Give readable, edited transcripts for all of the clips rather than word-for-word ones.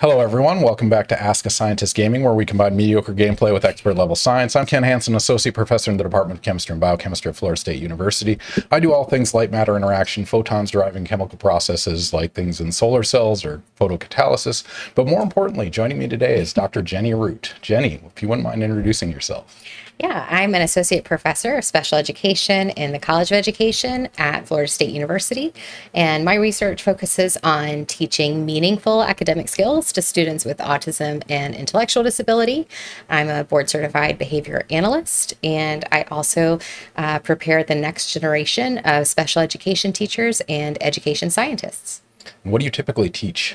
Hello everyone, welcome back to Ask a Scientist Gaming, where we combine mediocre gameplay with expert level science. I'm Ken Hansen, Associate Professor in the Department of Chemistry and Biochemistry at Florida State University. I do all things light matter interaction, photons deriving chemical processes like things in solar cells or photocatalysis. But more importantly, joining me today is Dr. Jenny Root. Jenny, if you wouldn't mind introducing yourself. Yeah, I'm an associate professor of special education in the College of Education at Florida State University, and my research focuses on teaching meaningful academic skills to students with autism and intellectual disability. I'm a board-certified behavior analyst, and I also prepare the next generation of special education teachers and education scientists. What do you typically teach?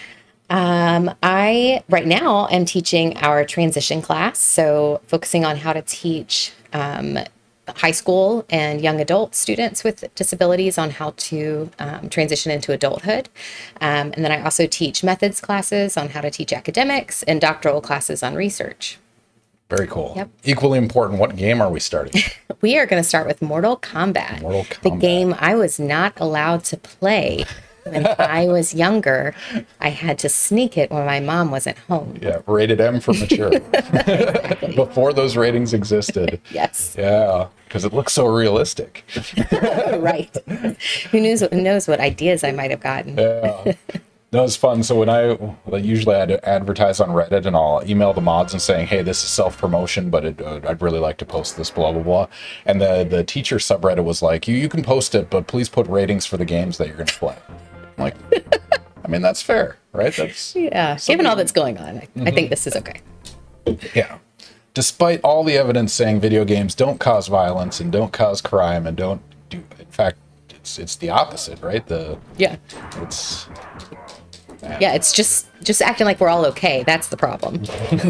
I right now am teaching our transition class, so focusing on how to teach high school and young adult students with disabilities on how to transition into adulthood. And then I also teach methods classes on how to teach academics and doctoral classes on research. Very cool. Yep. Equally important, what game are we starting? We are going to start with Mortal Kombat. Mortal Kombat. The game I was not allowed to play. When I was younger, I had to sneak it when my mom wasn't home. Yeah, rated M for mature. Exactly. Before those ratings existed. Yes. Yeah, because it looks so realistic. Right. Who knows what ideas I might have gotten. Yeah. No, it's fun. So when usually I'd advertise on Reddit, and I'll email the mods and saying, hey, this is self-promotion, but I'd really like to post this, blah, blah, blah. And the teacher subreddit was like, you can post it, but please put ratings for the games that you're going to play. I'm like, I mean, that's fair, right? That's Yeah, given all that's going on, I think this is okay. Yeah. Despite all the evidence saying video games don't cause violence and don't cause crime and don't do, in fact, it's the opposite, right? Yeah. It's just acting like we're all okay. That's the problem.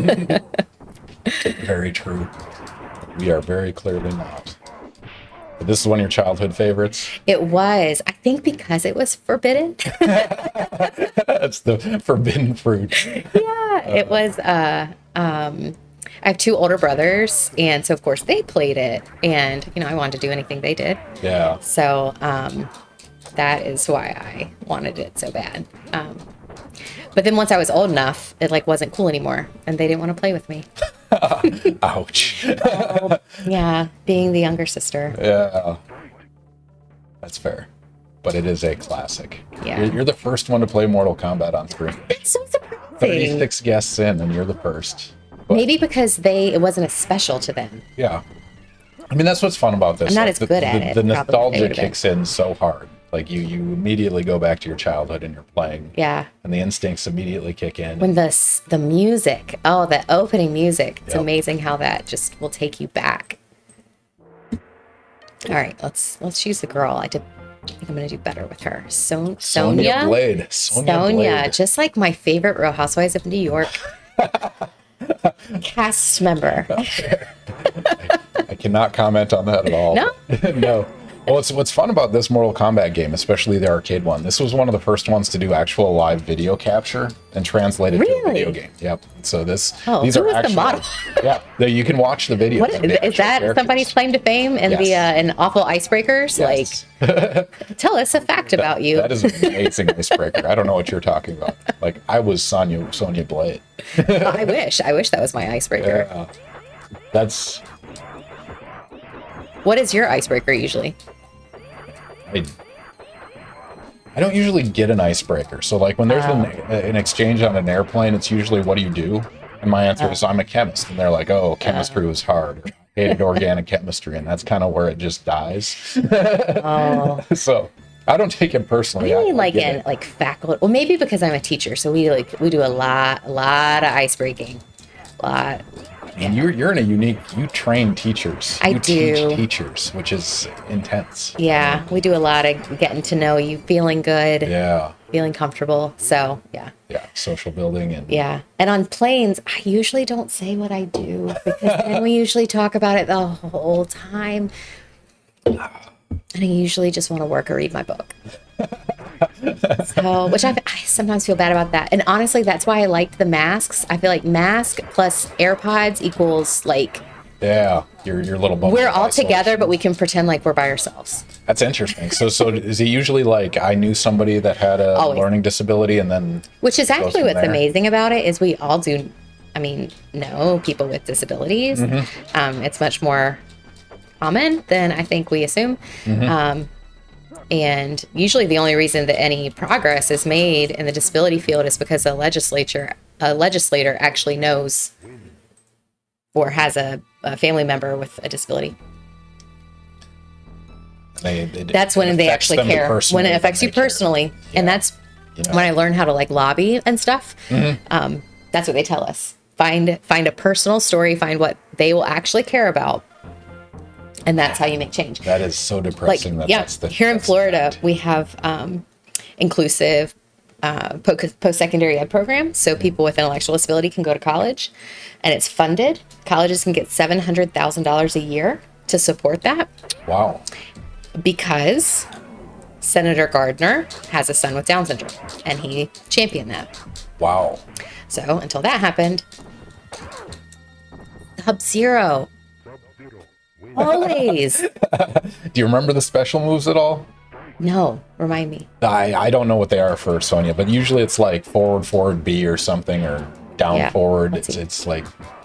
Very true. We are very clearly not. But this is one of your childhood favorites? It was. I think because it was forbidden. That's the forbidden fruit. Yeah, it was. I have two older brothers, and so of course they played it, and I wanted to do anything they did. Yeah. So that is why I wanted it so bad. But then once I was old enough, it wasn't cool anymore, and they didn't want to play with me. Ouch. Yeah, being the younger sister. Yeah. That's fair. But it is a classic. Yeah. You're the first one to play Mortal Kombat on stream. It's so surprising. 36 guests in, and you're the first. But, maybe because it wasn't as special to them. yeah. I mean, that's what's fun about this. I'm not as good at it. The probably nostalgia would've been. kicks in so hard. Like, you immediately go back to your childhood and you're playing. Yeah. And the instincts immediately kick in. When the music, the opening music, it's Yep. amazing how that just will take you back. All right, let's choose the girl. I think I'm gonna do better with her. Sonia Blade. Sonia Blade. just like my favorite Real Housewives of New York cast member. I cannot comment on that at all. No? No. Well, what's fun about this Mortal Kombat game, especially the arcade one, this was one of the first ones to do actual live video capture and translate it to a video game. Yep. So these who are was actually, the model? Yeah, you can watch the videos. What is that? Somebody's claim to fame in the in awful icebreakers? Yes. Tell us a fact about you. That is an amazing icebreaker. I don't know what you're talking about. Like, I was Sonia Blade. I wish that was my icebreaker. Yeah. That's. What is your icebreaker usually? I don't usually get an icebreaker. So, like, when there's an exchange on an airplane, it's usually, what do you do? And my answer is, I'm a chemist. And they're like, oh, chemistry was hard. Or, I hated organic chemistry. And that's kind of where it just dies. Oh. So, I don't take it personally. Really, like faculty. Well, maybe because I'm a teacher, so we do a lot of ice breaking. A lot. And you're in a unique, you train teachers. I do. Teach teachers, which is intense. Yeah, we do a lot of getting to know you, feeling good, Yeah. feeling comfortable. So, yeah. Yeah, social building. And Yeah. And on planes, I usually don't say what I do because then we usually talk about it the whole time. And I usually just want to work or read my book. So, which I sometimes feel bad about that. And honestly, that's why I liked the masks. I feel like mask plus AirPods equals yeah, your little bubble. we're all together, but we can pretend like we're by ourselves. That's interesting. So is it usually like I knew somebody that had a Always. learning disability and then Which is actually from what's there? amazing about it is we all do, I mean, know people with disabilities. It's much more common than I think we assume. And usually the only reason that any progress is made in the disability field is because a legislator actually knows or has a family member with a disability. That's when they actually care. When it affects you personally. And that's when I learned how to like lobby and stuff. That's what they tell us. Find a personal story, find what they will actually care about. And that's how you make change. That is so depressing. Like, Here in Florida, we have inclusive post-secondary ed program. So people with intellectual disability can go to college, and it's funded. Colleges can get $700,000 a year to support that. Wow. Because Senator Gardner has a son with Down syndrome, and he championed that. Wow. So until that happened, Sub-Zero. Always. Do you remember the special moves at all? No, remind me. I don't know what they are for Sonya, but usually it's like forward B or something, or down forward. It's like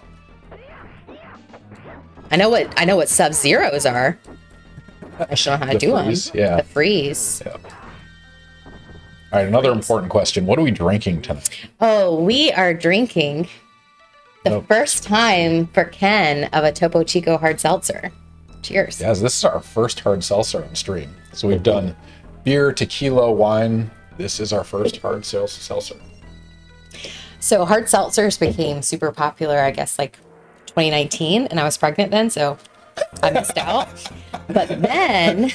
I know what Sub-Zeros are. I just don't know how to do freeze, them. yeah. The freeze. Yeah. All right, another important question. What are we drinking tonight? Oh, we are drinking the first time for Ken of a Topo Chico hard seltzer. Cheers. Yes, this is our first hard seltzer on stream. So we've done beer, tequila, wine. This is our first hard seltzer. So hard seltzers became super popular, I guess, like 2019, and I was pregnant then, so I missed out. But then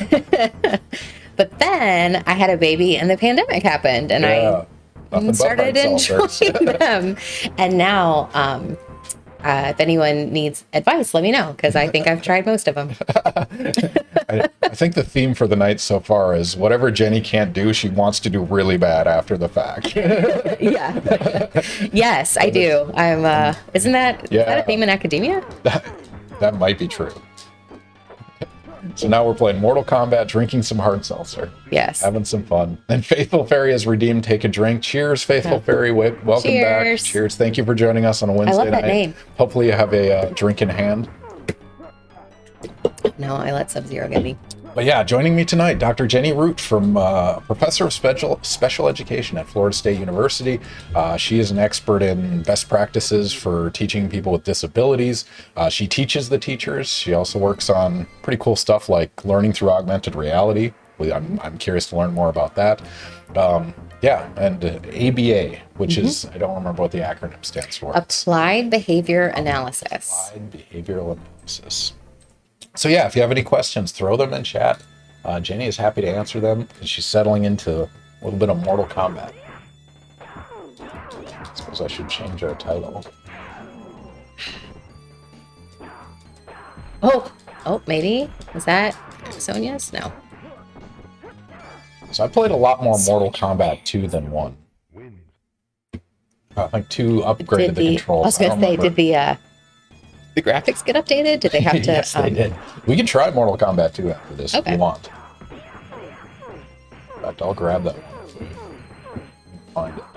I had a baby and the pandemic happened, and I started enjoying them. And now, if anyone needs advice, let me know, because I think I've tried most of them. I think the theme for the night so far is whatever Jenny can't do, she wants to do really bad after the fact. Yeah. Yes, I do. I'm. Isn't that a theme in academia? That might be true. So now we're playing Mortal Kombat, drinking some hard seltzer. Yes. Having some fun. And Faithful Fairy has redeemed Take a Drink. Cheers, Faithful Fairy. Welcome back. Cheers. Thank you for joining us on a Wednesday night. I love that name. Hopefully you have a drink in hand. No, I let Sub-Zero get me. But yeah, joining me tonight, Dr. Jenny Root, from Professor of Special Education at Florida State University. She is an expert in best practices for teaching people with disabilities. She teaches the teachers. She also works on pretty cool stuff like learning through augmented reality. I'm curious to learn more about that. Yeah, and ABA, which is, I don't remember what the acronym stands for. Applied Behavior Analysis. Applied Behavioral Analysis. So yeah, if you have any questions, throw them in chat. Jenny is happy to answer them, because she's settling into a little bit of Mortal Kombat. I suppose I should change our title. Oh, maybe? Was that Sonia's? No. So I played a lot more Mortal Kombat 2 than 1. I think 2 upgraded the controls. I was going to say, did the graphics get updated? Did they have to? Yes, they did. We can try Mortal Kombat 2 after this if you want. In fact, I'll grab that one. Find it.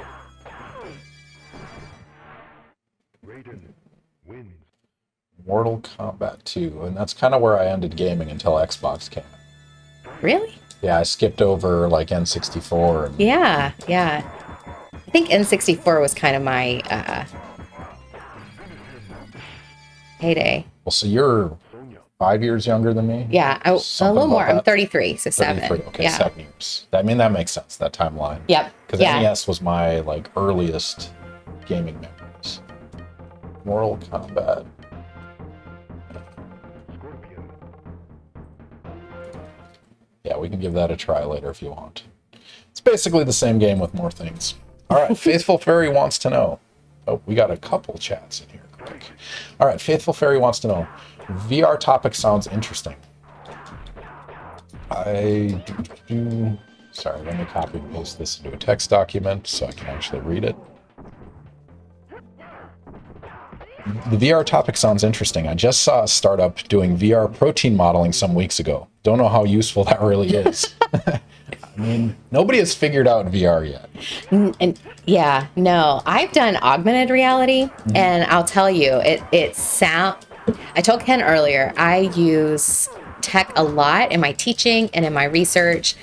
Mortal Kombat 2, and that's kind of where I ended gaming until Xbox came. Really? Yeah, I skipped over like N64. And yeah. I think N64 was kind of my heyday. Well, so you're 5 years younger than me? Yeah, a little more. I'm 33, so 33. 7. Okay, 7 years. I mean, that makes sense, that timeline. Yep. Because NES was my like earliest gaming memories. Mortal Kombat. Yeah, we can give that a try later if you want. It's basically the same game with more things. All right, Faithful Fairy wants to know. Oh, we got a couple chats in here quick. All right, Faithful Fairy wants to know. VR topic sounds interesting. Sorry, let me copy and paste this into a text document so I can actually read it. The VR topic sounds interesting. I just saw a startup doing VR protein modeling some weeks ago. Don't know how useful that really is. I mean, nobody has figured out VR yet. And yeah, no, I've done augmented reality, and I'll tell you, I told Ken earlier, I use tech a lot in my teaching and in my research.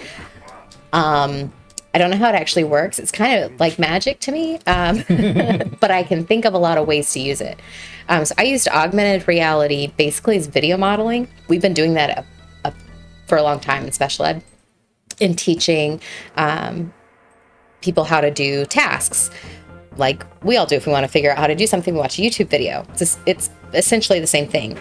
I don't know how it actually works. It's kind of like magic to me, but I can think of a lot of ways to use it. So I used augmented reality basically as video modeling. We've been doing that for a long time in special ed, in teaching people how to do tasks like we all do. If we want to figure out how to do something, we watch a YouTube video. It's essentially the same thing.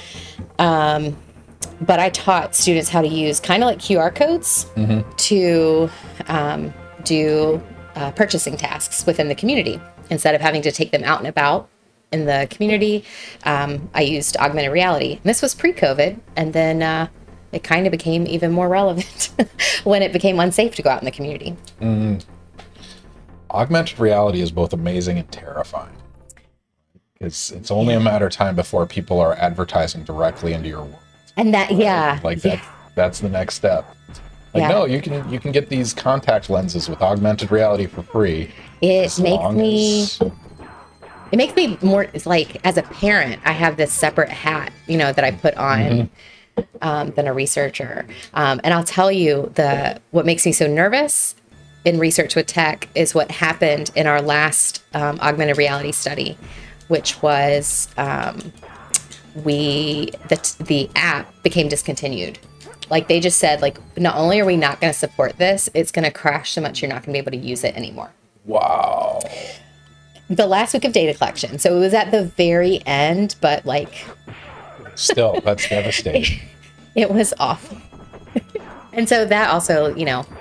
But I taught students how to use kind of like QR codes to do purchasing tasks within the community. Instead of having to take them out and about in the community, I used augmented reality. And this was pre-COVID, and then it kind of became even more relevant when it became unsafe to go out in the community. Augmented reality is both amazing and terrifying. It's only a matter of time before people are advertising directly into your world. And that, yeah. Like that's the next step. Like, no, you can get these contact lenses with augmented reality for free. It makes me more, it's like, as a parent, I have this separate hat, that I put on than a researcher. And I'll tell you, what makes me so nervous in research with tech is what happened in our last augmented reality study, which was the app became discontinued. Like, they just said, like, not only are we not going to support this, it's going to crash so much you're not going to be able to use it anymore. Wow. The last week of data collection. So it was at the very end, but like... Still, that's devastating. It was awful. And so that also,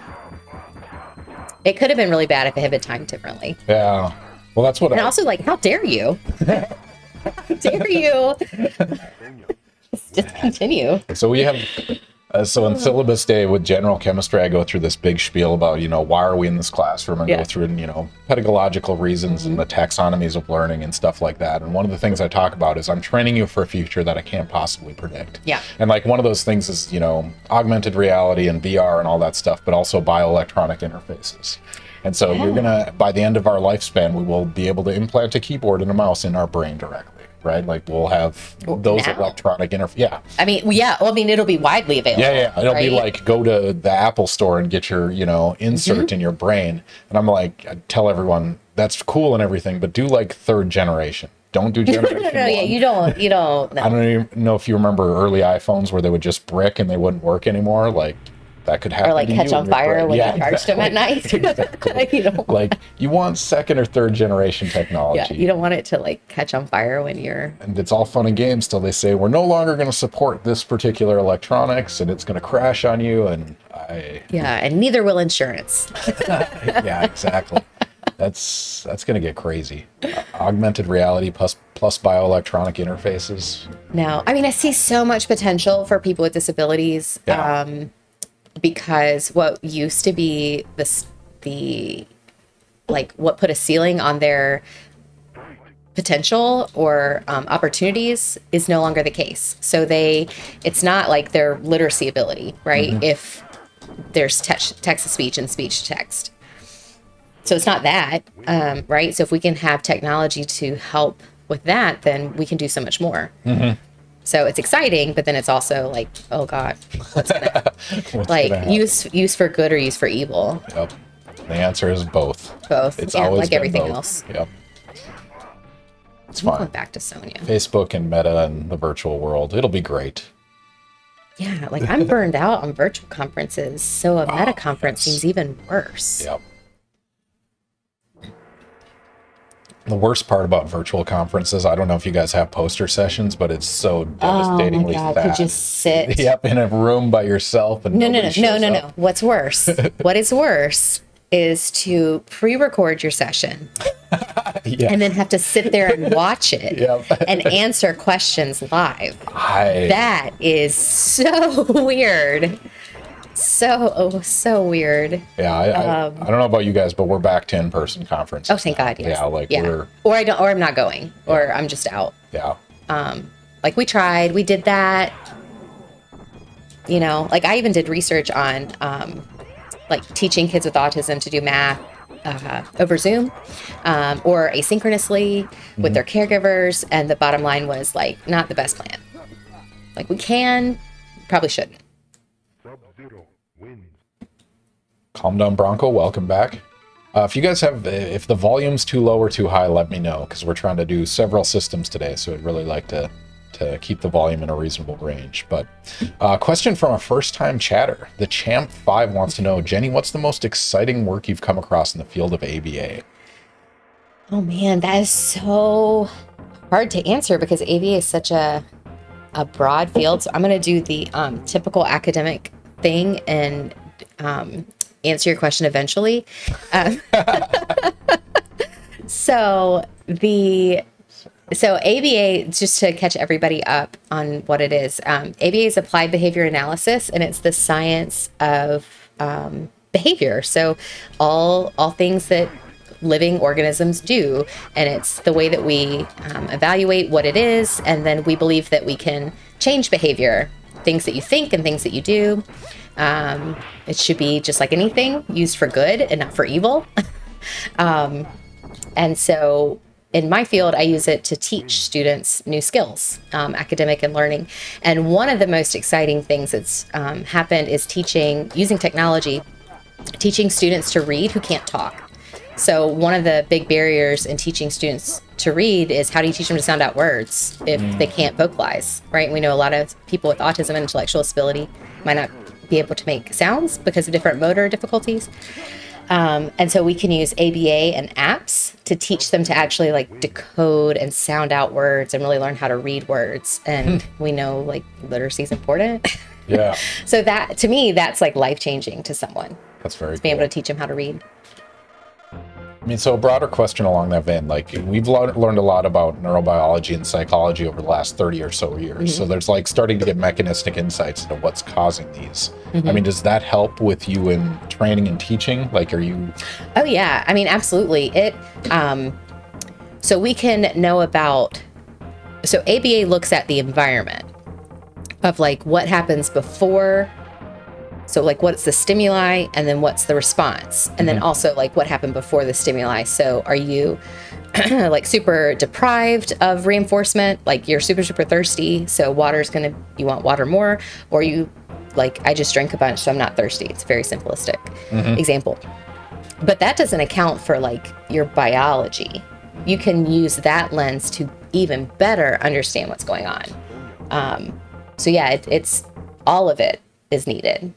it could have been really bad if it had been timed differently. Yeah. Well, that's what. And also, like, how dare you? How dare you? Just continue. So we have, so in syllabus day with general chemistry, I go through this big spiel about, why are we in this classroom, and go through, pedagogical reasons and the taxonomies of learning and stuff like that. And one of the things I talk about is I'm training you for a future that I can't possibly predict. Yeah. And like one of those things is, augmented reality and VR and all that stuff, but also bioelectronic interfaces. And so you're gonna, by the end of our lifespan, we will be able to implant a keyboard and a mouse in our brain directly. Right, like we'll have those electronic interface. Yeah, I mean, it'll be widely available. Yeah, it'll be like go to the Apple store and get your, insert in your brain. And I'm like, I tell everyone that's cool and everything, but do like third generation. Don't do generation. No, yeah, you don't. No. I don't even know if you remember early iPhones where they would just brick and they wouldn't work anymore. Like, that could happen. Or like catch on fire when you charged them at night. Exactly. Like, you want second or third generation technology. Yeah, you don't want it to like catch on fire when you're... And it's all fun and games till they say, we're no longer going to support this particular electronics and it's going to crash on you. And and neither will insurance. Yeah, exactly. That's going to get crazy. Augmented reality plus bioelectronic interfaces. No, I mean, I see so much potential for people with disabilities. Yeah. Because what used to be what put a ceiling on their potential or opportunities is no longer the case. So it's not like their literacy ability, right? If there's text to speech and speech to text. So it's not that, right? So if we can have technology to help with that, then we can do so much more. So it's exciting, but then it's also like, oh God, what's gonna use for good or use for evil? Yep. The answer is both. Both. It's always like everything both. else. Yep. It's fine. Going back to Sonia. Facebook and Meta and the virtual world. It'll be great. Yeah, like I'm burned out on virtual conferences, so a Meta conference seems even worse. Yep. The worst part about virtual conferences, I don't know if you guys have poster sessions, but it's so devastatingly sad. To just sit. Yep, in a room by yourself. And No. What's worse? What is worse is to pre-record your session and then have to sit there and watch it and answer questions live. That is so weird. So weird. Yeah, I don't know about you guys, but we're back to in-person conferences. Oh, thank God, yes. Yeah, like we're... Or I'm not going, or I'm just out. Yeah. Like we did that, you know, like I even did research on, like teaching kids with autism to do math over Zoom or asynchronously with their caregivers. And the bottom line was like, not the best plan. Like we can, probably shouldn't. Calm down, Bronco. Welcome back. If you guys have, if the volume's too low or too high, let me know, because we're trying to do several systems today. So I'd really like to keep the volume in a reasonable range. But question from a first-time chatter. The Champ 5 wants to know, Jenny, what's the most exciting work you've come across in the field of ABA? Oh man, that is so hard to answer because ABA is such a broad field. So I'm going to do the typical academic thing and answer your question eventually. So ABA, just to catch everybody up on what it is, ABA is applied behavior analysis, and it's the science of behavior. So all things that living organisms do, and it's the way that we evaluate what it is, and then we believe that we can change behavior, things that you think and things that you do. It should be just like anything, used for good and not for evil. And so in my field, I use it to teach students new skills, academic and learning. And one of the most exciting things that's happened is using technology, teaching students to read who can't talk. So one of the big barriers in teaching students to read is, how do you teach them to sound out words if they can't vocalize, right? We know a lot of people with autism and intellectual disability might not be able to make sounds because of different motor difficulties. And so we can use ABA and apps to teach them to actually like decode and sound out words and really learn how to read words. And we know like literacy is important. Yeah. So that, to me, that's like life-changing to someone. That's very cool. Being able to teach them how to read. I mean, so a broader question along that vein, like we've learned a lot about neurobiology and psychology over the last 30 or so years. So there's like starting to get mechanistic insights into what's causing these. I mean, does that help with you in training and teaching? Like, are you... Oh yeah. I mean, absolutely. So we can know about, so ABA looks at the environment of like what happens before. So like what's the stimuli and then what's the response? And then also like what happened before the stimuli. So are you like super deprived of reinforcement? Like you're super, super thirsty. So you want water more, or you like, I just drank a bunch, so I'm not thirsty. It's a very simplistic example. But that doesn't account for like your biology. You can use that lens to even better understand what's going on. So yeah, it's all of it is needed.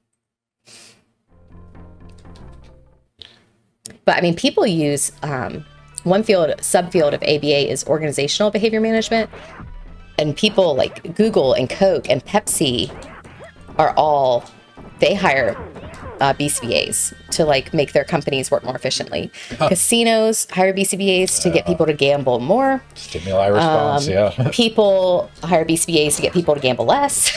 But I mean, people use one subfield of ABA is organizational behavior management. And people like Google and Coke and Pepsi they hire BCBAs to like make their companies work more efficiently. Casinos hire BCBAs to get people to gamble more. Stimuli response, yeah. People hire BCBAs to get people to gamble less.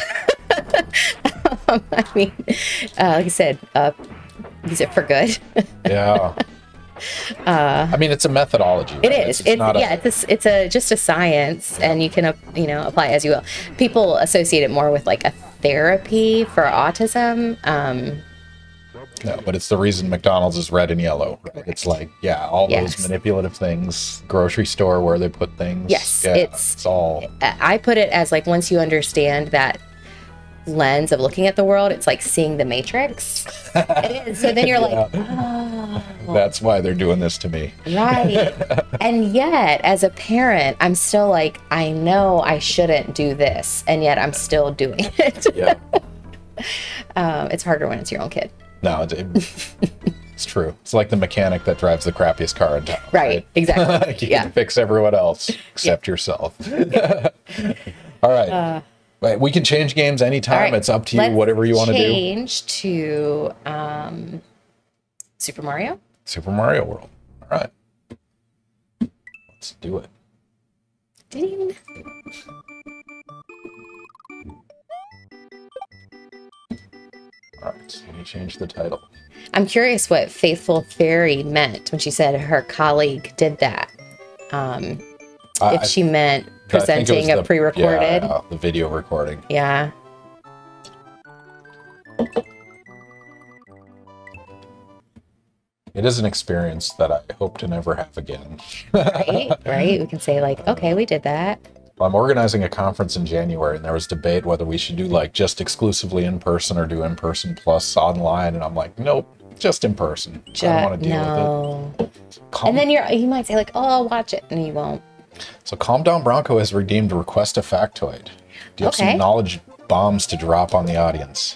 I mean, like I said, use it for good. Yeah. I mean, it's a methodology. Right? It is. It's just a science, and you can apply as you will. People associate it more with like a therapy for autism. No, but it's the reason McDonald's is red and yellow. Right? It's like, all those manipulative things. Grocery store where they put things. Yes, it's all. I put it as like, once you understand that lens of looking at the world, it's like seeing the Matrix. It is. So then you're like, oh, that's why they're doing this to me. Right. And yet, as a parent, I'm still like, I know I shouldn't do this, and yet I'm still doing it. Yeah. It's harder when it's your own kid. No, it's true. It's like the mechanic that drives the crappiest car in town. Right. Exactly. You can fix everyone else except yourself. All right. We can change games anytime. Right. It's up to you, whatever you want to do. Change to Super Mario. Super Mario World. All right. Let's do it. Ding. All right, let me change the title. I'm curious what Faithful Fairy meant when she said her colleague did that. If she meant presenting a pre-recorded. Yeah, the video recording. Yeah. It is an experience that I hope to never have again. Right. We can say like, okay, we did that. Well, I'm organizing a conference in January, and there was debate whether we should do like just exclusively in person or do in person plus online. And I'm like, nope, just in person. I don't want to deal with it. And then you might say like, oh, I'll watch it, and you won't. So Calm Down Bronco has redeemed Request a Factoid. Do you have some knowledge bombs to drop on the audience?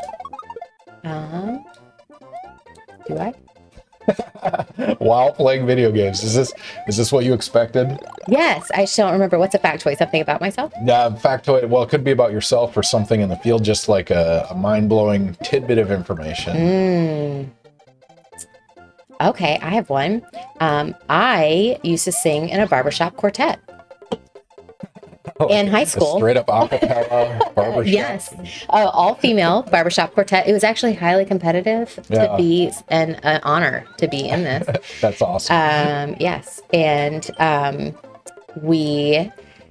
Do I? While playing video games, is this what you expected? Yes, I just don't remember. What's a factoid? Something about myself? Yeah, factoid. Well, it could be about yourself or something in the field, just like a mind-blowing tidbit of information. Okay, I have one. I used to sing in a barbershop quartet. In high school. Straight up acapella barbershop. Yes. All female barbershop quartet. It was actually highly competitive to be an honor to be in this. That's awesome. Yes. And we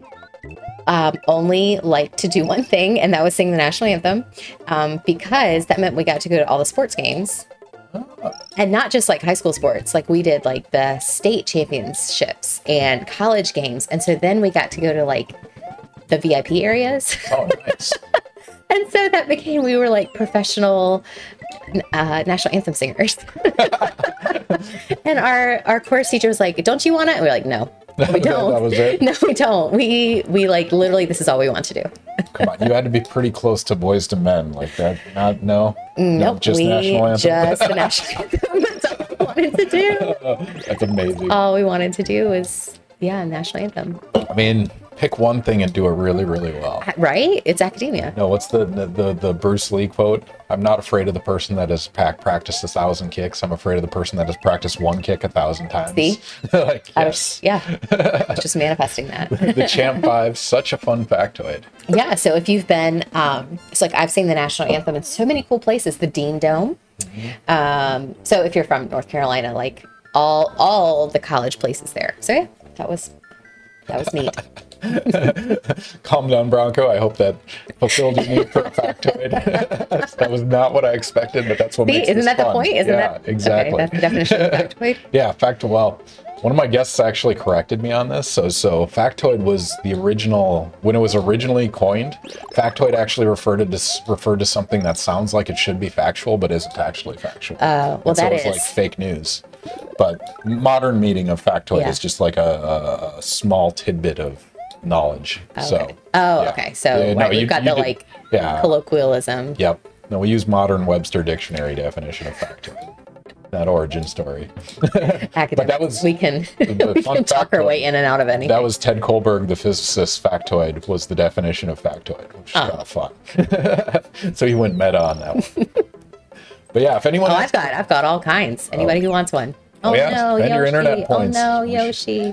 only liked to do one thing, and that was sing the national anthem, because that meant we got to go to all the sports games. And not just like high school sports, like we did like the state championships and college games. And so then we got to go to like the VIP areas. Oh, nice. And so that became, we were like professional national anthem singers. And our chorus teacher was like, don't you want it? And we're like, no, we don't. That was it? No, we don't. We like literally, this is all we want to do. Come on, you had to be pretty close to Boys to Men like that. No, nope, just national anthem. Just the national anthem. That's all we wanted to do. That's amazing. All we wanted to do was, national anthem. I mean, pick one thing and do it really, really well. Right? It's academia. No, what's the Bruce Lee quote? I'm not afraid of the person that has practiced 1,000 kicks. I'm afraid of the person that has practiced one kick 1,000 times. See? Like, yes. I was just manifesting that. The Champ 5, such a fun factoid. Yeah, so if you've been, it's like I've seen the national anthem in so many cool places. The Dean Dome. So if you're from North Carolina, like all the college places there. So yeah, that was neat. Calm down, Bronco. I hope that fulfilled your need for a factoid. That was not what I expected, but that's what makes isn't this that fun. the point? Isn't that exactly? Okay, that's the definition of factoid. Yeah, well, one of my guests actually corrected me on this. So factoid was the original, when it was originally coined, factoid actually referred to something that sounds like it should be factual, but isn't actually factual. Well, so that it's is like fake news. But modern meaning of factoid is just like a small tidbit of knowledge. Okay. So okay. So we've got the colloquialism. Yep. No, we use modern Webster dictionary definition of factoid. That origin story. Academic. But that was we can talk our way in and out of anything. That was Ted Kohlberg, the physicist. Factoid was the definition of factoid, which is kind of fun. So he went meta on that one. But yeah, if anyone, I've got all kinds. Anybody who wants one. Oh yeah, no, spend Yoshi. your internet points. Oh no, Yoshi.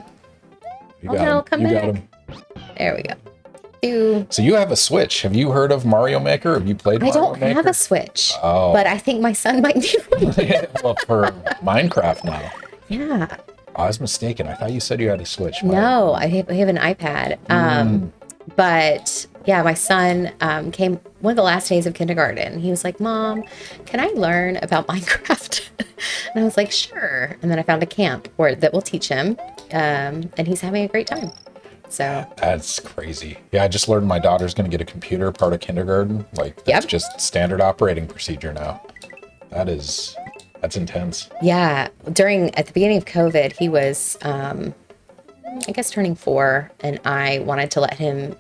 Come back. There we go. So you have a Switch. Have you heard of Mario Maker? Have you played Mario Maker? I don't have a Switch, but I think my son might need one. Well, for Minecraft now. Yeah. I was mistaken. I thought you said you had a Switch. No, I have an iPad. But yeah, my son came one of the last days of kindergarten. He was like, Mom, can I learn about Minecraft? And I was like, sure. And then I found a camp that will teach him. And he's having a great time. So that's crazy. Yeah, I just learned my daughter's going to get a computer part of kindergarten. Like that's just standard operating procedure now. That's intense. Yeah. At the beginning of COVID, he was, I guess, turning 4, and I wanted to let him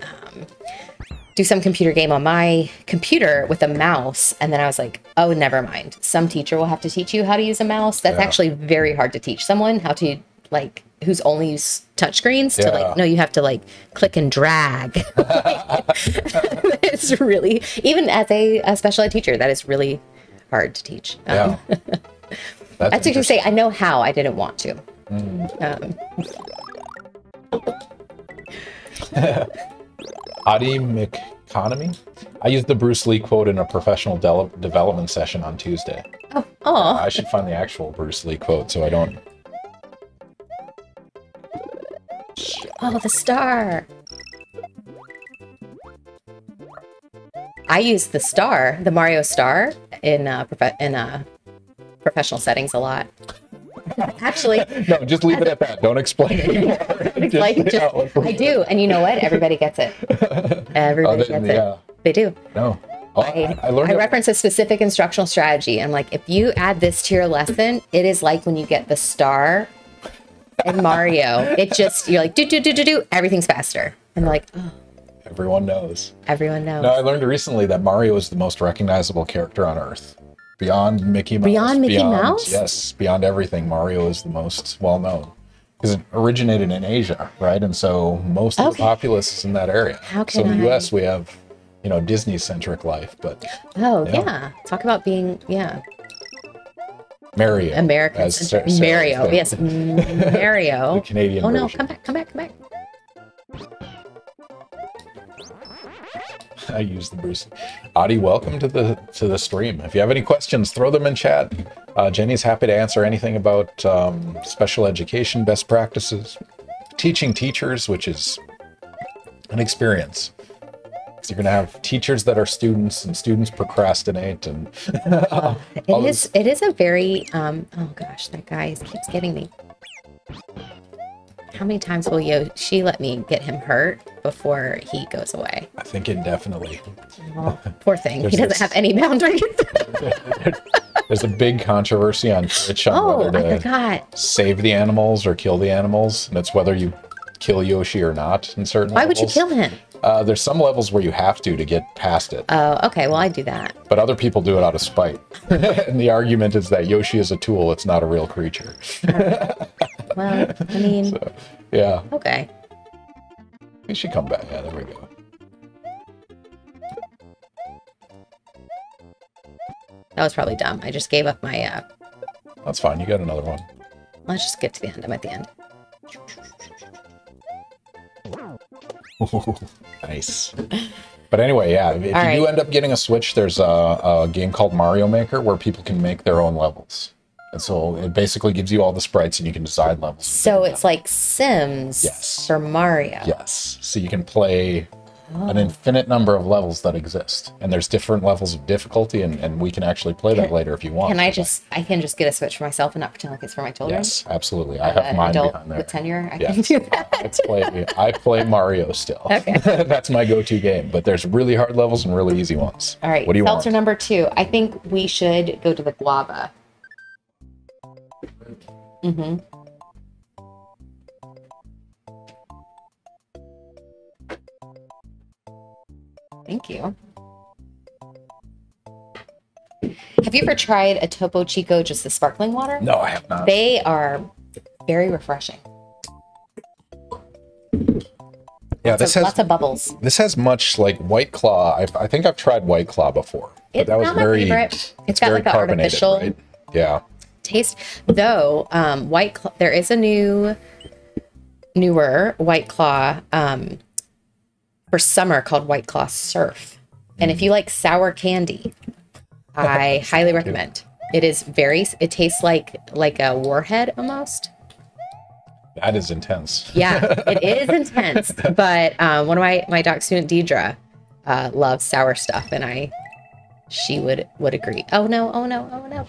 do some computer game on my computer with a mouse. And then I was like, oh, never mind. Some teacher will have to teach you how to use a mouse. That's actually very hard to teach someone how to, like, who's only used touchscreens to no, you have to click and drag. It's really, even as a special ed teacher, that is really hard to teach. That's what you say. I know how. I didn't want to. Adi Economy? I used the Bruce Lee quote in a professional development session on Tuesday. Oh. I should find the actual Bruce Lee quote so I don't... Oh, the star. I use the star, the Mario star, in professional settings a lot. Actually, no, just leave it at that. Don't explain anymore. I do, and you know what? Everybody gets it. Everybody gets it. They do. No. Oh, I learned. I reference a specific instructional strategy. I'm like, if you add this to your lesson, it is like when you get the star in Mario. It just, you're like, do. Everything's faster. And they're like, oh. Everyone knows. Everyone knows. No, I learned recently that Mario is the most recognizable character on Earth. Beyond Mickey Mouse. Beyond Mickey Mouse? Yes, beyond everything, Mario is the most well-known. Because it originated in Asia, right? And so most of the populace is in that area. So in the U.S., we have, you know, Disney-centric life, but... Oh, yeah. Talk about being, Mario. Americans. Mario, yes. Mario. The Canadian Oh, no, version. come back. I use the Bruce. Adi, welcome to the stream. If you have any questions, throw them in chat. Jenny's happy to answer anything about special education best practices, teaching teachers, which is an experience. So you're going to have teachers that are students, and students procrastinate, and it is a very oh gosh, that guy keeps getting me. How many times will Yoshi let me get him hurt before he goes away? I think indefinitely. Oh, poor thing. He doesn't have any boundaries. There's a big controversy on Twitch on whether to save the animals or kill the animals, and it's whether you kill Yoshi or not in certain levels. Why would you kill him? There's some levels where you have to get past it. Oh, okay. Well, I do that. But other people do it out of spite. And the argument is that Yoshi is a tool. It's not a real creature. Well, I mean... So, yeah. Okay. We should come back. Yeah, there we go. That was probably dumb. I just gave up my... That's fine. You got another one. Let's just get to the end. I'm at the end. Nice. But anyway, yeah, if you do end up getting a Switch, there's a game called Mario Maker where people can make their own levels. And so it basically gives you all the sprites and you can design levels. So it's like Sims for Mario. Yes. So you can play an infinite number of levels that exist. And there's different levels of difficulty, and we can actually play that later if you want. Can I just get a Switch for myself and not pretend like it's for my children? Yes, absolutely. I have mine behind there. With tenure, I can do that. I play Mario still. Okay. That's my go-to game. But there's really hard levels and really easy ones. All right. What do you want? Seltzer number 2. I think we should go to the guava. Mm-hmm. Thank you. Have you ever tried a Topo Chico, just the sparkling water? No, I have not. They are very refreshing. Yeah, this has lots of bubbles. This has much like White Claw. I think I've tried White Claw before, but that was very. It's got like an artificial right? Yeah. Taste, though. White Claw. There is a newer White Claw for summer called White Claw Surf, and if you like sour candy, I highly recommend. It is it tastes like a warhead almost. That is intense. Yeah, it is intense. But one of my doc student, Deidre, loves sour stuff, and she would agree. Oh no.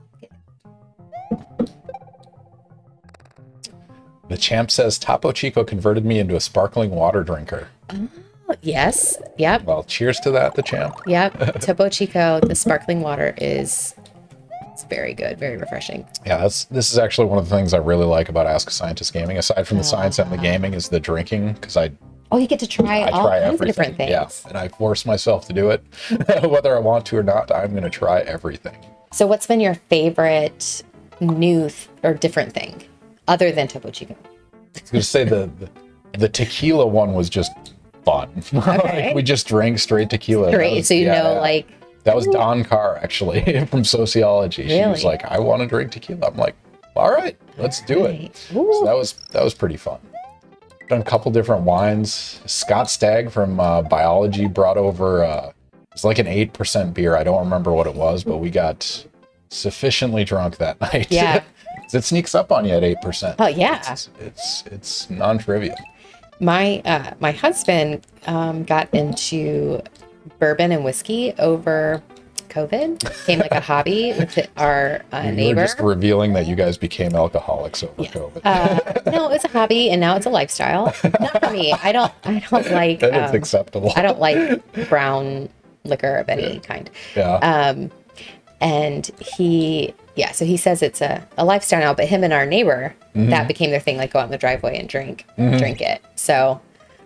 The champ says Topo Chico converted me into a sparkling water drinker. Oh, yes. Yep. Well, cheers to that, the champ. Yep. Topo Chico, the sparkling water it's very good, very refreshing. Yeah, this is actually one of the things I really like about Ask a Scientist Gaming, aside from the science and the gaming, is the drinking, because you get to try all kinds of different things. Yeah, and I force myself to do it. Whether I want to or not, I'm going to try everything. So what's been your favorite new or different thing, other than Topo Chico? I was going to say the tequila one was just fun. Okay. Like, we just drank straight tequila. That was Don Carr, actually, from sociology. Really? She was like, I want to drink tequila. I'm like, all right, let's do it. So that was pretty fun. Done a couple different wines. Scott Stagg from biology brought over, it's like an 8% beer. I don't remember what it was, but we got sufficiently drunk that night. Yeah. It sneaks up on you at 8%. Oh yeah. It's non-trivial. My husband got into bourbon and whiskey over COVID. Became like a hobby with our You neighbor. were just revealing that you guys became alcoholics over COVID. No, it's a hobby, and now it's a lifestyle. Not for me. I don't like. That is acceptable. I don't like brown liquor of any kind. Yeah. And so he says it's a lifestyle now, but him and our neighbor, that became their thing, like go out in the driveway and drink it. So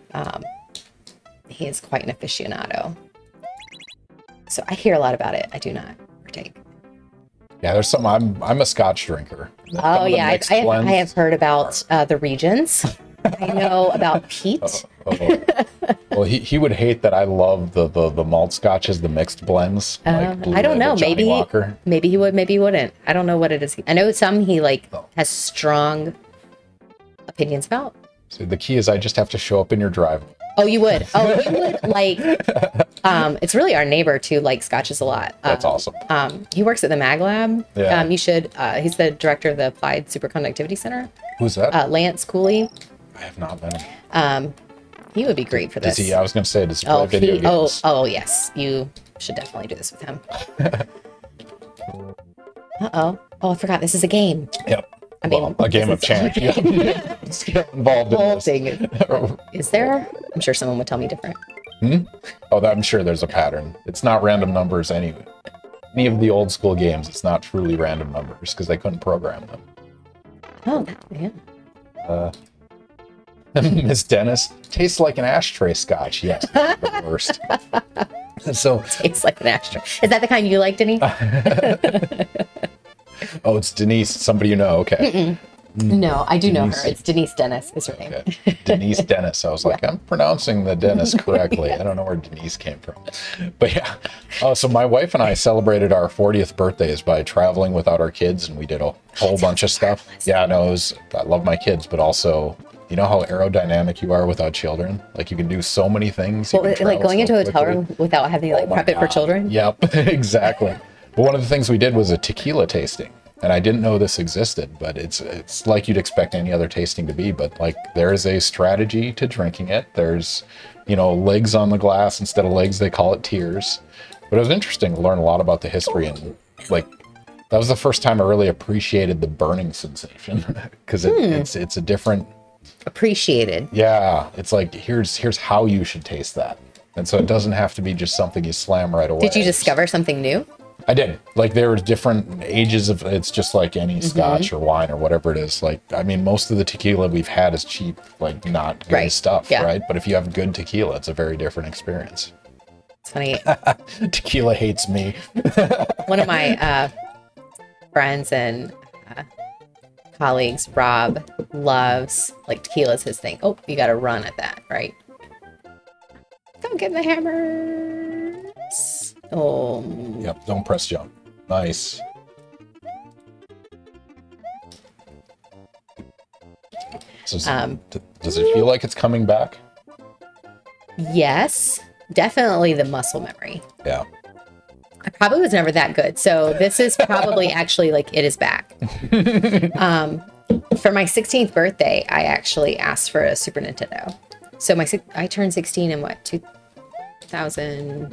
he is quite an aficionado. So I hear a lot about it. I do not partake. Yeah, there's some. I'm a Scotch drinker. Oh yeah, I have heard about the regions. I know about peat. Well, he would hate that I love the malt scotches, the mixed blends. Like Blue I don't know. Label, Johnny Walker. Maybe he would. Maybe he wouldn't. I don't know what it is. I know some he has strong opinions about. So the key is I just have to show up in your driveway. Oh, you would. Oh, you would like. It's really our neighbor too. Likes scotches a lot. That's awesome. He works at the Mag Lab. Yeah. You should. He's the director of the Applied Superconductivity Center. Who's that? Lance Cooley. I have not been. He would be great for this. Does he? I was going to say, does he play video games? Oh, yes. You should definitely do this with him. Uh-oh. Oh, I forgot. This is a game. Yep. I mean, a game of chance. Let's get involved in this. Thing. Is there? I'm sure someone would tell me different. Oh, I'm sure there's a pattern. It's not random numbers anyway. Any of the old school games, it's not truly random numbers because they couldn't program them. Oh, yeah. Miss Dennis, tastes like an ashtray scotch. Yes, the worst. So tastes like an ashtray. Is that the kind you like, Denise? Oh, it's Denise. Somebody you know. Okay. No, I do Denise. know her. It's Denise Dennis is her name. Okay. Denise Dennis. I was like, I'm pronouncing the Dennis correctly. I don't know where Denise came from. But yeah. Oh, so my wife and I celebrated our 40th birthdays by traveling without our kids, and we did a whole bunch of stuff. Yeah, no, I love my kids, but also, you know how aerodynamic you are without children? Like you can do so many things. Well, like going into a hotel room without having to prep it for children? Yep, exactly. But one of the things we did was a tequila tasting. And I didn't know this existed, but it's like you'd expect any other tasting to be. But like there is a strategy to drinking it. There's, legs on the glass instead of legs. They call it tears. But it was interesting to learn a lot about the history, and like that was the first time I really appreciated the burning sensation because it's a different. Appreciated. Yeah, it's like here's how you should taste that, and so it doesn't have to be just something you slam right away. Did you discover something new? I did. Like there were different ages of it's just like any scotch or wine or whatever it is. Like I mean, most of the tequila we've had is cheap, like not good stuff, right? But if you have good tequila, it's a very different experience. It's funny. Tequila hates me. One of my friends and colleagues, Rob, loves tequila's his thing. Oh, you got to run at that, right? Don't get the hammers. Oh. Yep, don't press jump. Nice. So, does it feel like it's coming back? Yes, definitely the muscle memory. Yeah. I probably was never that good. So this is probably actually it is back. For my 16th birthday, I actually asked for a Super Nintendo. So I turned 16 in what, 2006?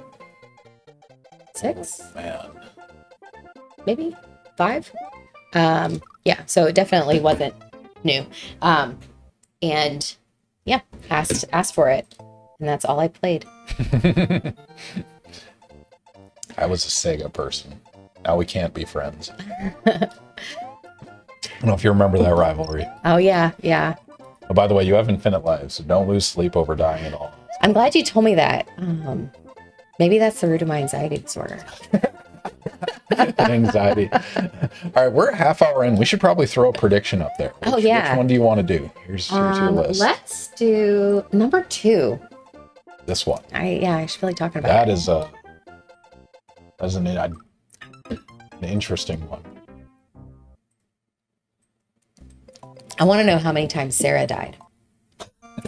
Man. Maybe 5? Yeah, so it definitely wasn't new. And yeah, asked for it. And that's all I played. I was a Sega person. Now we can't be friends. I don't know if you remember that rivalry. Oh, yeah, yeah. Oh, by the way, you have infinite lives, so don't lose sleep over dying at all. I'm glad you told me that. Maybe that's the root of my anxiety disorder. Anxiety. All right, we're a half hour in. We should probably throw a prediction up there. Which one do you want to do? Here's your list. Let's do number 2. This one. I should feel like talking about that. it. That's an interesting one. I want to know how many times Sarah died.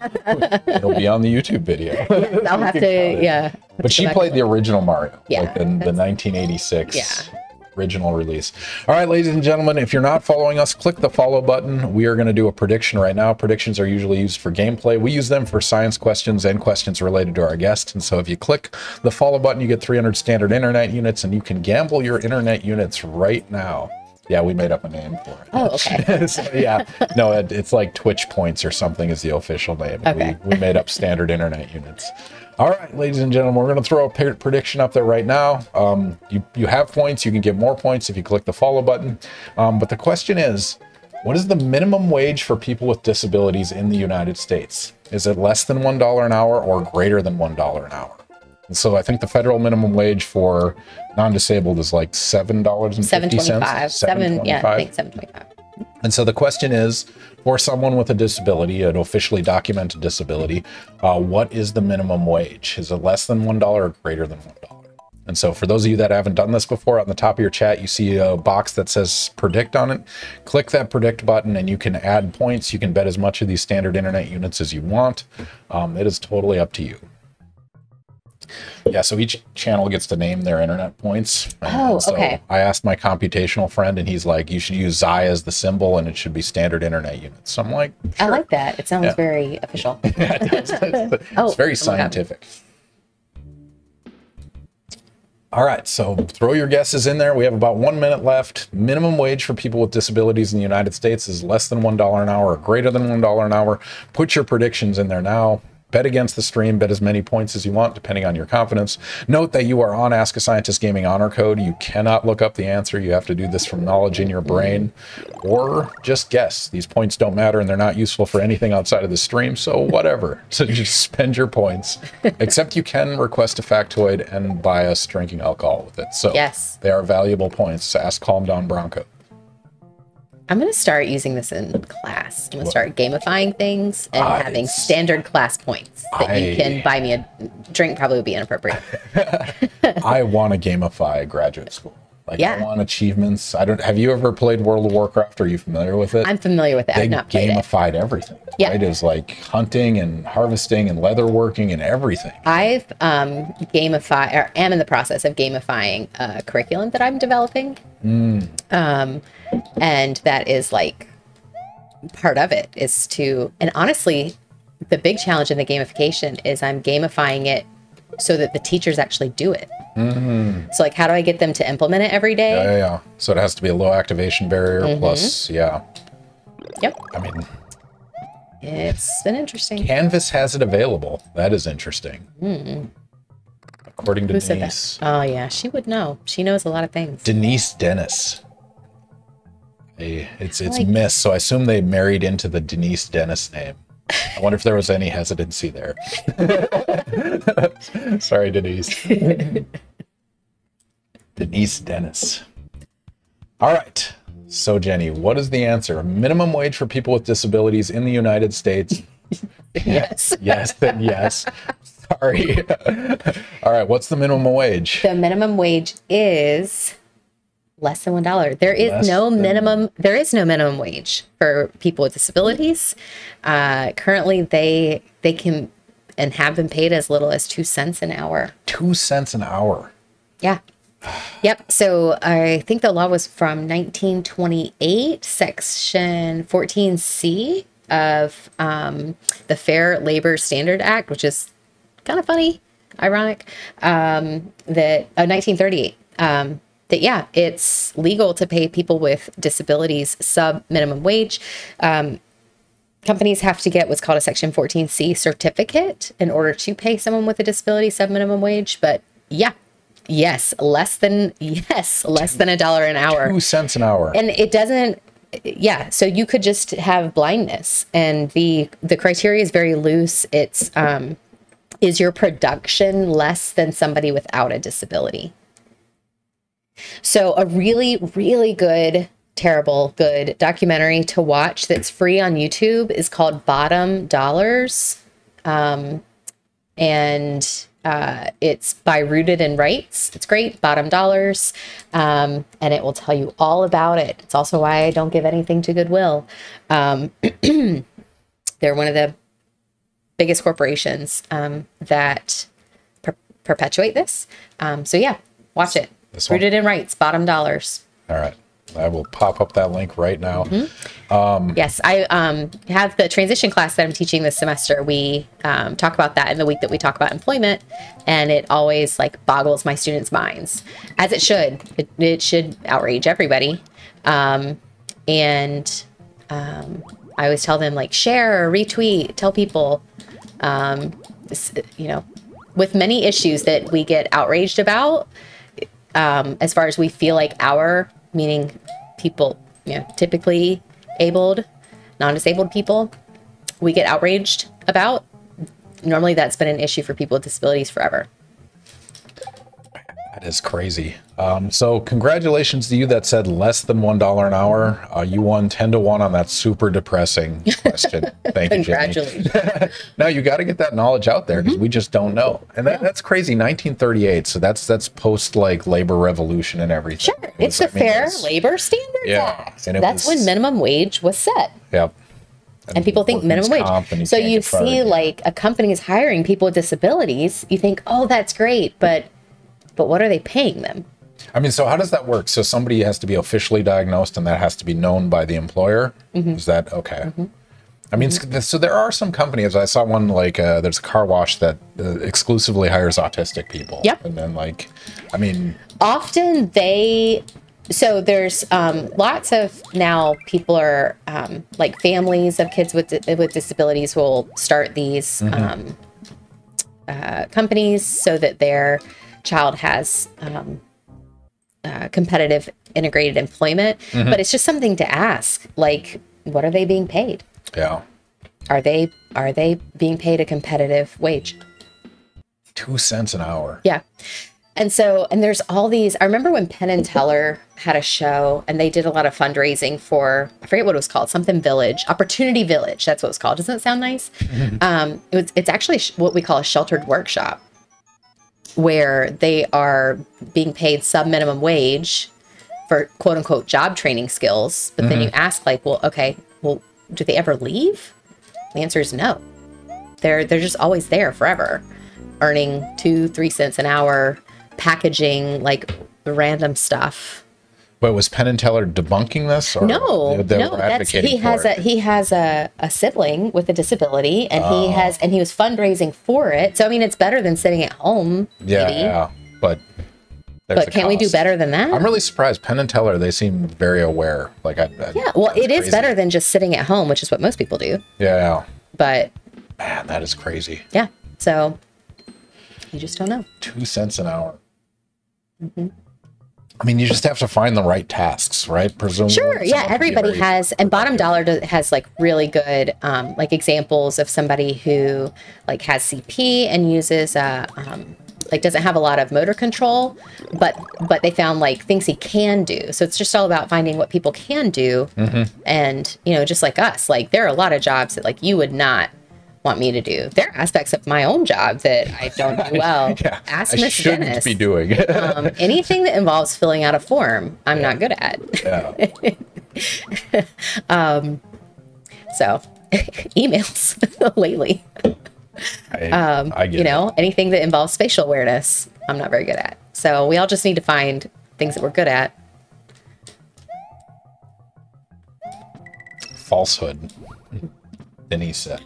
It'll be on the YouTube video. I'll have to, yeah. But she played the original Mario, Yeah, like the 1986 Yeah. original release. All right, ladies and gentlemen, if you're not following us, click the follow button. We are going to do a prediction right now. Predictions are usually used for gameplay. We use them for science questions and questions related to our guest. And so if you click the follow button, you get 300 standard internet units, and you can gamble your internet units right now. Yeah, we made up a name for it. Oh, okay. So, yeah, no, it's like Twitch points or something is the official name. Okay. We made up standard internet units. All right, ladies and gentlemen, we're going to throw a prediction up there right now. You have points. You can get more points if you click the follow button. But the question is, what is the minimum wage for people with disabilities in the United States? Is it less than $1 an hour or greater than $1 an hour? And so I think the federal minimum wage for non-disabled is like $7.50. $7.25. Yeah, I think $7.25. And so the question is, for someone with a disability, an officially documented disability, what is the minimum wage? Is it less than $1 or greater than $1? And so for those of you that haven't done this before, on the top of your chat, you see a box that says predict on it. Click that predict button and you can add points. You can bet as much of these standard internet units as you want. It is totally up to you. Yeah, so each channel gets to name their internet points. Oh, so okay. I asked my computational friend, and he's like, you should use Xi as the symbol, and it should be standard internet units. So I'm like, sure. I like that. It sounds very official. It's very scientific. All right, so throw your guesses in there. We have about 1 minute left. Minimum wage for people with disabilities in the United States is less than $1 an hour or greater than $1 an hour. Put your predictions in there now. Bet against the stream, bet as many points as you want, depending on your confidence. Note that you are on Ask a Scientist Gaming Honor Code. You cannot look up the answer. You have to do this from knowledge in your brain or just guess. These points don't matter and they're not useful for anything outside of the stream, so whatever. So just spend your points. Except you can request a factoid and buy us drinking alcohol with it. So yes, they are valuable points. Ask Calm Down Bronco. I'm going to start using this in class. I'm going to start gamifying things and having standard class points that you can buy me a drink. Probably would be inappropriate. I want to gamify graduate school. Like, I want achievements. Have you ever played World of Warcraft? Are you familiar with it? I'm familiar with it. I've not played gamified everything. Yeah. Right? It was like hunting and harvesting and leather working and everything. I've gamified, or am in the process of gamifying a curriculum that I'm developing. And that is like part of it is to, and honestly, the big challenge in the gamification is I'm gamifying it so that the teachers actually do it. So like, how do I get them to implement it every day? Yeah. So it has to be a low activation barrier plus, Yep. I mean, it's been interesting. Canvas has it available. That is interesting. According to Who Denise. said that? Oh yeah, she would know. She knows a lot of things. Denise Dennis. It's Miss, so I assume they married into the Denise Dennis name. I wonder if there was any hesitancy there. Sorry, Denise. Denise Dennis. All right. So, Jenny, what is the answer? Minimum wage for people with disabilities in the United States? Yes. Yes, then yes. Sorry. All right. What's the minimum wage? The minimum wage is less than $1. There is no minimum wage for people with disabilities. Currently, they can and have been paid as little as 2 cents an hour. 2 cents an hour. Yeah. Yep. So I think the law was from 1928, Section 14C of the Fair Labor Standard Act, which is kind of funny, ironic, that 1938. That, yeah, it's legal to pay people with disabilities sub minimum wage. Companies have to get what's called a Section 14C certificate in order to pay someone with a disability sub minimum wage. But yeah, less than $1 an hour. 2 cents an hour. And it doesn't, yeah. So you could just have blindness, and the criteria is very loose. It's is your production less than somebody without a disability? So a really, really good, terrible good documentary to watch that's free on YouTube is called Bottom Dollars. And it's by Rooted in Rights. It's great, Bottom Dollars. And it will tell you all about it. It's also why I don't give anything to Goodwill. They're one of the biggest corporations that perpetuate this. So yeah, watch it. This one? Rooted in Rights, bottom dollars. All right. I will pop up that link right now. Yes, I have the transition class that I'm teaching this semester. We talk about that in the week that we talk about employment, and it always like boggles my students' minds, as it should. It should outrage everybody. I always tell them, like, share or retweet, tell people, with many issues that we get outraged about, as far as we feel like meaning people, typically abled, non-disabled people, we get outraged about. Normally that's been an issue for people with disabilities forever. That is crazy. So congratulations to you that said less than $1 an hour. You won 10 to 1 on that super depressing question. Thank you, Jenny. Congratulations. No, you got to get that knowledge out there because we just don't know. And that's crazy. 1938. So that's post like labor revolution and everything. Sure. It's the Fair Labor Standards Act. And that's when minimum wage was set. Yep. And people think minimum wage. So you see like a company is hiring people with disabilities. You think, oh, that's great. But what are they paying them? I mean, so how does that work? So somebody has to be officially diagnosed and that has to be known by the employer? Is that okay? I mean, so there are some companies. I saw one like there's a car wash that exclusively hires autistic people. Yep. And then like, I mean. Often so there's lots of now people are like families of kids with disabilities will start these companies so that their child has competitive integrated employment, but it's just something to ask, like, what are they being paid? Yeah. Are they being paid a competitive wage? 2 cents an hour. Yeah. And there's all these, I remember when Penn and Teller had a show and they did a lot of fundraising for, I forget what it was called, something Village, Opportunity Village. That's what it's called. Doesn't it sound nice? It's actually what we call a sheltered workshop, where they are being paid sub-minimum wage for quote unquote job training skills. But then you ask like, well, do they ever leave? The answer is no. They're just always there forever, earning 2-3 cents an hour, packaging like random stuff. But was Penn and Teller debunking this? Or No. Advocating he has a sibling with a disability, and he was fundraising for it. So I mean, it's better than sitting at home. Yeah, but can't we do better than that? I'm really surprised. Penn and Teller, they seem very aware. Like it is better than just sitting at home, which is what most people do. Yeah. But man, that is crazy. Yeah. So you just don't know. 2 cents an hour. I mean, you just have to find the right tasks, right? Presumably. Sure. Yeah. Everybody has, and Bottom Dollar has like really good, like examples of somebody who like has CP and uses, like doesn't have a lot of motor control, but they found like things he can do. So it's just all about finding what people can do. And, just like us, like there are a lot of jobs that like you would not want me to do. There are aspects of my own job that I don't do well. Ask Miss Dennis. Be doing anything that involves filling out a form, I'm not good at. So emails lately. I get it. Anything that involves spatial awareness, I'm not very good at. So we all just need to find things that we're good at. Falsehood. Denise said.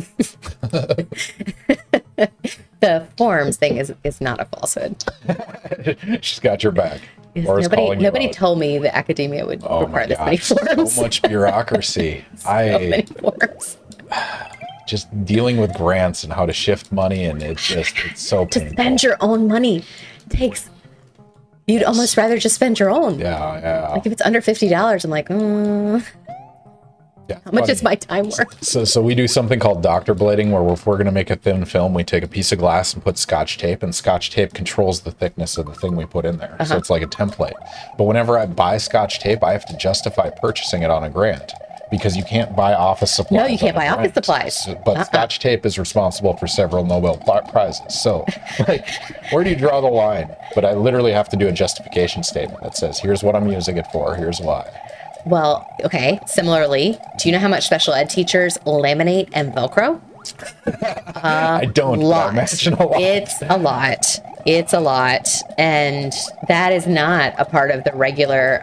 The forms thing is not a falsehood. She's got your back. Nobody told me that academia would require this many forms. So much bureaucracy. So many forms. Just dealing with grants and how to shift money, and it's so painful. To spend your own money takes. You'd almost rather just spend your own. Yeah. Like if it's under $50, I'm like, Yeah, how much is my time worth? So we do something called doctor blading, where if we're going to make a thin film, we take a piece of glass and put Scotch tape, and Scotch tape controls the thickness of the thing we put in there. So it's like a template. But whenever I buy Scotch tape, I have to justify purchasing it on a grant, because you can't buy office supplies. No, you can't buy office supplies. But Scotch tape is responsible for several Nobel Prizes. So like, where do you draw the line? But I literally have to do a justification statement that says, here's what I'm using it for, here's why. Well, okay. Similarly, do you know how much special ed teachers laminate and Velcro? I don't, but I imagine a lot. It's a lot. It's a lot. And that is not a part of the regular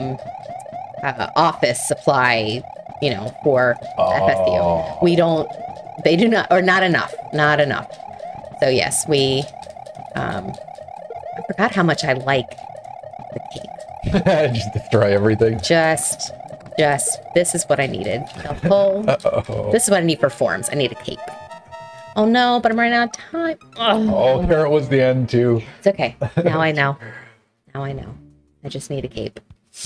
office supply, you know, for FSU. We don't, they do not, or not enough. Not enough. So yes, we, I forgot how much I like the cape. Just destroy everything. Just, this is what I needed. The whole, this is what I need for forms. I need a cape. Oh no, but I'm running out of time. Oh, here it was the end too. It's okay. Now I know. Now I know. I just need a cape.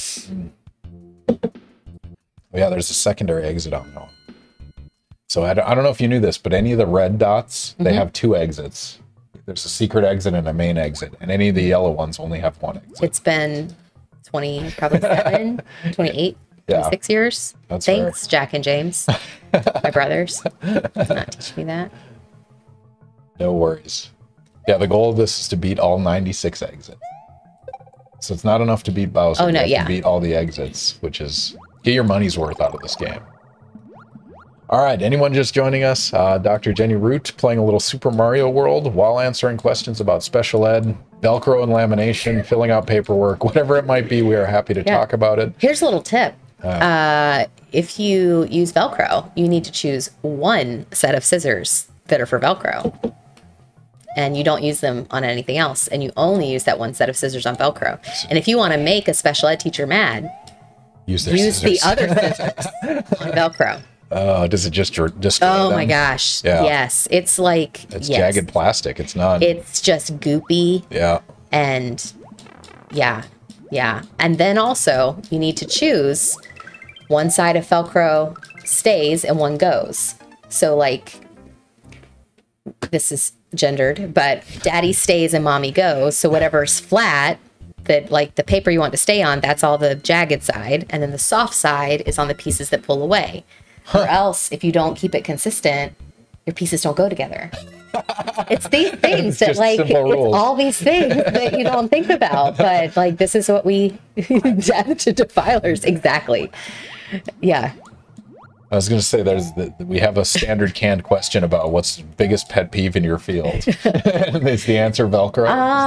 Yeah, there's a secondary exit on that one. So I don't know if you knew this, but any of the red dots, they have two exits. There's a secret exit and a main exit, and any of the yellow ones only have one exit. It's been 20, probably 7, 28, 26 years. That's Thanks, fair. Jack and James, my brothers. Did not teach me that. No worries. Yeah, the goal of this is to beat all 96 exits. So it's not enough to beat Bowser. Oh, no, you have to beat all the exits, which is get your money's worth out of this game. All right, anyone just joining us? Dr. Jenny Root playing a little Super Mario World while answering questions about special ed, Velcro and lamination, filling out paperwork, whatever it might be, we are happy to talk about it. Here's a little tip. If you use Velcro, you need to choose one set of scissors that are for Velcro. And you don't use them on anything else. And you only use that one set of scissors on Velcro. And if you want to make a special ed teacher mad, use the other scissors on Velcro. Does it just destroy Oh them? my gosh. Yeah. Yes. It's like, it's jagged plastic. It's not. It's just goopy. Yeah. And yeah. And then also you need to choose one side of Velcro stays and one goes. So like, this is gendered, but daddy stays and mommy goes. So whatever's flat, that like the paper you want to stay on, that's all the jagged side. And then the soft side is on the pieces that pull away. Or else, if you don't keep it consistent, your pieces don't go together. It's these things that, like, it's all these things that you don't think about. But, like, this is what we dab to defilers. Exactly. Yeah. I was going to say we have a standard canned question about what's the biggest pet peeve in your field. Is the answer Velcro?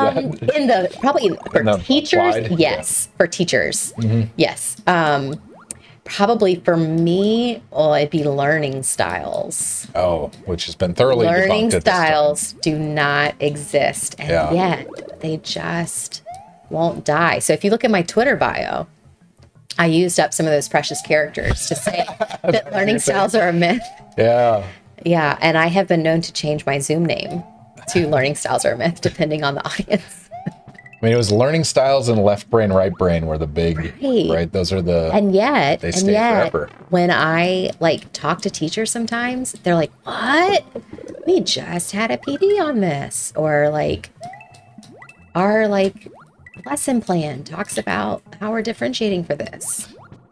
For teachers, yes. For teachers, yes. Probably for me, it'd be learning styles. Oh, which has been thoroughly debunked. Learning styles do not exist, and yet they just won't die. So if you look at my Twitter bio, I used up some of those precious characters to say that learning styles are a myth. Yeah. Yeah, and I have been known to change my Zoom name to learning styles are a myth, depending on the audience. I mean, it was learning styles and left brain, right brain were the big, right? Those are the, they stay forever. When I like talk to teachers sometimes, they're like, what? We just had a PD on this. Or like, our like lesson plan talks about how we're differentiating for this.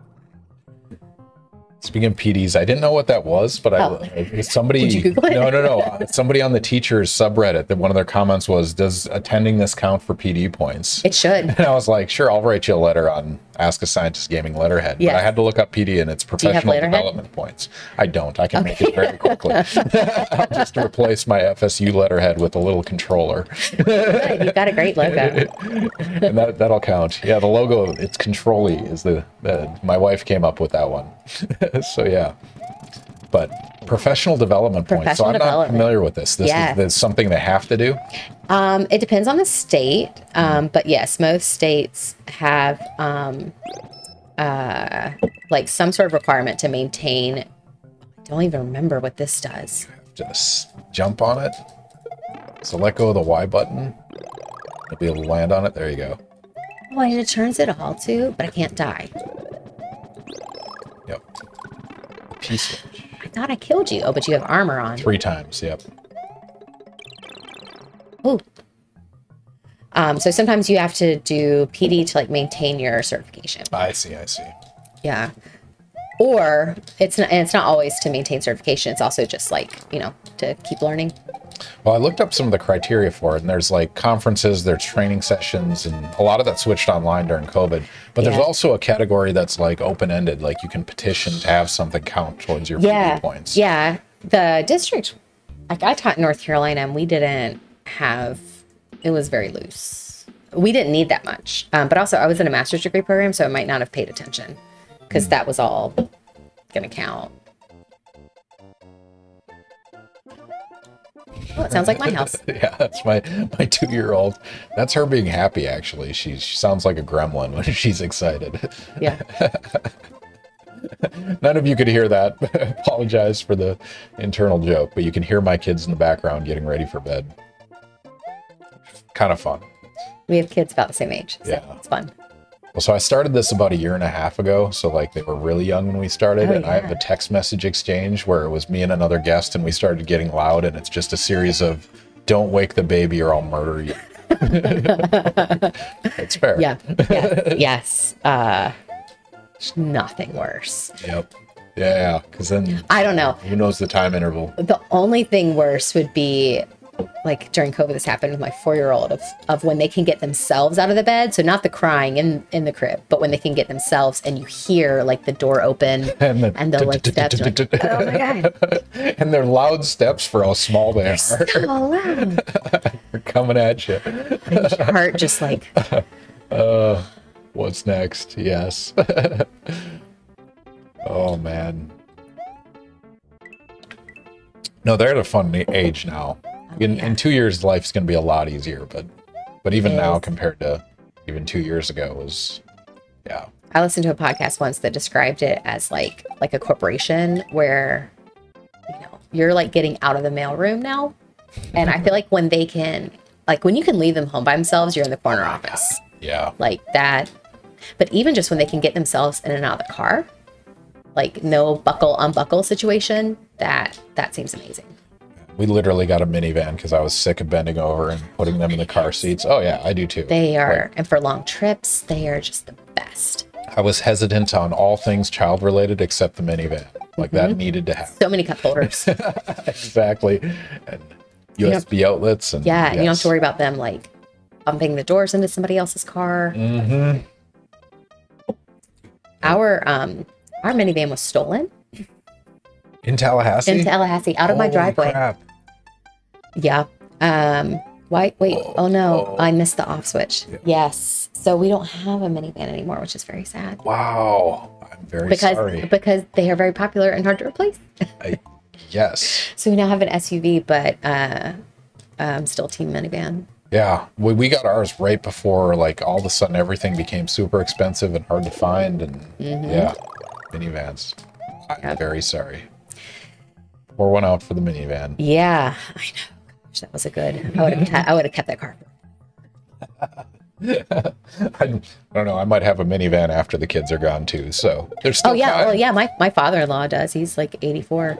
Speaking of PDs, I didn't know what that was, but somebody, Did you Google it? No. Somebody on the teachers subreddit, that one of their comments was, does attending this count for PD points? It should. And I was like, sure, I'll write you a letter on Ask a Scientist Gaming letterhead. Yes. But I had to look up PD and its professional development points. I don't. I can make it very quickly. I'll just replace my FSU letterhead with a little controller. Good. You've got a great logo. And that'll count. Yeah, the logo, it's Control-Y is my wife came up with that one. So yeah, but professional development points. So I'm not familiar with this. This is something they have to do. It depends on the state, but yes, most states have like some sort of requirement to maintain. I don't even remember what this does. Just jump on it. So let go of the Y button. You'll be able to land on it. There you go. Oh, and it turns it all too, but I can't die. Yep. P-switch. I thought I killed you. Oh, but you have armor on. 3 times, yep. Oh. So sometimes you have to do PD to like maintain your certification. I see. Yeah. Or it's not always to maintain certification. It's also just like, to keep learning. Well, I looked up some of the criteria for it, and there's like conferences, there's training sessions, and a lot of that switched online during COVID. But there's also a category that's like open-ended, like you can petition to have something count towards your PD points. Yeah. The district, like I taught in North Carolina, and we didn't have, it was very loose. We didn't need that much. But also I was in a master's degree program, so I might not have paid attention because that was all going to count. Oh, it sounds like my house. Yeah, that's my 2-year-old. That's her being happy, actually. She sounds like a gremlin when she's excited. Yeah. None of you could hear that. Apologize for the internal joke, but you can hear my kids in the background getting ready for bed. Kind of fun. We have kids about the same age, so Yeah. it's fun. Well, so I started this about 1.5 years ago, so like they were really young when we started, Oh, and I have yeah. a text message exchange where it was me and another guest, and we started getting loud, and it's just a series of, "Don't wake the baby or I'll murder you." It's fair. Yeah. Yes. Nothing worse. Yep. Yeah, because then I don't know. who knows the time interval? The only thing worse would be like during COVID, this happened with my 4-year-old of when they can get themselves out of the bed. So not the crying in the crib, but when they can get themselves and you hear like the door open and the like steps. You're like, oh my God. And they're loud steps for how small they are. So loud. They're coming at you. And your heart just like, What's next? Yes. Oh, man. No, they're at a fun age now. In 2 years, life's going to be a lot easier, but even now compared to even 2 years ago was, yeah. I listened to a podcast once that described it as like a corporation where, you know, you're like getting out of the mailroom now. And I feel like when they can, like when you can leave them home by themselves, you're in the corner office. Yeah. Like that. But even just when they can get themselves in and out of the car, like no buckle unbuckle situation, that seems amazing. We literally got a minivan because I was sick of bending over and putting them in the car seats. Oh yeah, I do too. They are, and for long trips, they are just the best. I was hesitant on all things child related except the minivan. Like that needed to happen. So many cup holders. Exactly. And USB outlets. And Yeah, and you don't have yes. to worry about them like bumping the doors into somebody else's car. Mm-hmm. Our minivan was stolen In Tallahassee? in Tallahassee out of my Holy driveway. crap. Yeah. Wait. Oh no, I missed the off switch. Yeah. Yes. So we don't have a minivan anymore, which is very sad. Wow. I'm very sorry. Because they are very popular and hard to replace. Yes. So we now have an SUV, but still team minivan. Yeah. We got ours right before like all of a sudden everything became super expensive and hard to find. And yeah, minivans. I'm very sorry. Pour one out for the minivan. Yeah, I know. Gosh, that was a good. I would have kept that car. I don't know. I might have a minivan after the kids are gone too. So there's still Oh yeah, time. well yeah. My father-in-law does. He's like 84.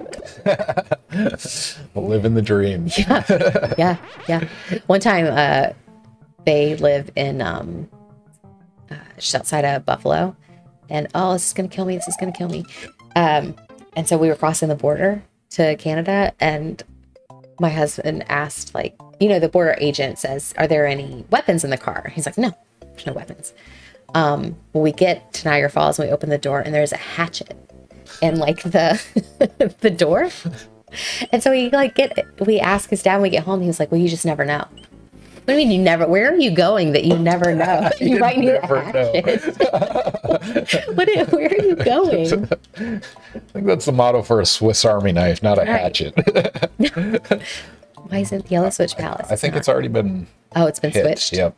Living the dream. Yeah. One time, they live in just outside of Buffalo, and this is gonna kill me. This is gonna kill me. And so we were crossing the border to Canada, and my husband asked, like, you know, the border agent says, "Are there any weapons in the car?" He's like, "No, there's no weapons." Well, we get to Niagara Falls and we open the door, and there's a hatchet in like the the door. And so we ask his dad when we get home. He was like, "Well, you just never know." What do you mean you never? Where are you going that you never know? You might need a hatchet. Where are you going? I think that's the motto for a Swiss Army knife, not a hatchet. Why is it Yellow Switch Palace? I think it's already been it's been hit. switched. Yep.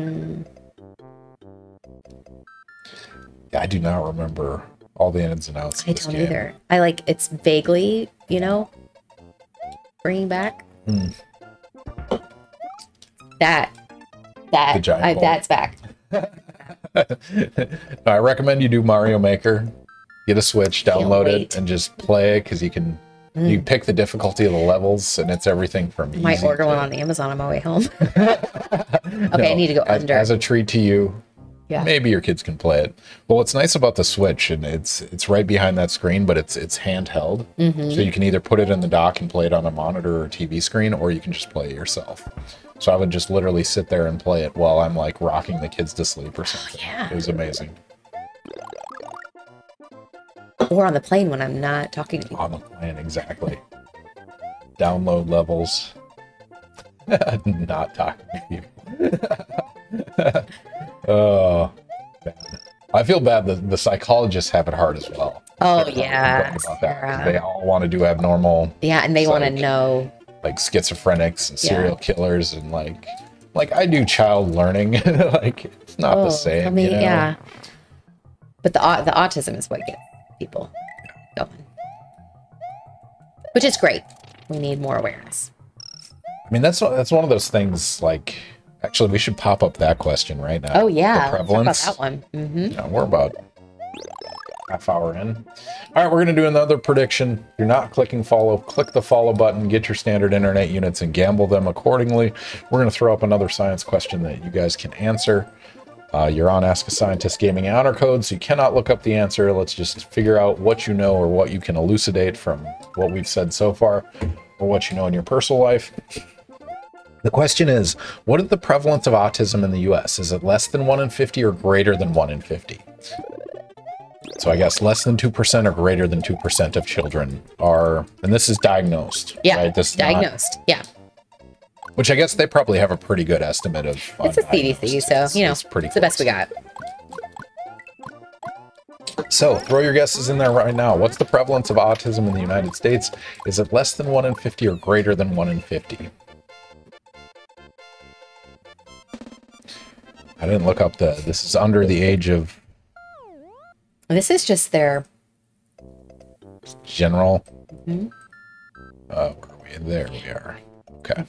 Yeah, I do not remember all the ins and outs. I of this don't game. either. I like it's vaguely, you know, bringing back that The giant ball. that's back. I recommend you do Mario Maker. Get a Switch, download wait. it, and just play it because you can. You pick the difficulty of the levels, and it's everything from easy. Might order to- one on Amazon on my way home. Okay, I need to go under. As a treat to you. Yeah. Maybe your kids can play it. Well, what's nice about the Switch, and it's right behind that screen, but it's handheld. So you can either put it in the dock and play it on a monitor or TV screen, or you can just play it yourself. So I would just literally sit there and play it while I'm like rocking the kids to sleep or something. yeah. It was amazing. Or on the plane when I'm not talking to people. On the plane, exactly. download levels. Not talking to people. Oh, man. I feel bad that the psychologists have it hard as well. Oh, They're yeah. about that, 'cause they all want to do abnormal. Yeah, and they want to know. Like schizophrenics and serial killers and like I do child learning. Like it's not the same. I mean, you know? yeah. But the autism is what gets people going, which is great. We need more awareness. I mean, that's one of those things. Like, actually, we should pop up that question right now. Oh yeah, the prevalence. let's talk about that one. Mm-hmm. Yeah, we're about half hour in. All right, we're gonna do another prediction. If you're not clicking follow, click the follow button, get your standard internet units, and gamble them accordingly. We're gonna throw up another science question that you guys can answer. You're on Ask a Scientist Gaming Honor Code, so you cannot look up the answer. Let's just figure out what you know or what you can elucidate from what we've said so far, or what you know in your personal life. The question is, what is the prevalence of autism in the US? Is it less than 1 in 50 or greater than 1 in 50? So I guess less than 2% or greater than 2% of children are, and this is diagnosed. Yeah, right? This is diagnosed. Yeah. Which I guess they probably have a pretty good estimate of. It's a CDC, so it's pretty. It's the best we got. So throw your guesses in there right now. What's the prevalence of autism in the United States? Is it less than 1 in 50 or greater than 1 in 50? I didn't look up this is under the age of. This is just their general. Mm-hmm. Where are we? There we are. Okay.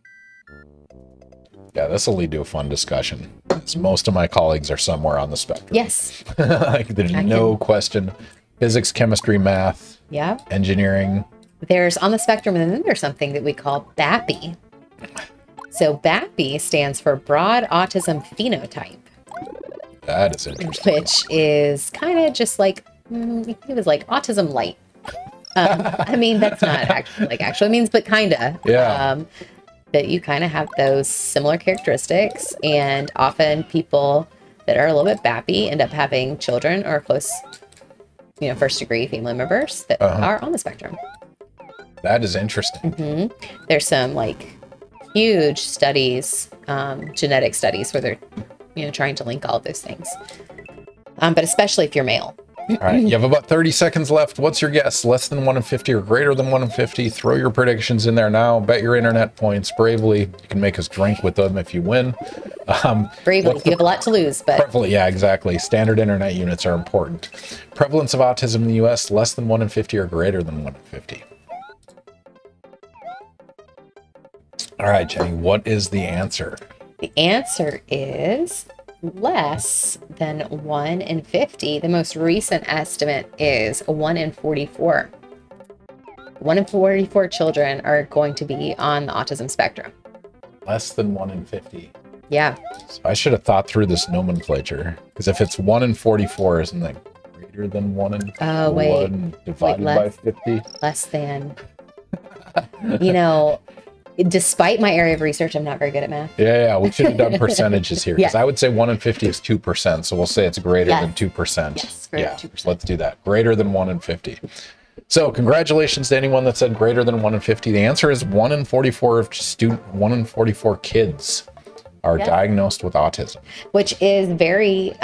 Yeah, this will lead to a fun discussion. Most of my colleagues are somewhere on the spectrum. Yes. Like, there's no question. Physics, chemistry, math. Yeah. Engineering. There's on the spectrum, and then there's something that we call BAPI. So BAPI stands for Broad Autism Phenotype. That is interesting. Which is kind of just like, it was like autism light. I mean, that's not actually means, but kind of. Yeah. That you kind of have those similar characteristics. And often people that are a little bit BAPI end up having children or close, first degree family members that are on the spectrum. That is interesting. Mm-hmm. There's some like huge studies, genetic studies where they're trying to link all of those things. But especially if you're male. All right, you have about 30 seconds left. What's your guess? Less than 1 in 50 or greater than 1 in 50? Throw your predictions in there now. Bet your internet points bravely. You can make us drink with them if you win. Bravely, you have a lot to lose, but... Yeah, exactly. Standard internet units are important. Prevalence of autism in the U.S., less than 1 in 50 or greater than 1 in 50? All right, Jenny, what is the answer? The answer is less than 1 in 50. The most recent estimate is 1 in 44. 1 in 44 children are going to be on the autism spectrum. Less than 1 in 50. Yeah. So I should have thought through this nomenclature, because if it's 1 in 44, isn't that greater than 1 in 1 divided by 50? Less than. Despite my area of research, I'm not very good at math. Yeah, we should have done percentages here, because I would say 1 in 50 is 2%, so we'll say it's greater than 2%. Yes, greater than 2%. Let's do that. Greater than 1 in 50. So congratulations to anyone that said greater than 1 in 50. The answer is 1 in 44 1 in 44 kids are diagnosed with autism. Which is very...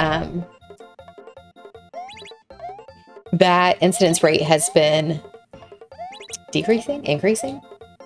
that incidence rate has been increasing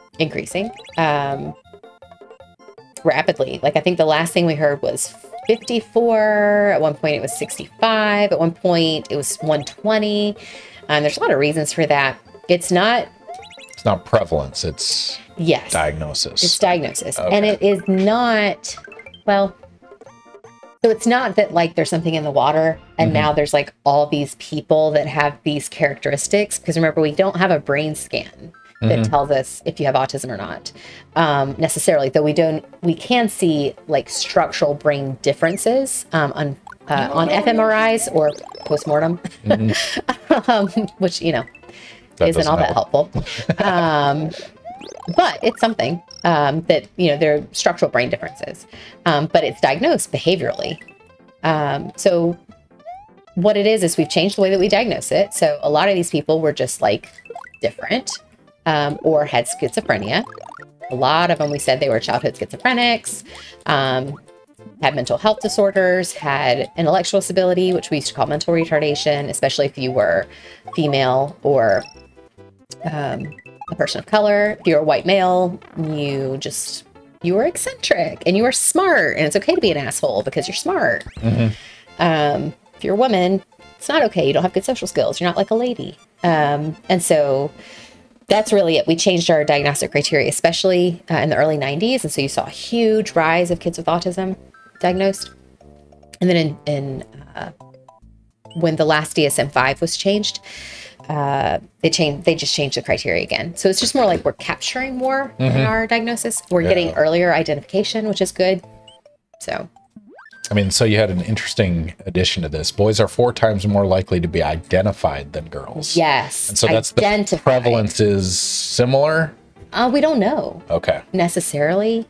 rapidly. Like, I think the last thing we heard was 54. At one point it was 65. At one point it was 120. There's a lot of reasons for that. It's not prevalence, it's diagnosis. It's diagnosis. Okay. And it is not, so it's not that like there's something in the water and now there's like all these people that have these characteristics, because remember, we don't have a brain scan that tells us if you have autism or not, necessarily. Though we can see like structural brain differences on fMRIs or postmortem, which isn't all that helpful. But it's something that there are structural brain differences, but it's diagnosed behaviorally. So what it is we've changed the way that we diagnose it. So a lot of these people were just like different. or had schizophrenia. A lot of them, we said they were childhood schizophrenics, had mental health disorders, had intellectual disability, which we used to call mental retardation, especially if you were female or a person of color. If you're a white male, you were eccentric and you were smart, and it's okay to be an asshole because you're smart. If you're a woman, it's not okay. You don't have good social skills. You're not like a lady. And so that's really it. We changed our diagnostic criteria, especially in the early 90s. And so you saw a huge rise of kids with autism diagnosed. And then when the last DSM-5 was changed, they just changed the criteria again. So it's just more like we're capturing more in our diagnosis. We're getting earlier identification, which is good. So, I mean, so you had an interesting addition to this. Boys are 4 times more likely to be identified than girls. Yes. And so that's the prevalence is similar? We don't know. Okay. Necessarily.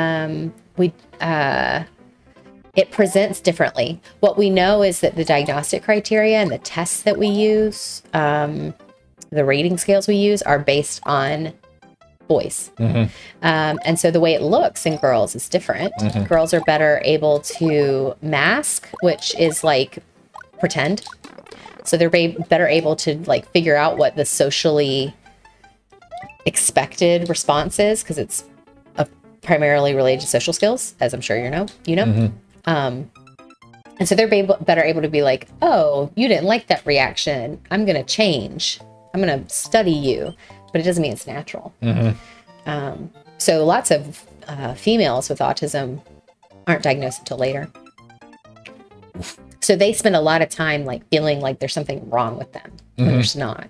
It presents differently. What we know is that the diagnostic criteria and the tests that we use, the rating scales we use, are based on boys. And so the way it looks in girls is different. Girls are better able to mask, which is like pretend. So they're better able to like figure out what the socially expected response is, because it's primarily related to social skills, as I'm sure you know. And so they're better able to be like, oh, you didn't like that reaction. I'm going to change. I'm going to study you. But it doesn't mean it's natural. So lots of females with autism aren't diagnosed until later. So they spend a lot of time like feeling like there's something wrong with them when there's not.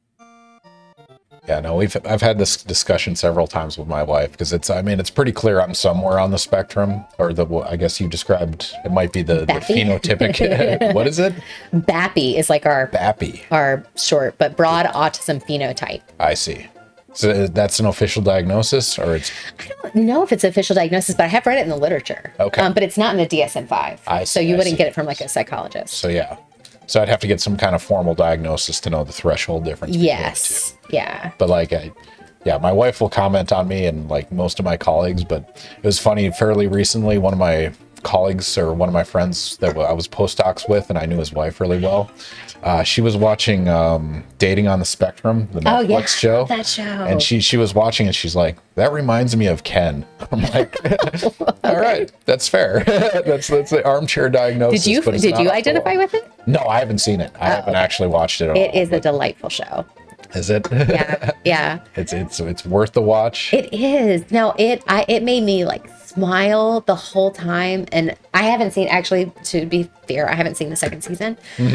Yeah, no, I've had this discussion several times with my wife, because it's pretty clear I'm somewhere on the spectrum, or I guess you described, it might be the phenotypic. What is it? BAPI is like our short but broad autism phenotype. I see. So that's an official diagnosis, or it's? I don't know if it's an official diagnosis, but I have read it in the literature. Okay. But it's not in the DSM-5. So you wouldn't get it from like a psychologist. So yeah. So I'd have to get some kind of formal diagnosis to know the threshold difference. Yes. Yeah. But like, my wife will comment on me and like most of my colleagues, but it was funny, fairly recently, one of my colleagues or one of my friends that I was postdocs with, and I knew his wife really well, she was watching Dating on the Spectrum, the Netflix show. That show. And she was watching and she's like, that reminds me of Ken. I'm like, all right, that's fair. that's the armchair diagnosis. Did you identify with it? No, I haven't seen it. I haven't actually watched it at all. It is a delightful show. Is it? Yeah. It's worth the watch. It is. No, it made me like smile the whole time, and I haven't seen, actually, to be fair, I haven't seen the second season.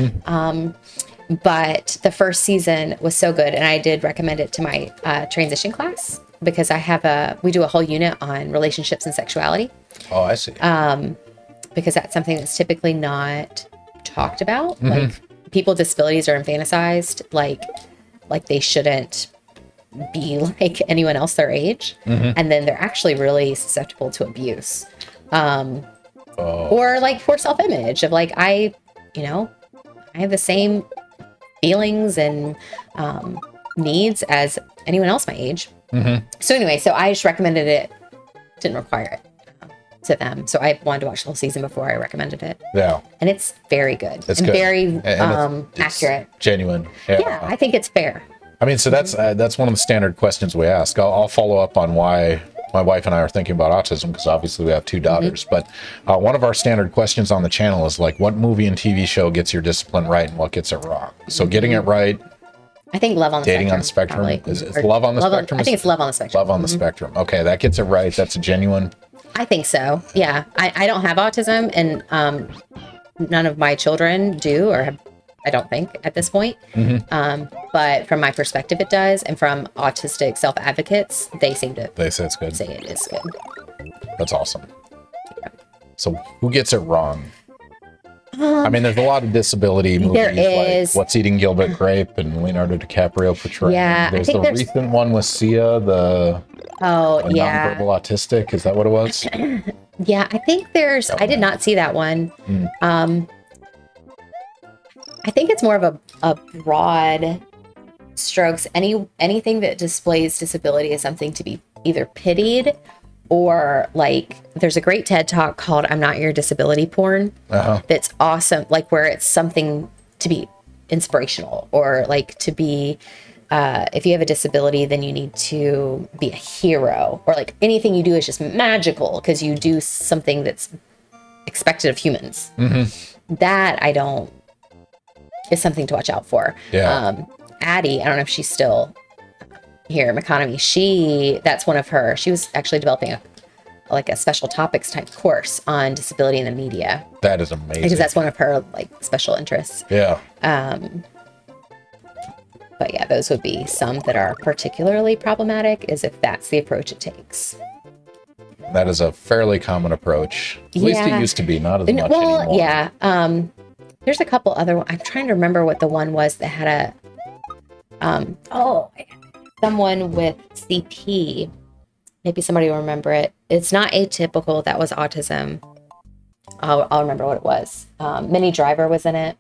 But the first season was so good, and I did recommend it to my transition class, because we do a whole unit on relationships and sexuality. Oh, I see. Because that's something that's typically not talked about. Like, people with disabilities are infantilized, like they shouldn't be like anyone else their age. And then they're actually really susceptible to abuse. Or like poor self-image of like, I have the same feelings and needs as anyone else my age. So anyway, so I just recommended it, didn't require it to them. So I wanted to watch the whole season before I recommended it. Yeah. And it's very good. It's good. Very accurate. Genuine. Yeah, I think it's fair. I mean, so that's one of the standard questions we ask. I'll follow up on why my wife and I are thinking about autism, because obviously we have 2 daughters. But one of our standard questions on the channel is like, what movie and TV show gets your discipline right and what gets it wrong? So getting it right. I think Love on the Dating Spectrum. on the Spectrum. Is Love on the Spectrum? I think it's Love on the Spectrum. Love on the Spectrum. Okay, that gets it right. That's a genuine. I think so. Yeah. I don't have autism, and none of my children do, or have, I don't think, at this point. But from my perspective, it does. And from autistic self-advocates, they seem to say it's good. Say it is good. That's awesome. Yeah. So who gets it wrong? I mean, there's a lot of disability movies. There is. Like What's Eating Gilbert Grape and Leonardo DiCaprio portraying. Yeah. There's the recent one with Sia, nonverbal autistic. Is that what it was? Yeah, I think I did not see that one. I think it's more of a broad strokes, anything that displays disability is something to be either pitied or like there's a great TED talk called I'm Not Your Disability Porn. That's awesome. Like where it's something to be inspirational or like to be, if you have a disability, then you need to be a hero or like anything you do is just magical because you do something that's expected of humans. That is something to watch out for. Addie, I don't know if she's still here, McConomy, that's one of her, she was actually developing a special topics type course on disability in the media. That is amazing. Because that's one of her like special interests. Yeah. But yeah, those would be some that are particularly problematic is if that's the approach it takes. That is a fairly common approach. At least it used to be, not as much anymore. Yeah. There's a couple other ones. I'm trying to remember what the one was that had someone with CP. Maybe somebody will remember it. It's not atypical. That was autism. I'll remember what it was. Minnie Driver was in it.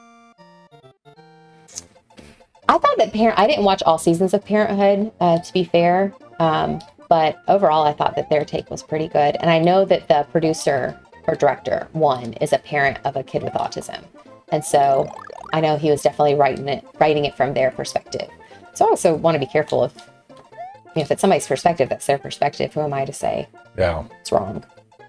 I thought that I didn't watch all seasons of Parenthood, to be fair. But overall, I thought that their take was pretty good. And I know that the producer or director, one, is a parent of a kid with autism. And so I know he was definitely writing it from their perspective. So I also want to be careful if it's somebody's perspective, that's their perspective. Who am I to say it's wrong?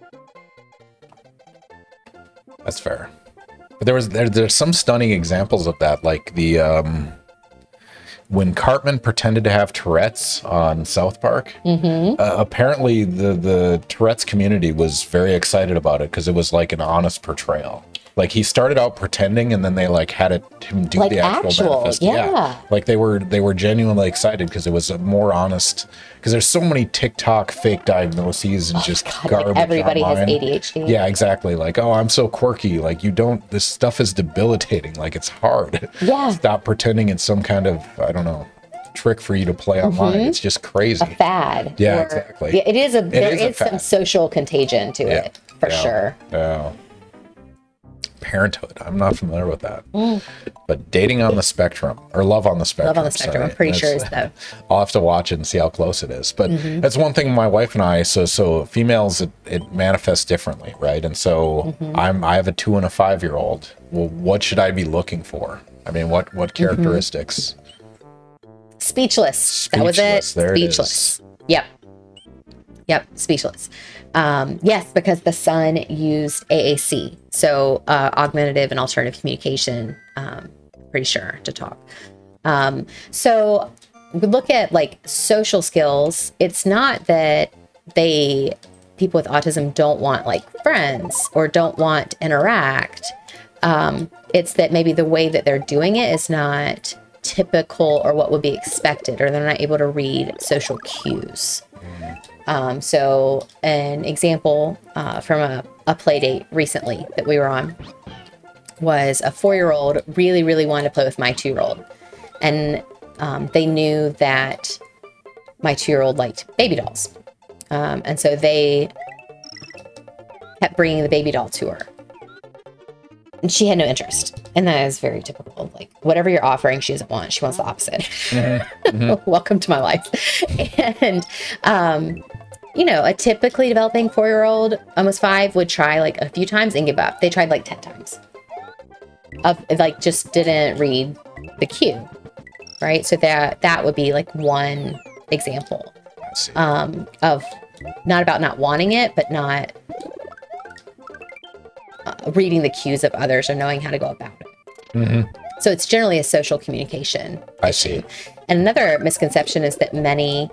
That's fair. But there's some stunning examples of that, like the when Cartman pretended to have Tourette's on South Park. Apparently the Tourette's community was very excited about it because it was like an honest portrayal. Like he started out pretending, and then they like had him do the actual manifest. Yeah, like they were genuinely excited because it was a more honest. Because there's so many TikTok fake diagnoses and just garbage. Everybody online. has ADHD. Yeah, exactly. Like, oh, I'm so quirky. Like this stuff is debilitating. Like it's hard. Yeah. Stop pretending it's some kind of, I don't know, trick for you to play online. It's just crazy. A fad. Yeah, exactly. Yeah, there is some social contagion to it for sure. Yeah. Parenthood. I'm not familiar with that. But Dating on the Spectrum, or Love on the Spectrum. Love on the Spectrum. I'm pretty sure it's that. I'll have to watch it and see how close it is. But that's one thing my wife and I, so females, it manifests differently, right? And so I have a 2 and a 5-year-old. Well, what should I be looking for? I mean, what characteristics? Speechless. That was it. There Speechless. It is. Yep. Speechless. Yes, because the son used AAC, so augmentative and alternative communication, pretty sure, to talk. So we look at like social skills. It's not that people with autism don't want like friends or don't want to interact. It's that maybe the way that they're doing it is not typical or what would be expected, or they're not able to read social cues. So an example from a play date recently that we were on was a 4-year-old really, really wanted to play with my 2-year-old. And they knew that my 2-year-old liked baby dolls. And so they kept bringing the baby doll to her. And she had no interest. And that is very typical. Like, whatever you're offering, she doesn't want. She wants the opposite. Welcome to my life. And, a typically developing 4-year-old, almost 5, would try like a few times and give up. They tried like 10 times. Just didn't read the cue. Right? So that would be like one example of not about not wanting it, but not reading the cues of others or knowing how to go about it. So it's generally a social communication issue. I see. And another misconception is that many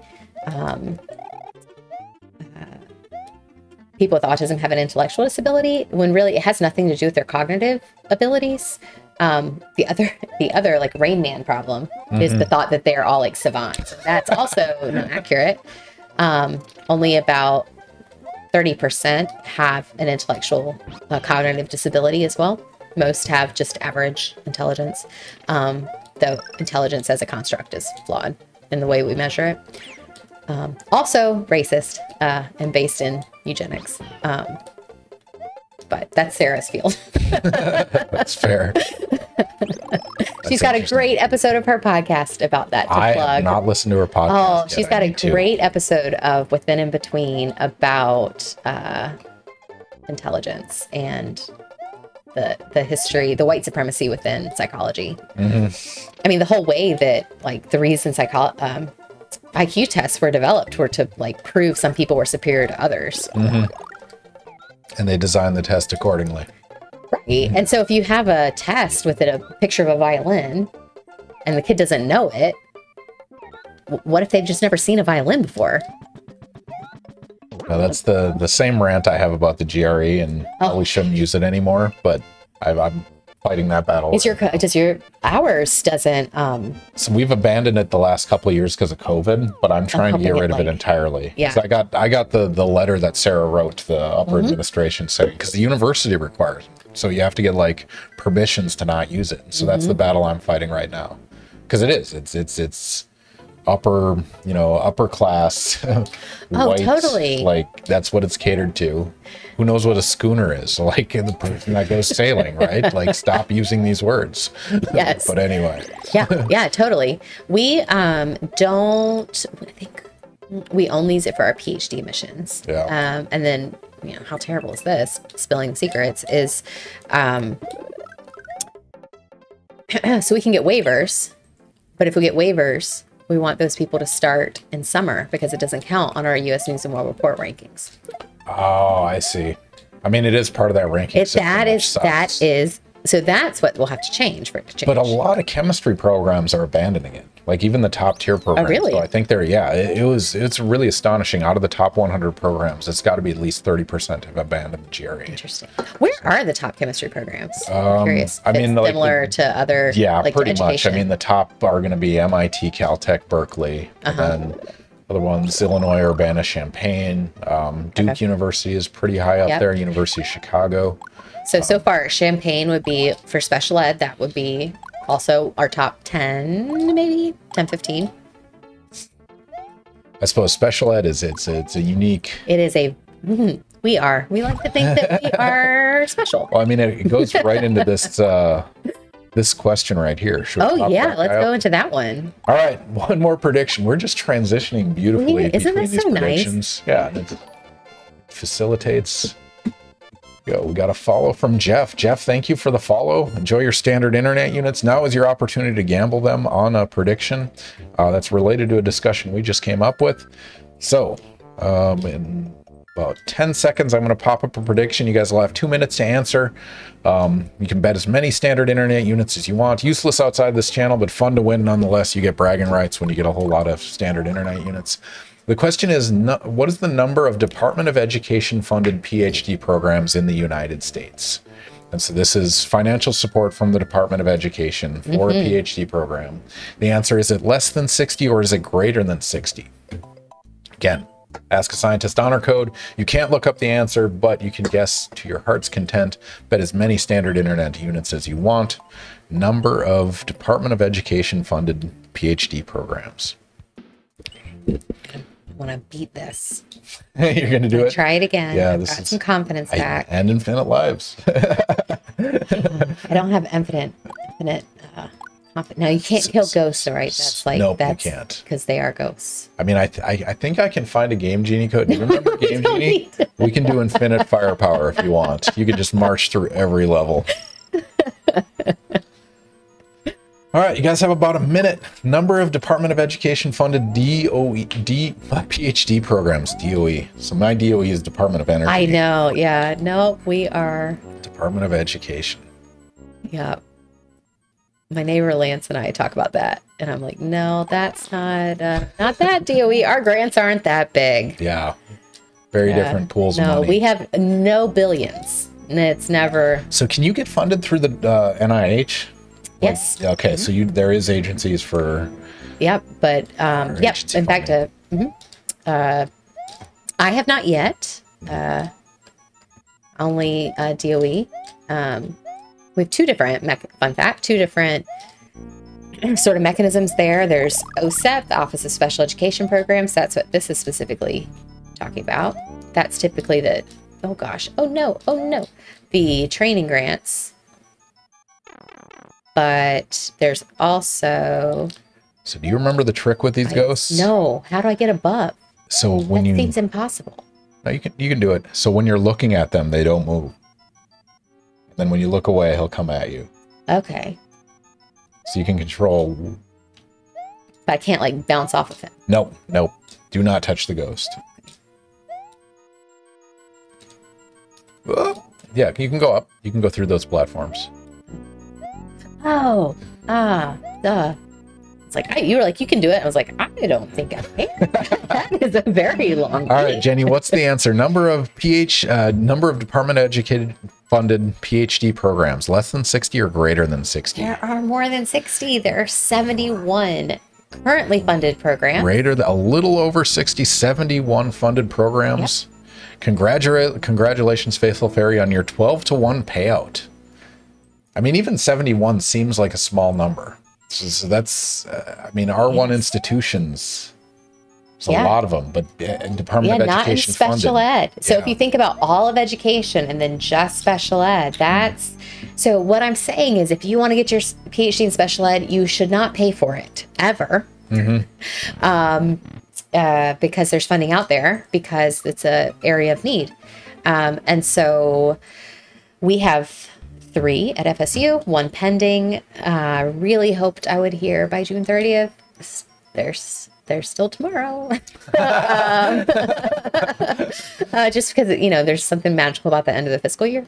people with autism have an intellectual disability, when really it has nothing to do with their cognitive abilities. The other like Rain Man problem is the thought that they're all like savants. That's also not accurate. Only about 30% have an intellectual cognitive disability as well. Most have just average intelligence, though intelligence as a construct is flawed in the way we measure it. Also racist and based in eugenics. But that's Sarah's field. That's fair. She's got a great episode of her podcast about that to I plug. have not listened to her podcast. Oh, yet. she's got a great episode of Within and Between about intelligence and the history, the white supremacy within psychology. I mean, the whole way that, like, the reason IQ tests were developed were to, like, prove some people were superior to others. And they designed the test accordingly. Right. And so if you have a test with a picture of a violin and the kid doesn't know it, what if they've just never seen a violin before? Now, that's the same rant I have about the GRE, and we shouldn't use it anymore, but I'm fighting that battle. Ours doesn't. So we've abandoned it the last couple of years because of COVID, but I'm trying to get rid of it entirely. Yeah. So I got the letter that Sarah wrote to the upper administration saying, because the university requires it. So you have to get, like, permissions to not use it. So that's the battle I'm fighting right now. Because it's upper class. White, totally. Like, that's what it's catered to. Who knows what a schooner is? Like, the person that goes sailing, right? Like, stop using these words. Yes. But anyway. Yeah, totally. We don't, I think we only use it for our PhD missions. Yeah. And then, how terrible is this? Spilling secrets is, so we can get waivers, but if we get waivers, we want those people to start in summer because it doesn't count on our U.S. News and World Report rankings. Oh, I see. I mean, it is part of that ranking system. So that's what we'll have to change for it to change. But a lot of chemistry programs are abandoning it. Like, even the top tier programs. Oh, really? So I think it's really astonishing. Out of the top 100 programs, it's got to be at least 30% have abandoned the GRE. Interesting. Where are the top chemistry programs? I'm curious. I mean, similar to other. Yeah, like, pretty education. much. I mean, the top are going to be MIT, Caltech, Berkeley, and then other ones, Illinois, Urbana-Champaign. Duke University is pretty high up there. University of Chicago. So far, Champaign would be for special ed. That would be also our top 10, maybe 10, 15. I suppose special ed it's a unique. It is we like to think that we are special. Well, I mean, it goes right into this question right here. Let's go into that one. All right, one more prediction. We're just transitioning beautifully Isn't between that these so predictions. Nice? Yeah, it facilitates. We got a follow from Jeff. Jeff, thank you for the follow. Enjoy your standard internet units. Now is your opportunity to gamble them on a prediction that's related to a discussion we just came up with. So, in about 10 seconds, I'm going to pop up a prediction. You guys will have 2 minutes to answer. You can bet as many standard internet units as you want. Useless outside this channel, but fun to win nonetheless. You get bragging rights when you get a whole lot of standard internet units. The question is, what is the number of Department of Education funded PhD programs in the United States? And so this is financial support from the Department of Education for a PhD program. The answer is it less than 60 or is it greater than 60? Again, Ask a Scientist honor code. You can't look up the answer, but you can guess to your heart's content. Bet as many standard internet units as you want. Number of Department of Education funded PhD programs. I want to beat this. You're going to do it? Try it again. Yeah, I've got some confidence back. And infinite lives. I don't have infinite confidence. No, you can't kill ghosts, right? That's like, nope, you can't. Because they are ghosts. I mean, I think I can find a Game Genie code. Do you remember Game Genie? We can do infinite firepower if you want. You could just march through every level. All right, you guys have about a minute. Number of Department of Education funded PhD programs, DOE. So my DOE is Department of Energy. I know, yeah. No, we are. Department of Education. Yeah. My neighbor Lance and I talk about that. And I'm like, no, that's not that DOE. Our grants aren't that big. Yeah. Very different pools of money. No, we have no billions. It's never. So can you get funded through the NIH? Yes. Okay, so there is agencies for. Yep, but in fact, I have not yet. Only DOE. We have two different sort of mechanisms there. There's OSEP, the Office of Special Education Programs. That's what this is specifically talking about. That's typically the the training grants. but there's also... So do you remember the trick with these ghosts? No. How do I get above? So when that seems impossible. No, you can do it. So when you're looking at them, they don't move. And then when you look away, he'll come at you. Okay. So you can control... But I can't, like, bounce off of him. Nope. Do not touch the ghost. Yeah, you can go up. You can go through those platforms. Oh. Duh. It's like, you were like, you can do it. I was like, I don't think I can. That is a very long All right, Jenny, what's the answer? Number of department educated funded PhD programs, less than 60 or greater than 60? There are more than 60. There are 71 currently funded programs. A little over 60, 71 funded programs. Yep. Congratulations, Faithful Fairy, on your 12-to-1 payout. I mean, even 71 seems like a small number. So that's, R1 institutions, there's a lot of them, but Department of Education not in special funded. ed. So if you think about all of education and then just special ed, so what I'm saying is if you want to get your PhD in special ed, you should not pay for it, ever. Because there's funding out there, because it's an area of need. And so we have 3 at FSU, 1 pending. Really hoped I would hear by June 30th. There's still tomorrow. Just because, there's something magical about the end of the fiscal year.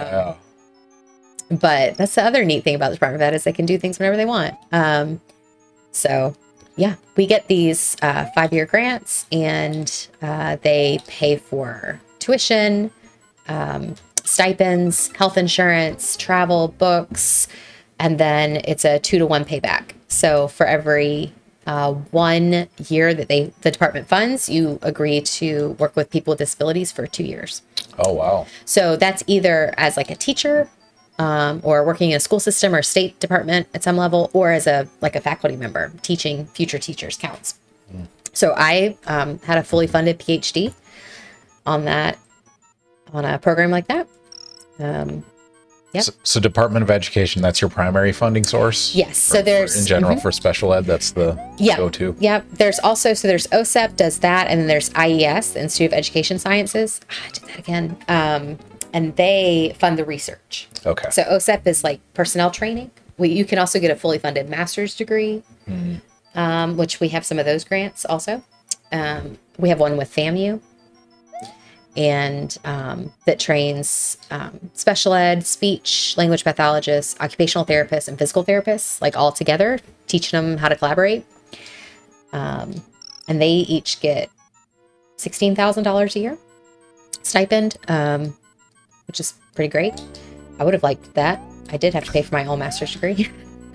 But that's the other neat thing about the Department of Ed is they can do things whenever they want. So yeah, we get these 5-year grants, and they pay for tuition, stipends, health insurance, travel, books, and then it's a 2-to-1 payback. So for every 1 year that the department funds, you agree to work with people with disabilities for 2 years. Oh, wow. So that's either as like a teacher, or working in a school system or state department at some level, or as a faculty member teaching future teachers counts. So I had a fully funded PhD on a program like that. Yep. So Department of Education, that's your primary funding source? Yes. So there's in general for special ed, that's the go-to. Yep. There's OSEP does that, and then there's IES, the Institute of Education Sciences. I did that again. And they fund the research. Okay. So OSEP is like personnel training. You can also get a fully funded master's degree, which we have some of those grants also. We have one with FAMU, and that trains special ed, speech, language pathologists, occupational therapists, and physical therapists, like all together, teaching them how to collaborate. And they each get $16,000 a year stipend, which is pretty great. I would have liked that. I did have to pay for my own master's degree.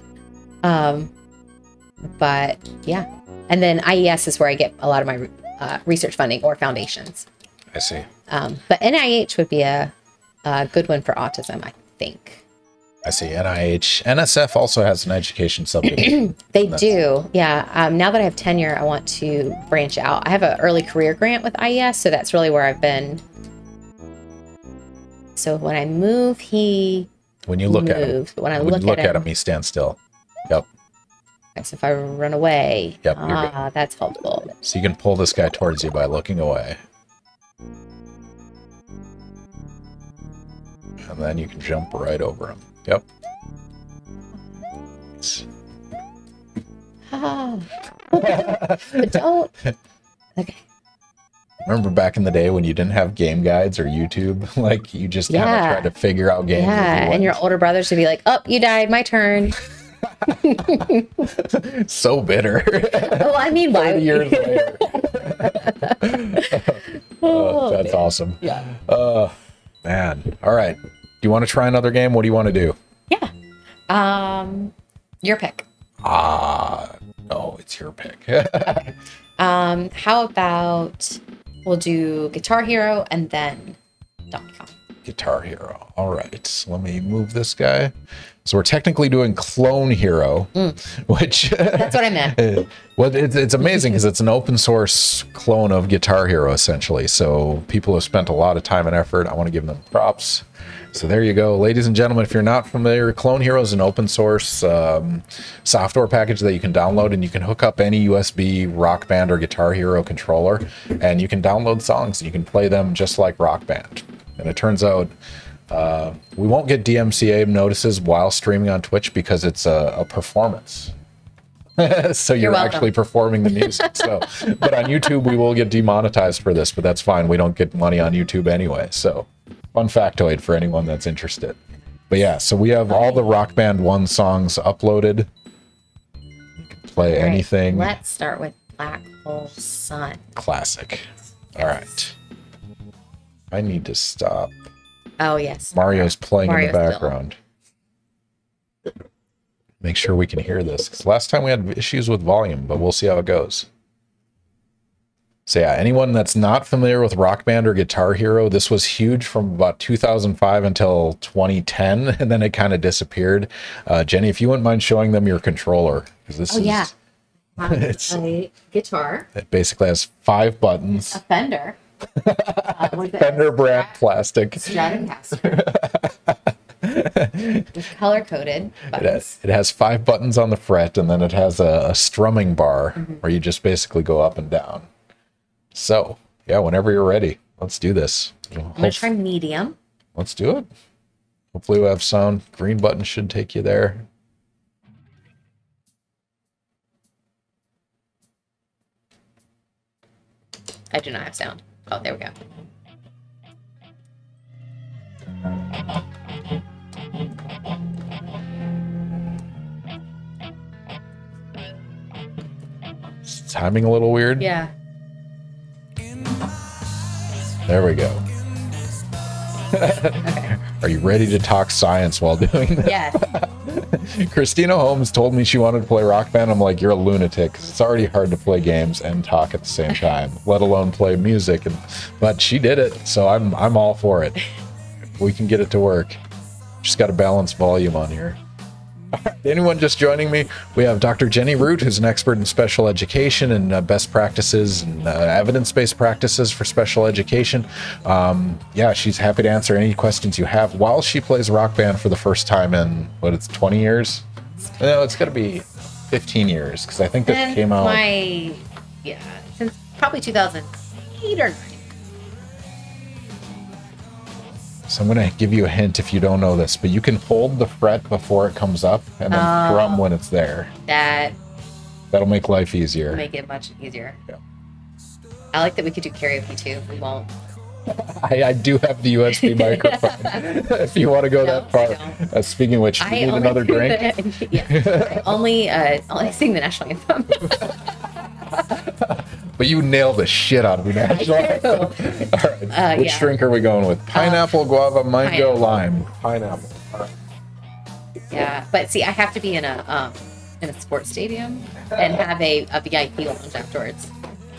But yeah. And then IES is where I get a lot of my research funding or foundations. I see. But NIH would be a good one for autism, I think. I see. NIH. NSF also has an education subdivision. They do. Yeah. Now that I have tenure, I want to branch out. I have an early career grant with IES, so that's really where I've been. So when I move, when you look at him, he stands still. Yep. So if I run away, that's helpful. So you can pull this guy towards you by looking away. And then you can jump right over him. Yep. But don't. Okay. Remember back in the day when you didn't have game guides or YouTube? Like, you just kind of tried to figure out games. Yeah, and your older brothers would be like, oh, you died, my turn. So bitter. Well, I mean, why? 30 years later. That's awesome. Yeah. Man. All right. Do you want to try another game? What do you want to do? Yeah. Your pick. No, it's your pick. Okay. How about we'll do Guitar Hero and then Donkey Kong. Guitar Hero. All right. Let me move this guy. So we're technically doing Clone Hero, which... That's what I meant. Well, it's amazing because it's an open source clone of Guitar Hero, essentially. So people have spent a lot of time and effort. I want to give them props. So there you go, ladies and gentlemen. If you're not familiar, Clone Hero is an open source software package that you can download, and you can hook up any USB Rock Band or Guitar Hero controller, and you can download songs and you can play them just like Rock Band. And it turns out we won't get DMCA notices while streaming on Twitch because it's a performance. So you're actually performing the music. So, but on YouTube we will get demonetized for this, but that's fine. We don't get money on YouTube anyway. So fun factoid for anyone that's interested. But yeah, so we have all the Rock Band 1 songs uploaded. You can play anything. Let's start with Black Hole Sun. Classic. All right. I need to stop. Oh, yes. Mario's playing in the background. Make sure we can hear this, because last time we had issues with volume, but we'll see how it goes. So yeah, anyone that's not familiar with Rock Band or Guitar Hero, this was huge from about 2005 until 2010, and then it kind of disappeared. Jenny, if you wouldn't mind showing them your controller, because this is... yeah. It's a guitar. It basically has 5 buttons. A Fender. Fender brand plastic. Stratocaster. It's color-coded buttons. It has 5 buttons on the fret, and then it has a strumming bar where you just basically go up and down. So, yeah, whenever you're ready, let's do this. I'm going to try medium. Let's do it. Hopefully we'll have sound. Green button should take you there. I do not have sound. Oh, there we go. Is timing a little weird? Yeah. There we go. Okay. Are you ready to talk science while doing this? Yes. Christina Holmes told me she wanted to play Rock Band. I'm like, you're a lunatic, because it's already hard to play games and talk at the same time, let alone play music. But she did it, so I'm all for it. We can get it to work. Just got to balance volume on here. Anyone just joining me? We have Dr. Jenny Root, who's an expert in special education and best practices and evidence-based practices for special education. Yeah, she's happy to answer any questions you have while she plays Rock Band for the first time in, what, it's 20 years? No, it's got to be 15 years, because I think this came out... since probably 2008 or 9. So I'm going to give you a hint if you don't know this, but you can hold the fret before it comes up and then drum when it's there. That'll make life easier. Make it much easier. Yeah. I like that we could do karaoke too. We won't. I do have the USB microphone if you want to go that far. Speaking of which, do you need another drink? I only sing the national anthem. But you nail the shit out of the national anthem. All right. Which drink are we going with? Pineapple, guava, mango, lime. Pineapple. All right. Yeah, but see, I have to be in a sports stadium and have a VIP lounge afterwards.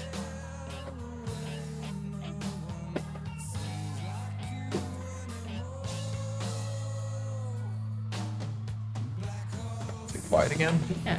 Is it quiet again? Yeah.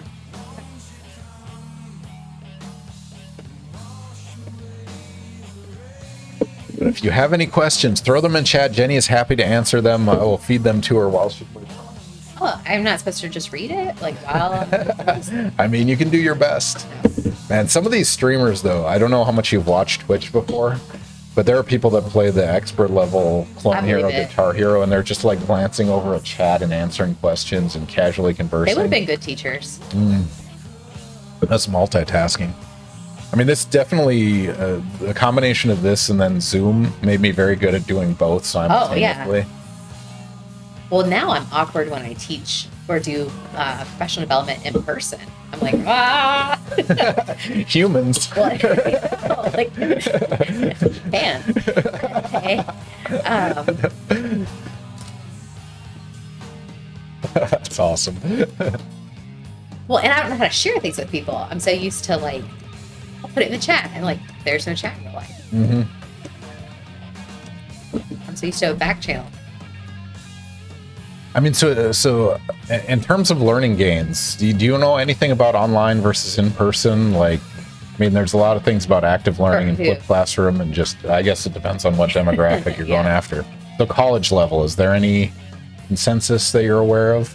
But if you have any questions, throw them in chat. Jenny is happy to answer them. I will feed them to her while she plays. Oh, I'm not supposed to just read it? Like, while I mean, you can do your best. Man, some of these streamers, though, I don't know how much you've watched Twitch before, but there are people that play the expert level Clone Hero, Guitar Hero, and they're just like glancing over a chat and answering questions and casually conversing. They would have been good teachers. That's multitasking. I mean, this definitely, a combination of this and then Zoom made me very good at doing both simultaneously. Oh, yeah. Well, now I'm awkward when I teach or do professional development in person. I'm like, Humans. Like, man. Okay. That's awesome. Well, and I don't know how to share things with people. I'm so used to, like, I'll put it in the chat, and, like, there's no chat in real life. Mm-hmm. I'm so used to a back channel. I mean, so in terms of learning gains, do you know anything about online versus in person? Like, I mean, there's a lot of things about active learning and flipped classroom, and just, I guess it depends on what demographic you're going after. So college level, is there any consensus that you're aware of?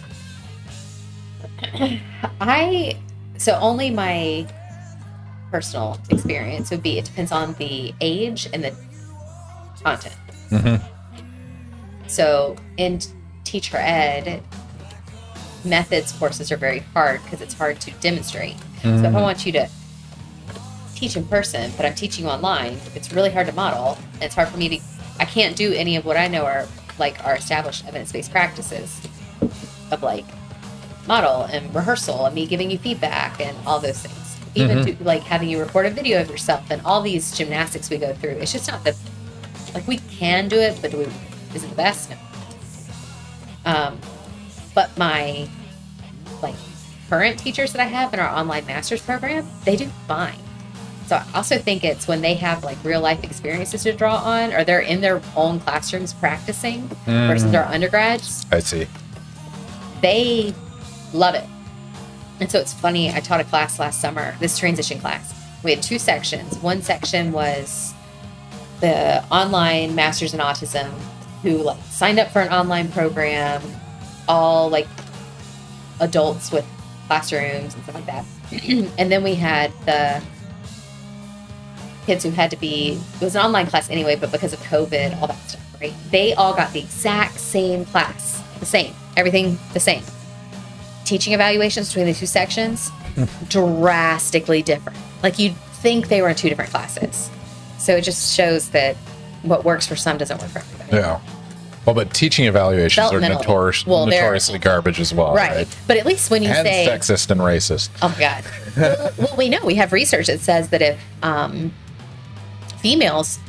So only my personal experience would be, it depends on the age and the content. Mm-hmm. So in teacher ed, methods courses are very hard because it's hard to demonstrate. Mm-hmm. So if I want you to teach in person, but I'm teaching online, it's really hard to model. And it's hard for me to, I can't do any of what I know are like our established evidence-based practices of like model and rehearsal and me giving you feedback and all those things. Even to like having you record a video of yourself and all these gymnastics we go through. It's just not the, like we can do it, but is it the best? No. But my like current teachers that I have in our online master's program, they do fine. So I also think it's when they have like real life experiences to draw on, or they're in their own classrooms practicing versus our undergrads. I see. They love it. And so it's funny, I taught a class last summer, this transition class. We had 2 sections. One section was the online masters in autism who like signed up for an online program, all like adults with classrooms and stuff like that. And then we had the kids who had to be, it was an online class anyway, but because of COVID, all that stuff, right? They all got the exact same class, the same, everything the same. Teaching evaluations between the 2 sections, drastically different. Like you'd think they were in 2 different classes. So it just shows that what works for some doesn't work for everybody. Yeah. Well, but teaching evaluations are notoriously garbage as well, right? But at least when you and say sexist and racist. Oh my God. Well, we know, we have research that says that if females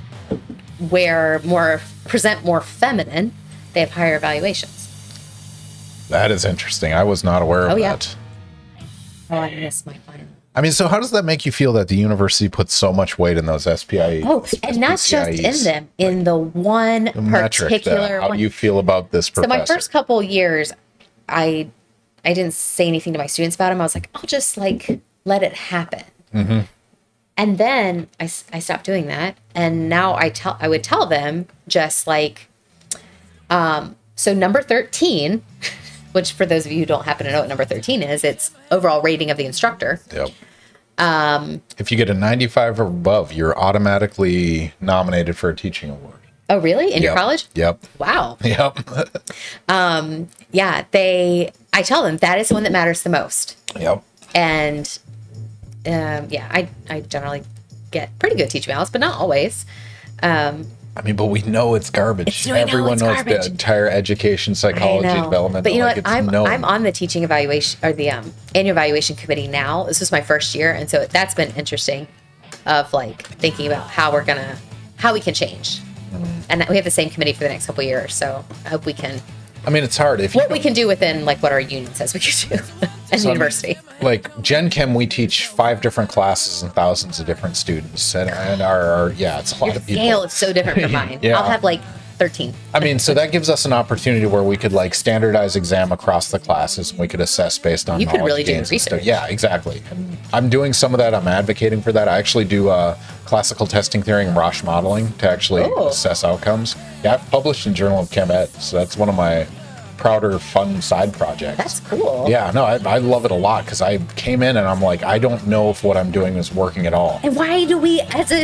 present more feminine, they have higher evaluations. That is interesting. I was not aware of that. Oh, I missed my final. I mean, so how does that make you feel that the university puts so much weight in those SPIE? Oh, and not just in them, in the one particular how one. do you feel about this professor? So my first couple years, I didn't say anything to my students about him. I was like, I'll just like let it happen. Mm-hmm. And then I stopped doing that. And now I would tell them just like, so number 13, which for those of you who don't happen to know what number 13 is, it's overall rating of the instructor. Yep. If you get a 95 or above, you're automatically nominated for a teaching award. Oh, really? In your college? Yep. Wow. Yep. Yeah, I tell them that is the one that matters the most. Yep. And yeah, I generally get pretty good teaching balance, but not always. I mean, but we know it's garbage. Everyone knows the entire education, psychology, development. But you know what? I'm on the teaching evaluation or the annual evaluation committee now. This was my first year, and so that's been interesting. Of like thinking about how we can change, and we have the same committee for the next couple of years. So I hope we can. I mean, it's hard what we can do within like what our union says we can do as a university. Like Gen Chem, we teach 5 different classes and thousands of different students, and our it's a lot of people. Scale is so different from mine. Yeah. I'll have like 13. I mean, so that gives us an opportunity where we could like standardize exam across the classes, and we could assess based on you could really do gains research. Yeah, exactly. And I'm doing some of that. I'm advocating for that. I actually do classical testing theory and Roche modeling to actually assess outcomes. Yeah, I've published in Journal of Chem Ed, so that's one of my prouder, fun side projects. That's cool. Yeah, no, I love it a lot because I came in and I'm like, I don't know if what I'm doing is working at all. And why do we,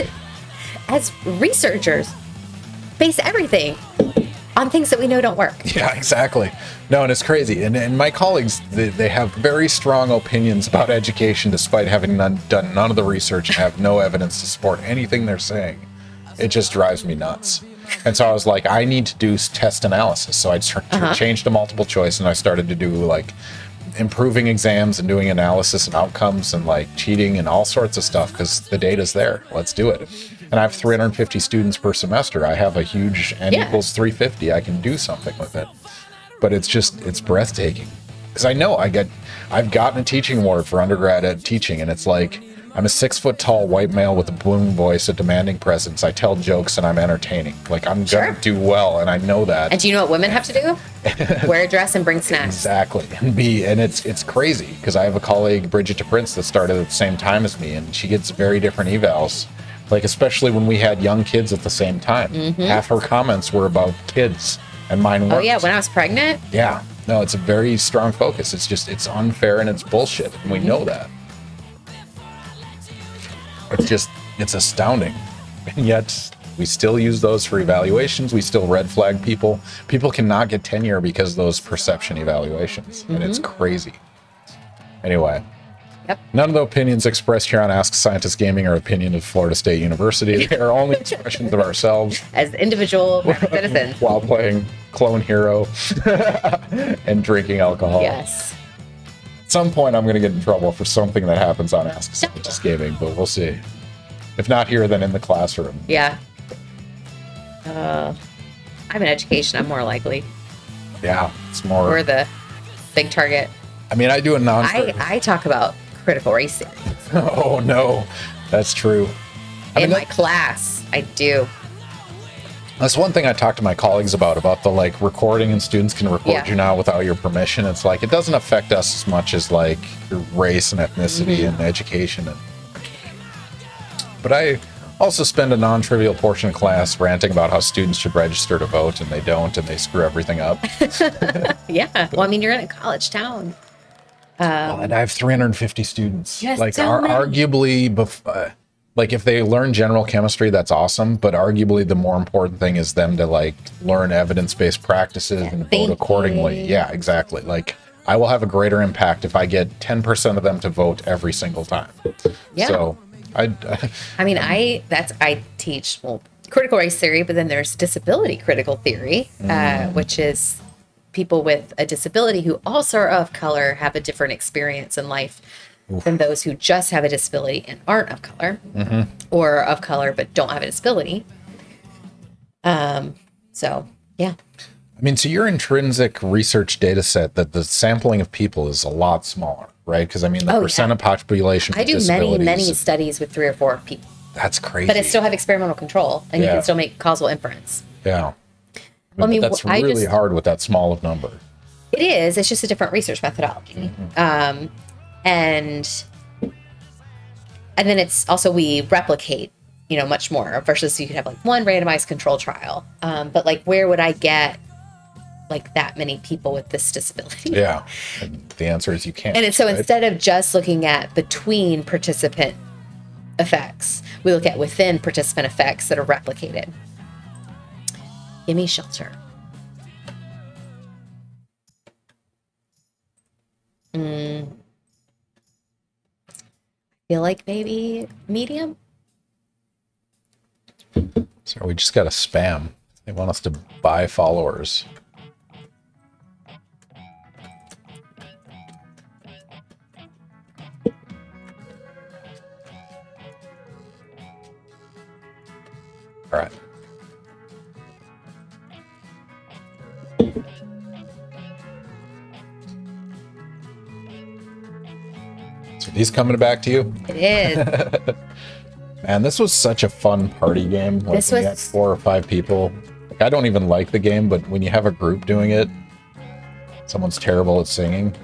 as researchers, base everything on things that we know don't work? Yeah, exactly. No, and it's crazy. And my colleagues, they have very strong opinions about education despite having done none of the research and have no evidence to support anything they're saying. It just drives me nuts. And so I was like, I need to do test analysis. So I changed to multiple choice, and I started to do like improving exams and doing analysis and outcomes and like cheating and all sorts of stuff because the data's there. Let's do it. And I have 350 students per semester. I have a huge N equals 350. I can do something with it. But it's breathtaking. Because I know I've gotten a teaching award for undergrad ed teaching, and it's like, I'm a 6 foot tall white male with a booming voice, a demanding presence. I tell jokes and I'm entertaining. Like I'm gonna do well, and I know that. And do you know what women have to do? Wear a dress and bring snacks. Exactly. And it's crazy because I have a colleague, Bridget DePrince, that started at the same time as me, and she gets very different evals. Like, especially when we had young kids at the same time. Half her comments were about kids, and mine weren't. Oh yeah, when I was pregnant. Yeah. No, it's a very strong focus. It's just, it's unfair and it's bullshit, and we know that. It's just, it's astounding. And yet, we still use those for evaluations. We still red flag people. People cannot get tenure because of those perception evaluations, and it's crazy. Anyway. Yep. None of the opinions expressed here on Ask Scientist Gaming are opinion of Florida State University. They are only expressions of ourselves as individual citizens while playing Clone Hero and drinking alcohol. Yes. At some point, I'm going to get in trouble for something that happens on Ask Scientist Gaming, but we'll see. If not here, then in the classroom. Yeah. I'm in education. I'm more likely. Yeah, it's more. We're the big target. I mean, I do a non. I talk about critical race theory. Oh no, that's true. In my class, I do. That's one thing I talk to my colleagues about the like recording, and students can record you now without your permission. It's like, it doesn't affect us as much as like your race and ethnicity and education. But I also spend a non-trivial portion of class ranting about how students should register to vote, and they don't, and they screw everything up. Yeah. Well, I mean, you're in a college town. And I have 350 students. Yes, like, so many. arguably, like if they learn general chemistry, that's awesome. But arguably, the more important thing is them to like learn evidence-based practices and vote accordingly. Yeah, exactly. Like, I will have a greater impact if I get 10% of them to vote every single time. Yeah. So, I teach critical race theory, but then there's disability critical theory, which is people with a disability who also are of color have a different experience in life than those who just have a disability and aren't of color, or of color but don't have a disability. So yeah. I mean, so your intrinsic research data set, that the sampling of people is a lot smaller, right? Because I mean, the percent of population. I do many studies with 3 or 4 people. That's crazy. But it still have experimental control, and you can still make causal inference. Yeah. Well, I mean, that's really hard with that small of number. It is. It's just a different research methodology. And then it's also, we replicate, much more versus you could have like one randomized control trial. But like, where would I get like that many people with this disability? Yeah. And the answer is you can't. And so instead of just looking at between participant effects, we look at within participant effects that are replicated. Give me shelter. I feel like maybe medium. So we just got a spam. They want us to buy followers. All right. So these coming back to you? It is. Man, this was such a fun party game. Like, This when you was- had 4 or 5 people. Like, I don't even like the game, but when you have a group doing it, someone's terrible at singing.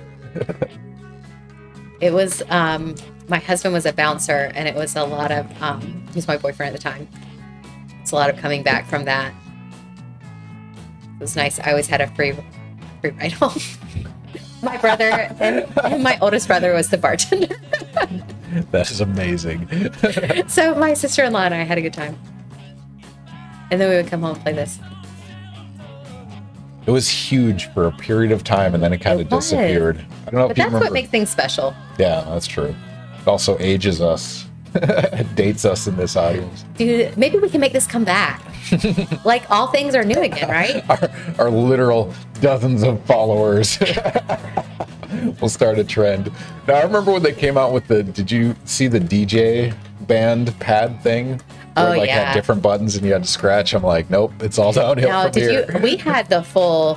It was, my husband was a bouncer, and it was a lot of, he was my boyfriend at the time. It's a lot of coming back from that. It was nice. I always had a free ride home. My brother and my oldest brother was the bartender. That is amazing. So my sister-in-law and I had a good time. And then we would come home and play this. It was huge for a period of time, and then it kind of It was. disappeared. I don't know But if you that's remember. what makes things special. Yeah, that's true. It also ages us. It dates us in this audience. Dude, maybe we can make this come back. Like, all things are new again, right? Our literal dozens of followers. We'll start a trend. Now, I remember when they came out with did you see the DJ band pad thing? Where it, had different buttons and you had to scratch. I'm like, nope, it's all downhill No, from here. we had the full,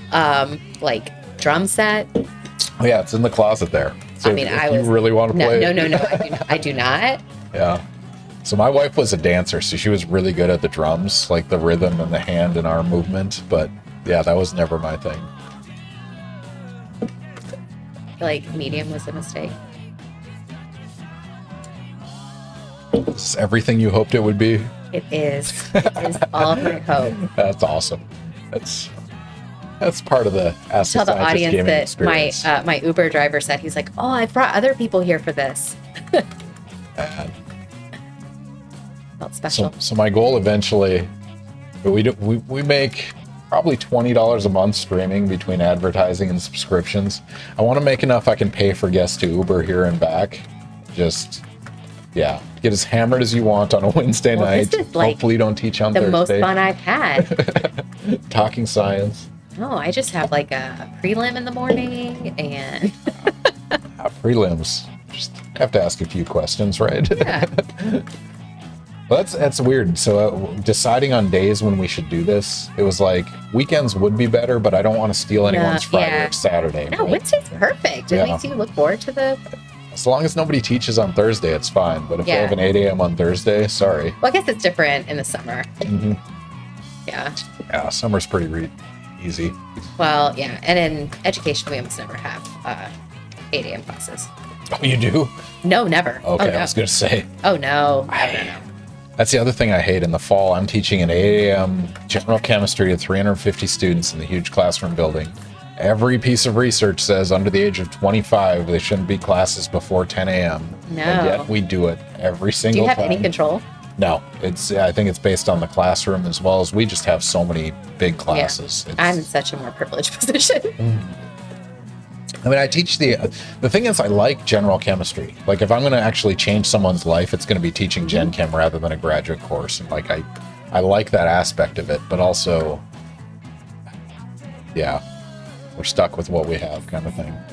drum set. Oh, yeah, it's in the closet there. So I mean, if you really want to play it. No, I do not. Yeah. So my wife was a dancer, so she was really good at the drums, like the rhythm and the hand and arm movement. But yeah, that was never my thing. I feel like medium was a mistake. Is this everything you hoped it would be? It is. It is all of my hope. That's awesome. That's part of the Ask Tell the the Scientist audience gaming that experience. my Uber driver said, he's like, oh, I've brought other people here for this. Felt special. So my goal eventually, we make probably $20 a month streaming between advertising and subscriptions. I want to make enough I can pay for guests to Uber here and back. Just, yeah, get as hammered as you want on a Wednesday night. This is like hopefully don't teach on the Thursday. most fun I've had. Talking science. No, I just have like a prelim in the morning and Prelims. Just have to ask a few questions, right? yeah. Well, that's weird. So deciding on days when we should do this, it was like weekends would be better, but I don't want to steal anyone's Friday or Saturday. No, right? Wednesday's perfect. It makes you look forward to the... As long as nobody teaches on Thursday, it's fine. But if they have an 8 a.m. on Thursday, sorry. Well, I guess it's different in the summer. Mm-hmm. Yeah. Yeah, summer's pretty easy. Well, yeah. And in education, we almost never have 8 a.m. classes. Oh, you do? No, never. Okay, oh, no. I was going to say. Oh, no. That's the other thing I hate. In the fall, I'm teaching an 8 a.m. general chemistry to 350 students in the huge classroom building. Every piece of research says under the age of 25, they shouldn't be classes before 10 a.m. No. And yet we do it every single time. Do you have any control? No. I think it's based on the classroom as well as we just have so many big classes. Yeah. I'm in such a more privileged position. I mean, I teach the thing is I like general chemistry. Like if I'm going to actually change someone's life, it's going to be teaching Gen Chem rather than a graduate course. And like I like that aspect of it, but also, yeah, we're stuck with what we have kind of thing.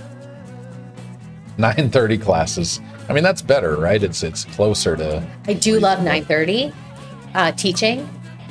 9:30 classes. I mean, that's better, right? It's closer to... I do love 9:30 teaching.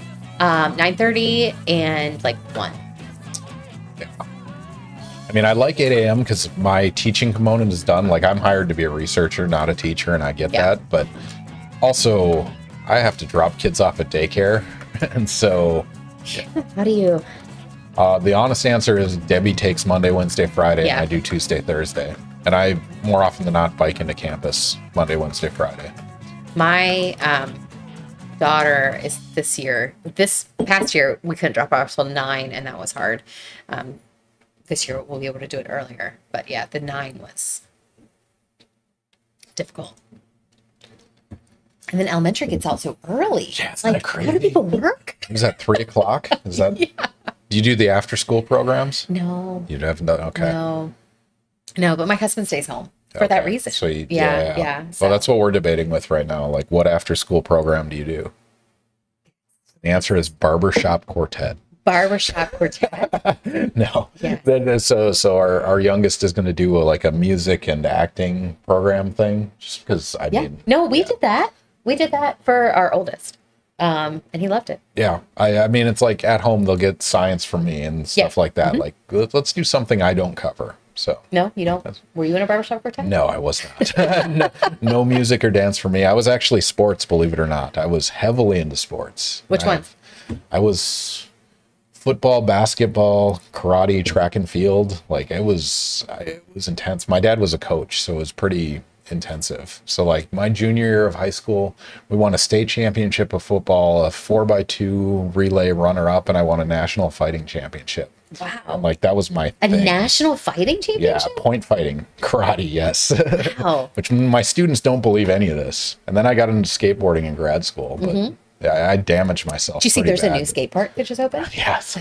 9:30 and like 1. Yeah. I mean, I like 8 a.m. because my teaching component is done. Like, I'm hired to be a researcher, not a teacher, and I get that. But also, I have to drop kids off at daycare. And so... How do you... the honest answer is Debbie takes Monday, Wednesday, Friday, and I do Tuesday, Thursday. And I, more often than not, bike into campus Monday, Wednesday, Friday. My daughter is this past year, we couldn't drop her off till 9, and that was hard. This year we'll be able to do it earlier. But yeah, the 9 was difficult. And then elementary gets out so early. Yeah, it's like, crazy. How do people work? Is that 3 o'clock? Is that? Yeah. Do you do the after school programs? No. You haven't done? Okay. No, but my husband stays home for that reason. So yeah. So. Well, that's what we're debating with right now. Like, what after school program do you do? The answer is barbershop quartet. Barbershop quartet. No. Yes. So our youngest is going to do a music and acting program thing, just because I mean. No, we did that. We did that for our oldest, and he loved it. Yeah, I mean, it's like at home they'll get science from me and stuff like that. Like, let's do something I don't cover. So no, you don't. Were you in a barbershop quartet? No, I was not. no music or dance for me. I was actually sports, believe it or not. I was heavily into sports. Which ones? I was football, basketball, karate, track and field. Like it was intense. My dad was a coach, so it was pretty intensive. So like my junior year of high school, we won a state championship of football, a 4x2 relay runner up, and I won a national fighting championship. Wow. And like that was my thing. A national fighting championship? Yeah, point fighting, karate, yes. Wow. Which my students don't believe any of this. And then I got into skateboarding in grad school, but I damaged myself. Did you see there's a new skate park that just opened? Yes.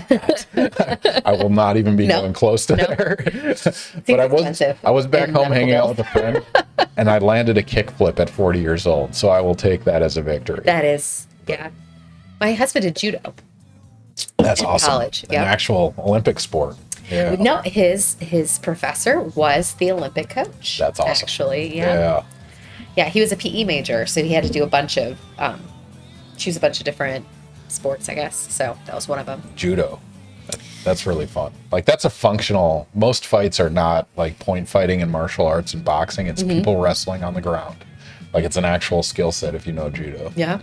I will not even be going close to there. But I was back home hanging out with a friend, and I landed a kickflip at 40 years old. So I will take that as a victory. That is, yeah. My husband did judo. That's awesome. College, An actual Olympic sport. Yeah. No, his professor was the Olympic coach. That's awesome. Actually, yeah. He was a PE major, so he had to do choose a bunch of different sports, I guess. So that was one of them. Judo. That's really fun. Like that's a functional. Most fights are not like point fighting and martial arts and boxing. It's people wrestling on the ground. Like it's an actual skill set if you know judo. Yeah.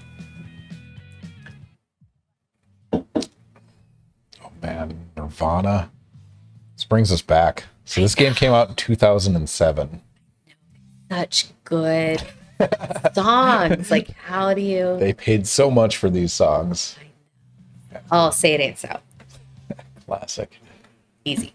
Man, Nirvana. This brings us back. So this game came out in 2007. Such good Songs. Like, how do you... They paid so much for these songs. Oh, say it ain't so. Classic. Easy.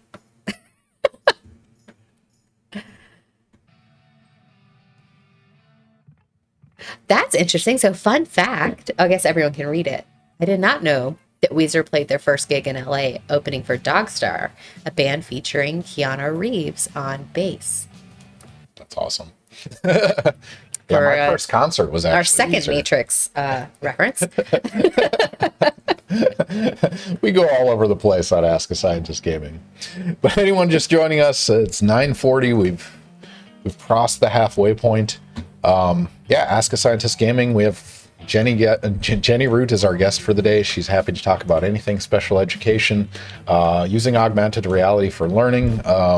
That's interesting. So, fun fact, I guess everyone can read it. I did not know that Weezer played their first gig in LA opening for Dogstar, a band featuring Keanu Reeves on bass. That's awesome. Yeah, my first concert was actually our second Weezer. Matrix reference. We go all over the place on Ask a Scientist Gaming. But anyone just joining us, it's 9:40. We've crossed the halfway point. Yeah, Ask a Scientist Gaming. We have Jenny Root is our guest for the day. She's happy to talk about anything special education, using augmented reality for learning,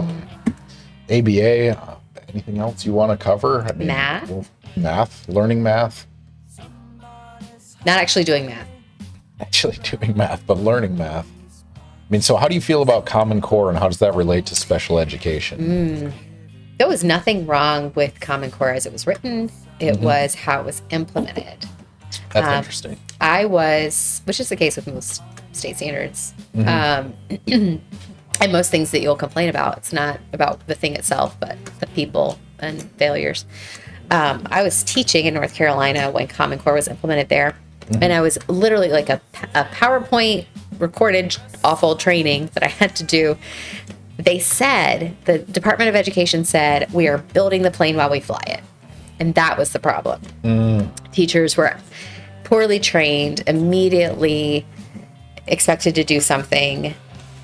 ABA, anything else you want to cover? I mean, Math, learning math. not actually doing math. Actually doing math, but learning math. I mean, so how do you feel about Common Core and how does that relate to special education? There was nothing wrong with Common Core as it was written. It was how it was implemented. That's interesting. Which is the case with most state standards, and most things that you'll complain about. It's not about the thing itself, but the people and failures. I was teaching in North Carolina when Common Core was implemented there, and I was literally like a PowerPoint recorded awful training that I had to do. They said, the Department of Education said, we are building the plane while we fly it. And that was the problem. Teachers were poorly trained, immediately expected to do something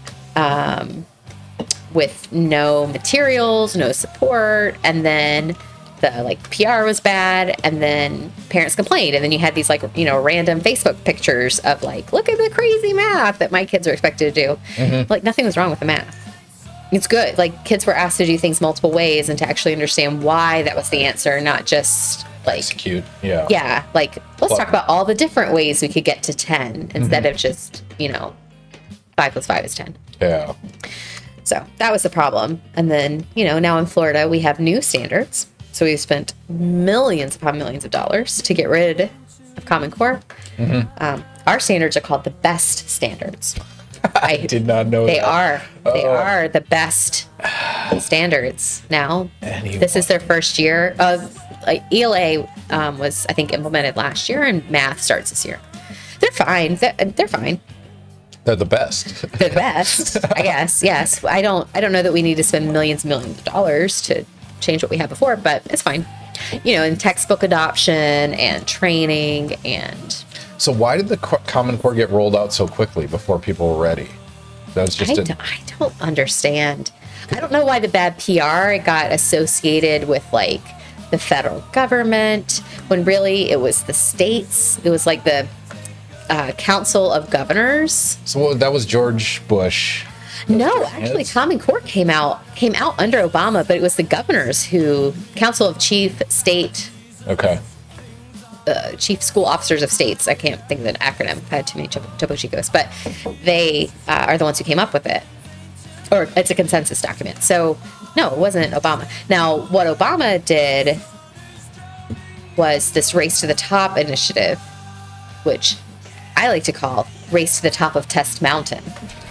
with no materials, no support, and then the PR was bad, and then parents complained, and then you had these random Facebook pictures of look at the crazy math that my kids are expected to do. Nothing was wrong with the math. It's good. Kids were asked to do things multiple ways and to actually understand why that was the answer, not just execute. Yeah. Yeah. Let's talk about all the different ways we could get to 10 instead of just, 5 + 5 is 10. Yeah. So that was the problem. And then, now in Florida, we have new standards. So we've spent millions upon millions of dollars to get rid of Common Core. Our standards are called the BEST standards. I did not know they that. They are the best standards now. This is their first year of ELA was, I think, implemented last year, and math starts this year. They're fine. They're fine. They're the best. They're the best, I guess. Yes. I don't know that we need to spend millions and millions of dollars to change what we had before, but it's fine. In textbook adoption and training and... So why did the Common Core get rolled out so quickly before people were ready? That was just I don't understand. I don't know why the bad PR got associated with the federal government when really it was the states. It was the Council of Governors. So that was George Bush. No, actually, Common Core came out under Obama, but it was the governors Council of Chief State. Okay. Chief School Officers of States. I can't think of the acronym. I had too many Topo Chicos, but they are the ones who came up with it. Or it's a consensus document. So, no, it wasn't Obama. Now, what Obama did was this Race to the Top initiative, which I like to call Race to the Top of Test Mountain.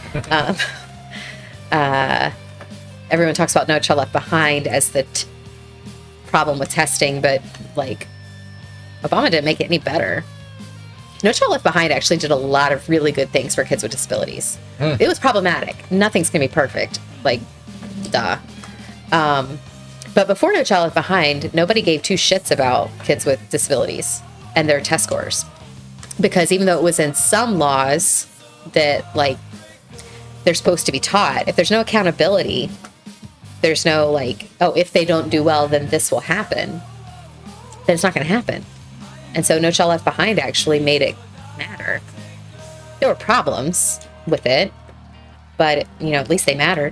Everyone talks about No Child Left Behind as the problem with testing, but Obama didn't make it any better. No Child Left Behind actually did a lot of really good things for kids with disabilities. It was problematic. Nothing's gonna be perfect. Duh. But before No Child Left Behind, nobody gave two shits about kids with disabilities and their test scores. Because even though it was in some laws that they're supposed to be taught, if there's no accountability, there's no if they don't do well, then this will happen, then it's not gonna happen. And so No Child Left Behind actually made it matter. There were problems with it, but, at least they mattered.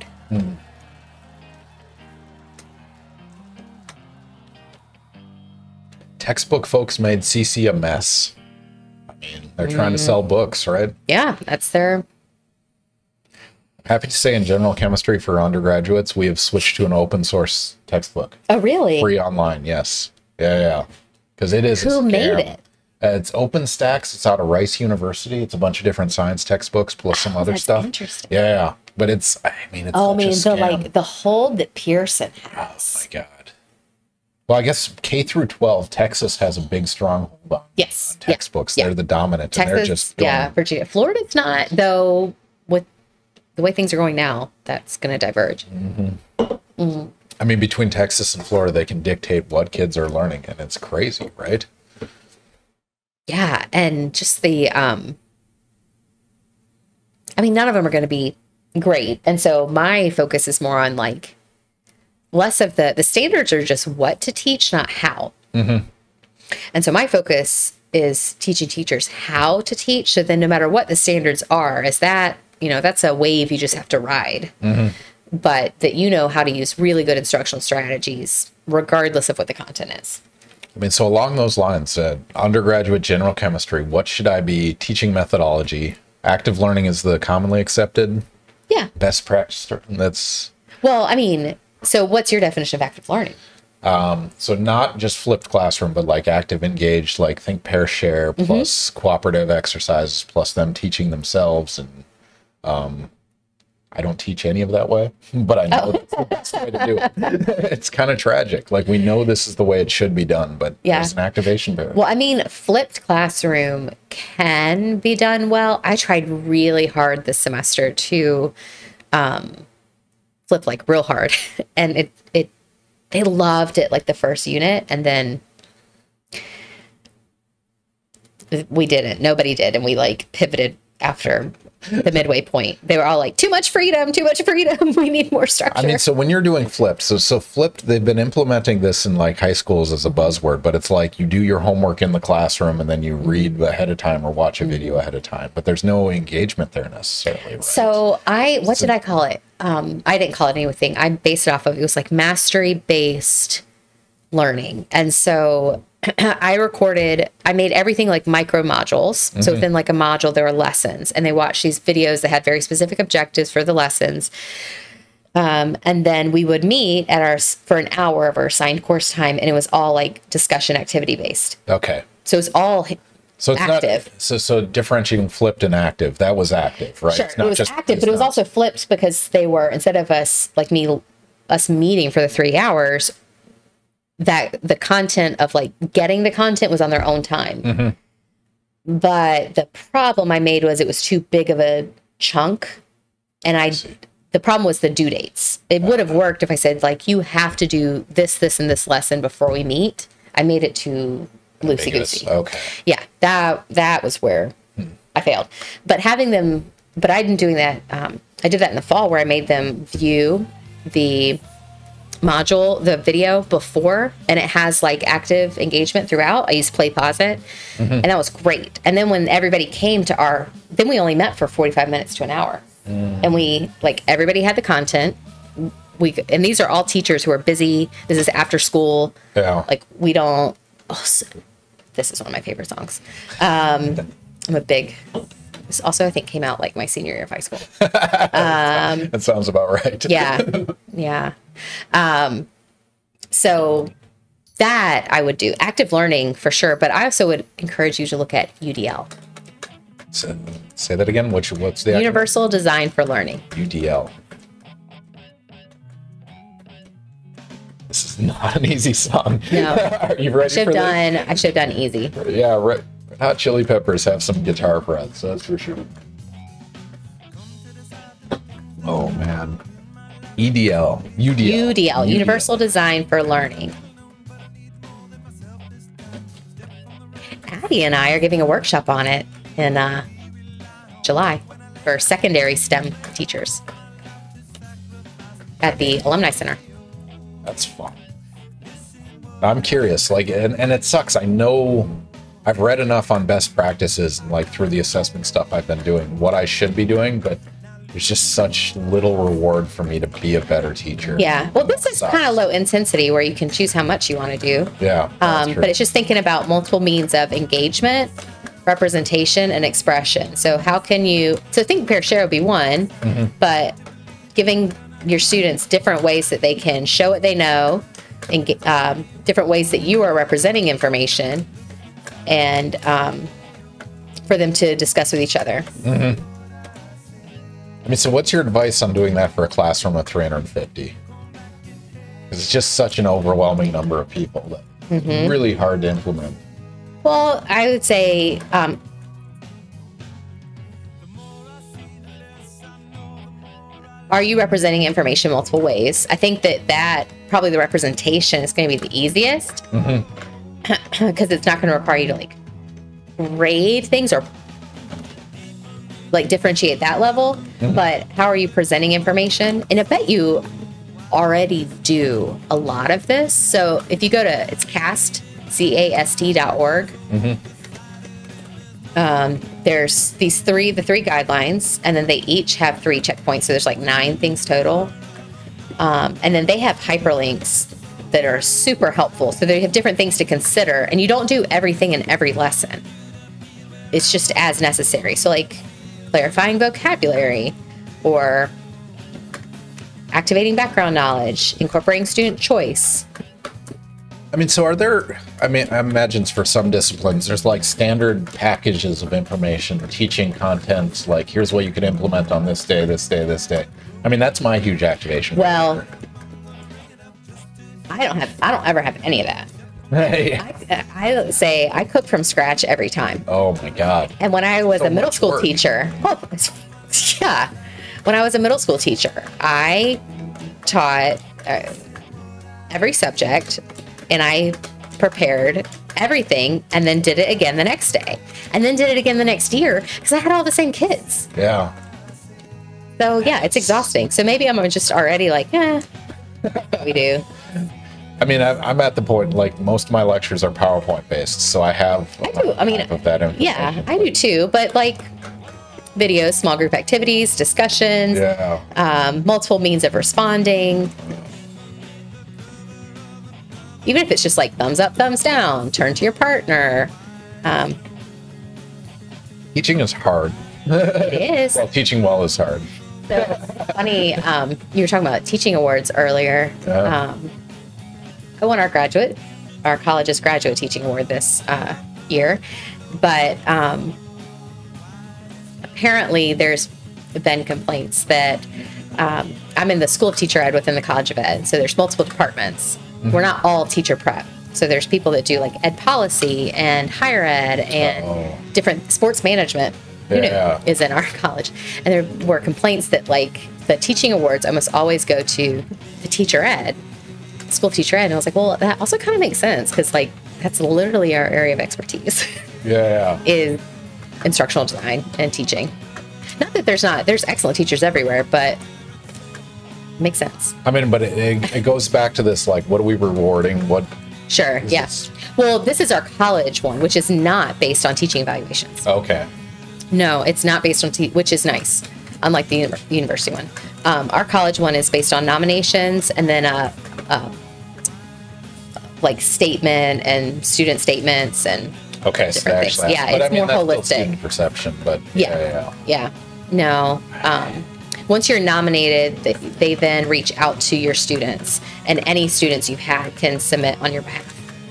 Textbook folks made CC a mess. I mean, they're trying to sell books, right? Yeah, that's their... Happy to say in general chemistry for undergraduates, we have switched to an open source textbook. Oh, really? Free online, yes. Yeah. because it is. Who made it? It's OpenStax. It's out of Rice University. It's a bunch of different science textbooks plus some other stuff. Interesting. Yeah, but it's. I mean, it's. Oh, I mean, such a scam. the hold that Pearson has. Oh my God. Well, I guess K through 12, Texas has a big strong hold on textbooks. Yeah. They're the dominant. Texas, and they're just going, Virginia. Florida's not, though. With the way things are going now, that's going to diverge. I mean, between Texas and Florida, they can dictate what kids are learning, and it's crazy, right? Yeah, and just the, I mean, none of them are going to be great. And so my focus is more on like less of the standards are just what to teach, not how. And so my focus is teaching teachers how to teach. So then no matter what the standards are, is that, you know, that's a wave you just have to ride. But that you know how to use really good instructional strategies, regardless of what the content is. I mean, so along those lines, undergraduate general chemistry, what should I be teaching methodology? Active learning is the commonly accepted best practice. That's well, I mean, so what's your definition of active learning? So not just flipped classroom, but like active engaged, like think pair share plus cooperative exercises plus them teaching themselves. And I don't teach any of that way, but I know that's the best way to do it. It's kind of tragic. Like we know this is the way it should be done, but there's an activation barrier. Well, I mean, flipped classroom can be done well. I tried really hard this semester to flip like real hard, and they loved it like the first unit, and then we didn't. Nobody did, and we like pivoted after the midway point. They were all like, too much freedom, we need more structure. I mean, so when you're doing flipped, so flipped, they've been implementing this in like high schools as a buzzword, but it's like you do your homework in the classroom and then you read ahead of time or watch a video ahead of time, but there's no engagement there necessarily, right? So what did I call it? I didn't call it anything. I based it off of, it was like mastery-based learning. And so I made everything like micro modules. So within like a module, there were lessons, and they watched these videos that had very specific objectives for the lessons. And then we would meet for an hour of our assigned course time, and it was all like discussion activity based. Okay. So it's all so it's active. So differentiating flipped and active, that was active, right? Sure, it's not it was just active, but it was also flipped because they were, instead of us meeting for the 3 hours, that the content of like getting the content was on their own time. But the problem I made was it was too big of a chunk. And the problem was the due dates. It would have worked if I said like, you have to do this, and this lesson before we meet. I made it too loosey-goosey. Okay. Yeah, that was where I failed. But I didn't doing that. I did that in the fall where I made them view the module, the video before, and it has like active engagement throughout. I used play pause it, and that was great. And then when everybody came to then we only met for 45 minutes to an hour, and we like everybody had the content. And these are all teachers who are busy. This is after school. Yeah. Like we don't. This is one of my favorite songs. I'm a big. This also, I think, came out like my senior year of high school. That sounds about right. Yeah. So that I would do active learning for sure, but I also would encourage you to look at UDL. So, say that again. What's the Universal Design for Learning? UDL. This is not an easy song. No. Are you ready for this? I should have done easy. Yeah, right. Hot Chili Peppers have some guitar breaths, that's for sure. Oh man. UDL. Universal Design for Learning. Addie and I are giving a workshop on it in July for secondary STEM teachers at the Alumni Center. That's fun. I'm curious, like, and it sucks. I know I've read enough on best practices and like through the assessment stuff I've been doing, what I should be doing, but there's just such little reward for me to be a better teacher. Yeah. Well, this is kind of low intensity where you can choose how much you want to do. Yeah. But it's just thinking about multiple means of engagement, representation, and expression. So how can you, so think pair share would be one, but giving your students different ways that they can show what they know, different ways that you are representing information, and for them to discuss with each other. Mm-hmm. I mean, so what's your advice on doing that for a classroom of 350? Because it's just such an overwhelming number of people that it's really hard to implement. Well, I would say are you representing information multiple ways? I think that probably the representation is going to be the easiest, because it's not going to require you to like grade things or like differentiate that level. But how are you presenting information? And I bet you already do a lot of this. So if you go to, it's cast.org. There's the three guidelines, and then they each have 3 checkpoints. So there's like 9 things total. And then they have hyperlinks that are super helpful. So they have different things to consider, and you don't do everything in every lesson. It's just as necessary. So like clarifying vocabulary, or activating background knowledge, incorporating student choice. I mean, so are there, I mean, I imagine for some disciplines, there's like standard packages of information, teaching content, like here's what you can implement on this day, this day, this day. I mean, that's my huge activation. Well, I don't ever have any of that. Hey. I say I cook from scratch every time. Oh my God. And when I was So a middle much school work. teacher, yeah, when I was a middle school teacher, I taught every subject, and I prepared everything and then did it again the next day, and then did it again the next year, because I had all the same kids. Yeah. So yeah, it's exhausting. So maybe I'm just already like, we do. I mean, I'm at the point, like, most of my lectures are PowerPoint based, so I have half of that information. Yeah, I do too. But like videos, small group activities, discussions, multiple means of responding. Even if it's just like thumbs up, thumbs down, turn to your partner. Teaching is hard. It is. Well, teaching well is hard. So funny, you were talking about teaching awards earlier. Yeah. I won our college's graduate teaching award this year, but apparently there's been complaints that I'm in the School of Teacher Ed within the College of Ed, so there's multiple departments. We're not all teacher prep. So there's people that do like ed policy and higher ed and different sports management. Who knew is in our college. And there were complaints that like the teaching awards almost always go to the teacher ed, School of Teacher Ed. And I was like, well, that also kind of makes sense, because like that's literally our area of expertise. Is instructional design and teaching. Not that there's excellent teachers everywhere, but it makes sense. I mean, but it goes back to this, like, what are we rewarding? What? Sure, yes. Well, this is our college one, which is not based on teaching evaluations. Okay. No, it's not based on which is nice, unlike the university one. Our college one is based on nominations, and then like statement and student statements and okay, so different things. Yeah, it's more holistic. Student perception, but yeah. No, once you're nominated, they then reach out to your students, and any students you've had can submit on your behalf.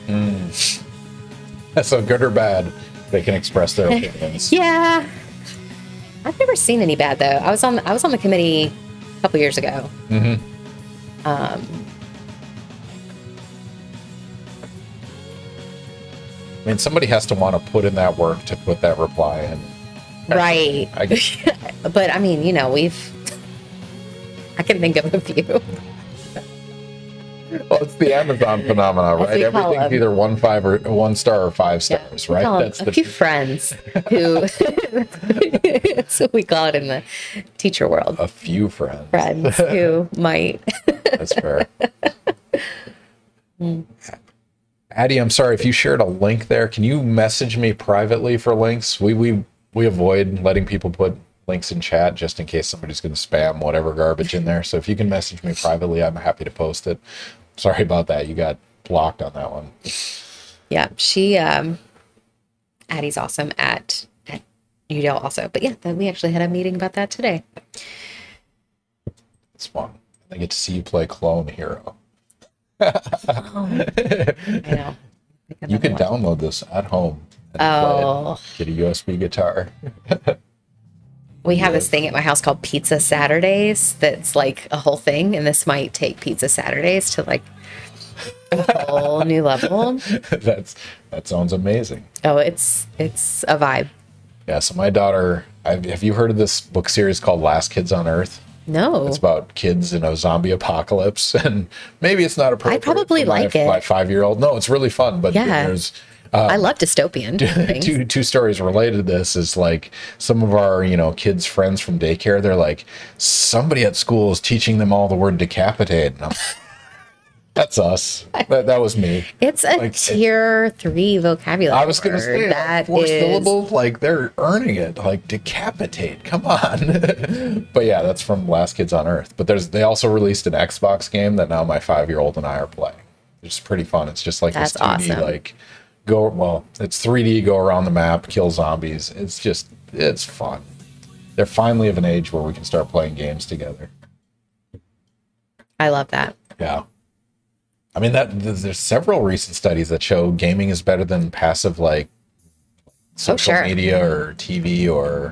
So good or bad, they can express their opinions. Yeah, I've never seen any bad though. I was on the committee a couple years ago. I mean, somebody has to want to put in that work to put that reply in. Right. But I mean, I can think of a few. Well, it's the Amazon phenomenon, right? Everything's either 1 star or 5 stars, right? That's a few friends who, that's what we call it in the teacher world. A few friends. Friends who might. That's fair. Addie, I'm sorry if you shared a link there. Can you message me privately for links? We avoid letting people put links in chat just in case somebody's going to spam whatever garbage in there. So if you can message me privately, I'm happy to post it. Sorry about that. You got blocked on that one. Yeah, she Addie's awesome at UDL also. But yeah, we actually had a meeting about that today. It's fun. I get to see you play Clone Hero. Oh, I know. You can download this at home and play it. Get a USB guitar. We have this thing at my house called Pizza Saturdays that's like a whole thing, and this might take Pizza Saturdays to like a whole new level. That sounds amazing. Oh, it's a vibe. Yeah, so my daughter, have you heard of this book series called Last Kids on Earth? No. It's about kids in a zombie apocalypse, and maybe it's not appropriate. I probably like it. My 5-year-old. No, it's really fun, but there's I love dystopian things. Two stories related to this is like some of our, kids' friends from daycare. They're like, somebody at school is teaching them all the word decapitate. And I'm, that's us. That was me. It's a tier 3 vocabulary. I was going to say that 4 syllables. Like they're earning it. Like decapitate. Come on. But yeah, that's from Last Kids on Earth. But they also released an Xbox game that now my 5-year-old and I are playing. It's pretty fun. It's just like that's this 2D awesome. It's 3D, go around the map, kill zombies. It's fun. They're finally of an age where we can start playing games together. I love that. Yeah. I mean, there's several recent studies that show gaming is better than passive, like, social media or TV or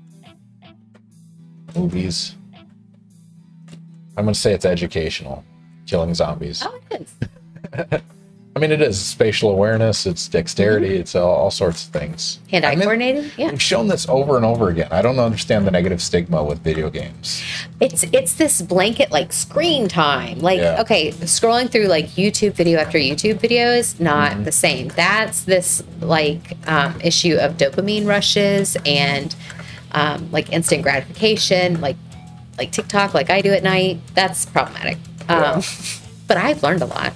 movies. I'm going to say it's educational, killing zombies. Oh, it is. I mean, it is spatial awareness, it's dexterity, it's all sorts of things. Hand-eye coordinating, yeah. We've shown this over and over again. I don't understand the negative stigma with video games. It's this blanket like screen time. Like, okay, scrolling through like YouTube video after YouTube video is not the same. That's this like issue of dopamine rushes and like instant gratification, like TikTok, like I do at night. That's problematic. But I've learned a lot.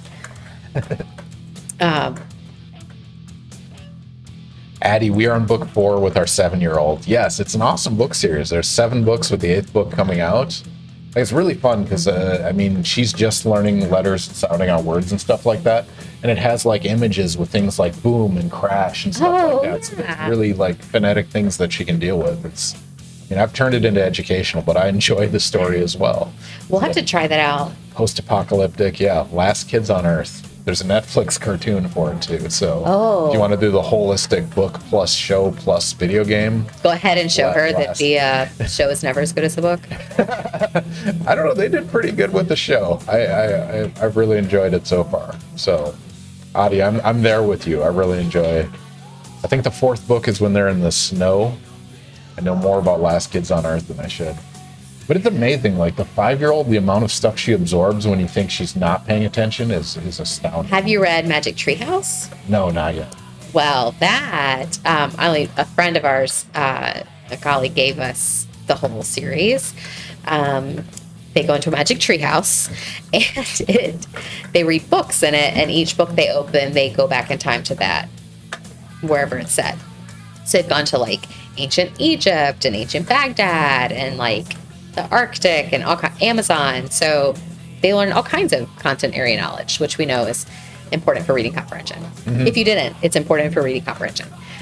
Addie, we are on book 4 with our 7-year-old. Yes, it's an awesome book series. There's 7 books with the 8th book coming out. It's really fun because, I mean, she's just learning letters and sounding out words and stuff like that. And it has like images with things like boom and crash and stuff like that. So it's really like phonetic things that she can deal with. I've turned it into educational, but I enjoy the story as well. We'll have to try that out. Post-apocalyptic, Last Kids on Earth. There's a Netflix cartoon for it too. So if you want to do the holistic book plus show plus video game, go ahead and show her that the show is never as good as the book. I don't know. They did pretty good with the show. I've really enjoyed it so far. So, Adi, I'm there with you. I really enjoy. I think the 4th book is when they're in the snow. I know more about Last Kids on Earth than I should. But it's amazing, like the 5-year-old, the amount of stuff she absorbs when you think she's not paying attention is astounding. Have you read Magic Treehouse? No, not yet. Well, that, a friend of ours, a colleague gave us the whole series. They go into a magic treehouse and they read books in it, and each book they open, they go back in time to that, wherever it's set. So they've gone to like ancient Egypt and ancient Baghdad and like the Arctic and Amazon. So they learn all kinds of content area knowledge, which we know is important for reading comprehension. If you didn't, it's important for reading comprehension.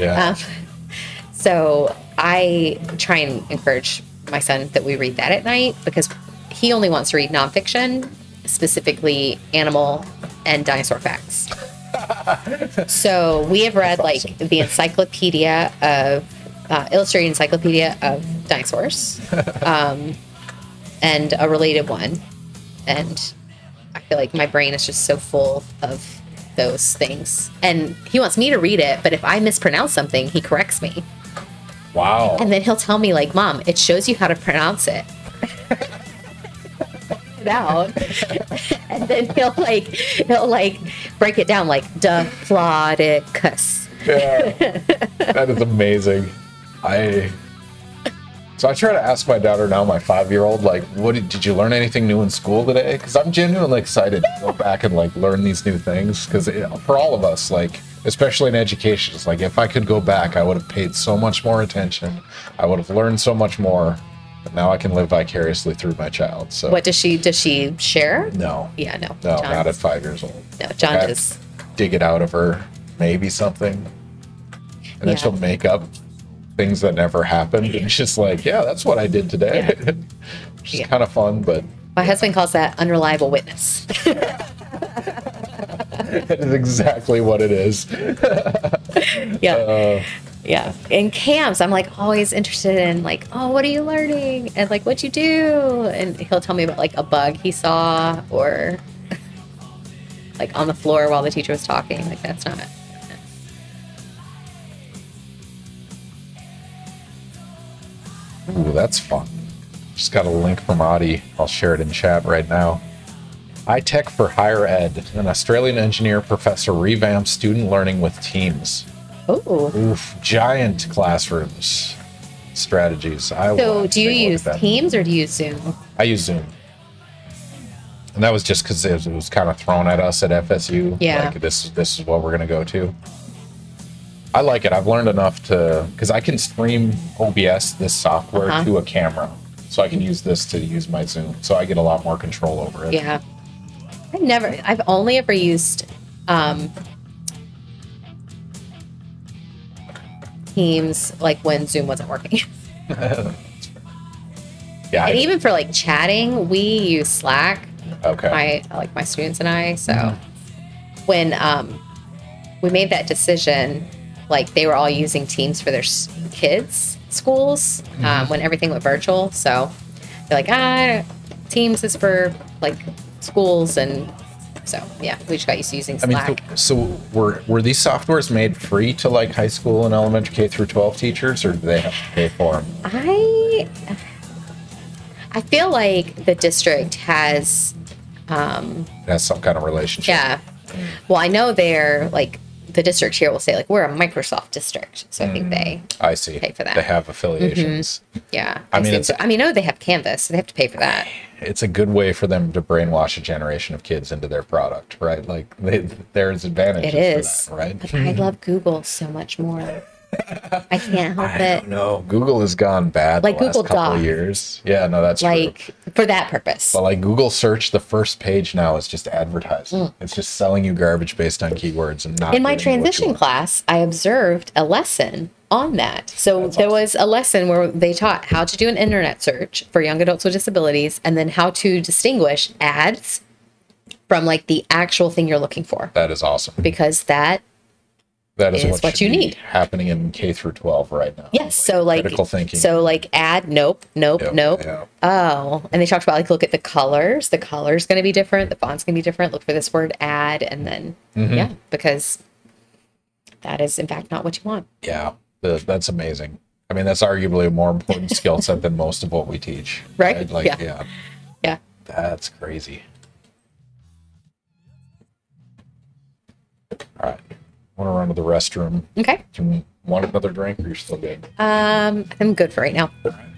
So I try and encourage my son that we read that at night because he only wants to read nonfiction, specifically animal and dinosaur facts. So we have read like the encyclopedia of illustrated encyclopedia of dinosaurs, and a related one. And I feel like my brain is just so full of those things. And he wants me to read it, but if I mispronounce something, he corrects me. Wow. And then he'll tell me like, Mom, it shows you how to pronounce it. Out. And then he'll break it down like Diplodocus. Yeah. That is amazing. So I try to ask my daughter now, my 5-year-old, like, did you learn anything new in school today? Because I'm genuinely excited to go back and like learn these new things. Because for all of us, like, especially in education, it's like if I could go back, I would have paid so much more attention. I would have learned so much more. But now I can live vicariously through my child. So what does she share? No. Yeah, no. No, not at 5 years old. No, John does. Dig it out of her, maybe something, and then she'll make up things that never happened. And it's just like, yeah, that's what I did today. Which is kind of fun, but my husband calls that unreliable witness. That is exactly what it is. Yeah. Yeah. In camps, I'm like always interested in like, oh, what are you learning? And like, what'd you do? And he'll tell me about like a bug he saw or like on the floor while the teacher was talking. Like, that's not it. Ooh, that's fun. Just got a link from Audie. I'll share it in chat right now. iTech for Higher Ed. An Australian engineer professor revamps student learning with teams. Oh. Oof, giant classrooms. Strategies. So do you use Teams or do you use Zoom? I use Zoom. And that was just because it was kind of thrown at us at FSU. Yeah. Like, this is what we're going to go to. I like it. I've learned enough to, because I can stream OBS, this software, to a camera. So I can use this to use my Zoom. So I get a lot more control over it. Yeah. I've only ever used Teams like when Zoom wasn't working. Yeah. And even for like chatting, we use Slack. Okay. My students and I. So when we made that decision, like they were all using Teams for their kids' schools when everything went virtual. So they're like, Teams is for like schools, and so yeah, we just got used to using Slack. I mean, so were these softwares made free to like high school and elementary K through 12 teachers, or do they have to pay for them? I feel like the district has some kind of relationship. Yeah. Well, I know they're like the district here will say like we're a Microsoft district, so I think they pay for that. They have affiliations. Yeah. I mean, I know they have Canvas, so they have to pay for that. It's a good way for them to brainwash a generation of kids into their product, right? Like there's advantages. It is, for that, right? But I love Google so much more. I can't help it. No, Google has gone bad like the last Google couple Doc. of years. Yeah, no, that's like true. For that purpose. But like Google search, the first page now is just advertising. It's just selling you garbage based on keywords and not. In my transition class, I observed a lesson on that. So there was a lesson where they taught how to do an internet search for young adults with disabilities, and then how to distinguish ads from like the actual thing you're looking for. That is awesome. Because that is what you need happening in K through 12 right now. Yes. So like critical thinking. So like ad, nope. Yeah. Oh, and they talked about like look at the colors. The color's going to be different. The font's going to be different. Look for this word ad, and then because that is in fact not what you want. Yeah, that's amazing. I mean, that's arguably a more important skill set than most of what we teach. Right? Like, yeah. That's crazy. All right. I want to run to the restroom. Okay. Can we want another drink, or you're still good? I'm good for right now. All right.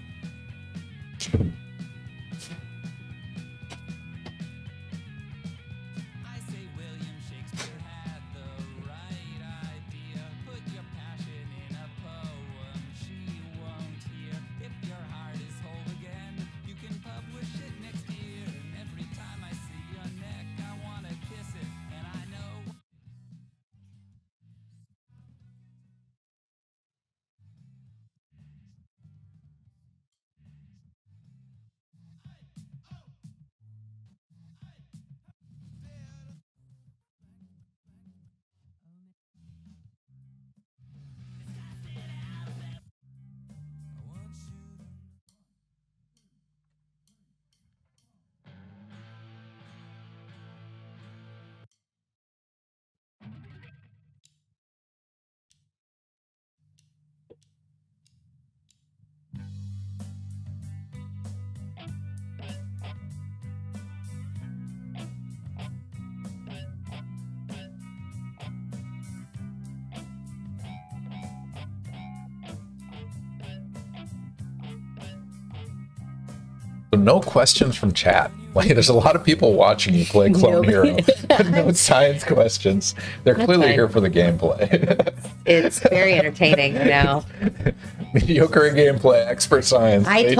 So no questions from chat. Like, there's a lot of people watching you play Clone Hero. No science questions. They're clearly here for the gameplay. It's very entertaining, you know. Mediocre in gameplay, expert science. I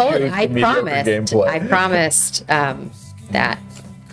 promised that.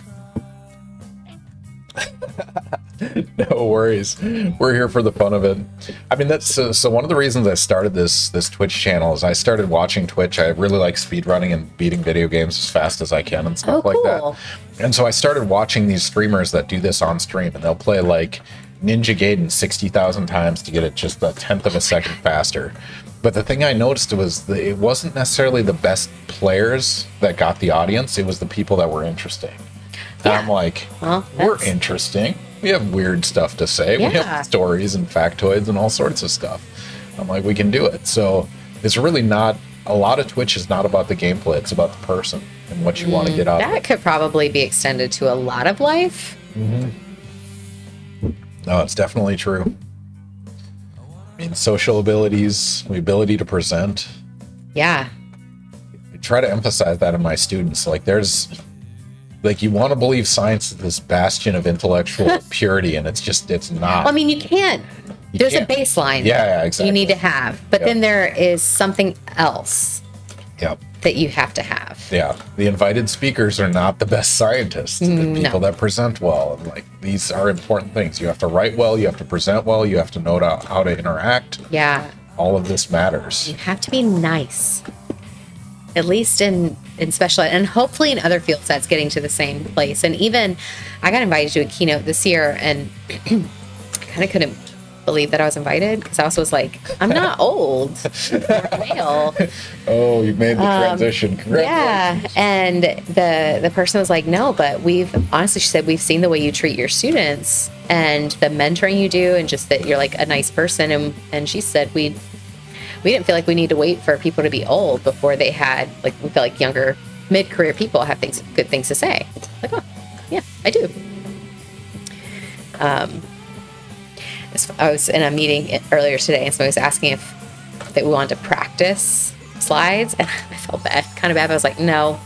No worries. We're here for the fun of it. I mean, that's so one of the reasons I started this Twitch channel is I started watching Twitch. I really like speedrunning and beating video games as fast as I can and stuff like that. And so I started watching these streamers that do this on stream, and they'll play like Ninja Gaiden 60,000 times to get it just a tenth of a second faster. But the thing I noticed was that it wasn't necessarily the best players that got the audience, it was the people that were interesting. And I'm like, well, we're interesting. We have weird stuff to say. Yeah. We have stories and factoids and all sorts of stuff. I'm like, we can do it. So it's really not, a lot of Twitch is not about the gameplay, it's about the person and what you want to get out of it. That could probably be extended to a lot of life. No, it's definitely true. I mean, social abilities, the ability to present. Yeah. I try to emphasize that in my students. Like, there's, like, you want to believe science is this bastion of intellectual purity, and it's not. Well, I mean, you can't. There's a baseline. Yeah, exactly. You need to have, but then there is something else. Yep. That you have to have. Yeah. The invited speakers are not the best scientists. The people that present well. And like, these are important things. You have to write well, you have to present well, you have to know how to interact. Yeah. All of this matters. You have to be nice. At least in special ed, and hopefully in other fields that's getting to the same place. And even I got invited to a keynote this year, and I kind of couldn't believe that I was invited, because I also was like, I'm not old or male. Oh, you made the transition. Yeah. And the person was like, no, but honestly, she said, we've seen the way you treat your students and the mentoring you do, and just that you're like a nice person. And she said, we didn't feel like we need to wait for people to be old before they had, like, we feel like younger mid-career people have good things to say. Like, oh yeah, I do. I was in a meeting earlier today, and somebody was asking if we wanted to practice slides, and I felt kind of bad. I was like, no,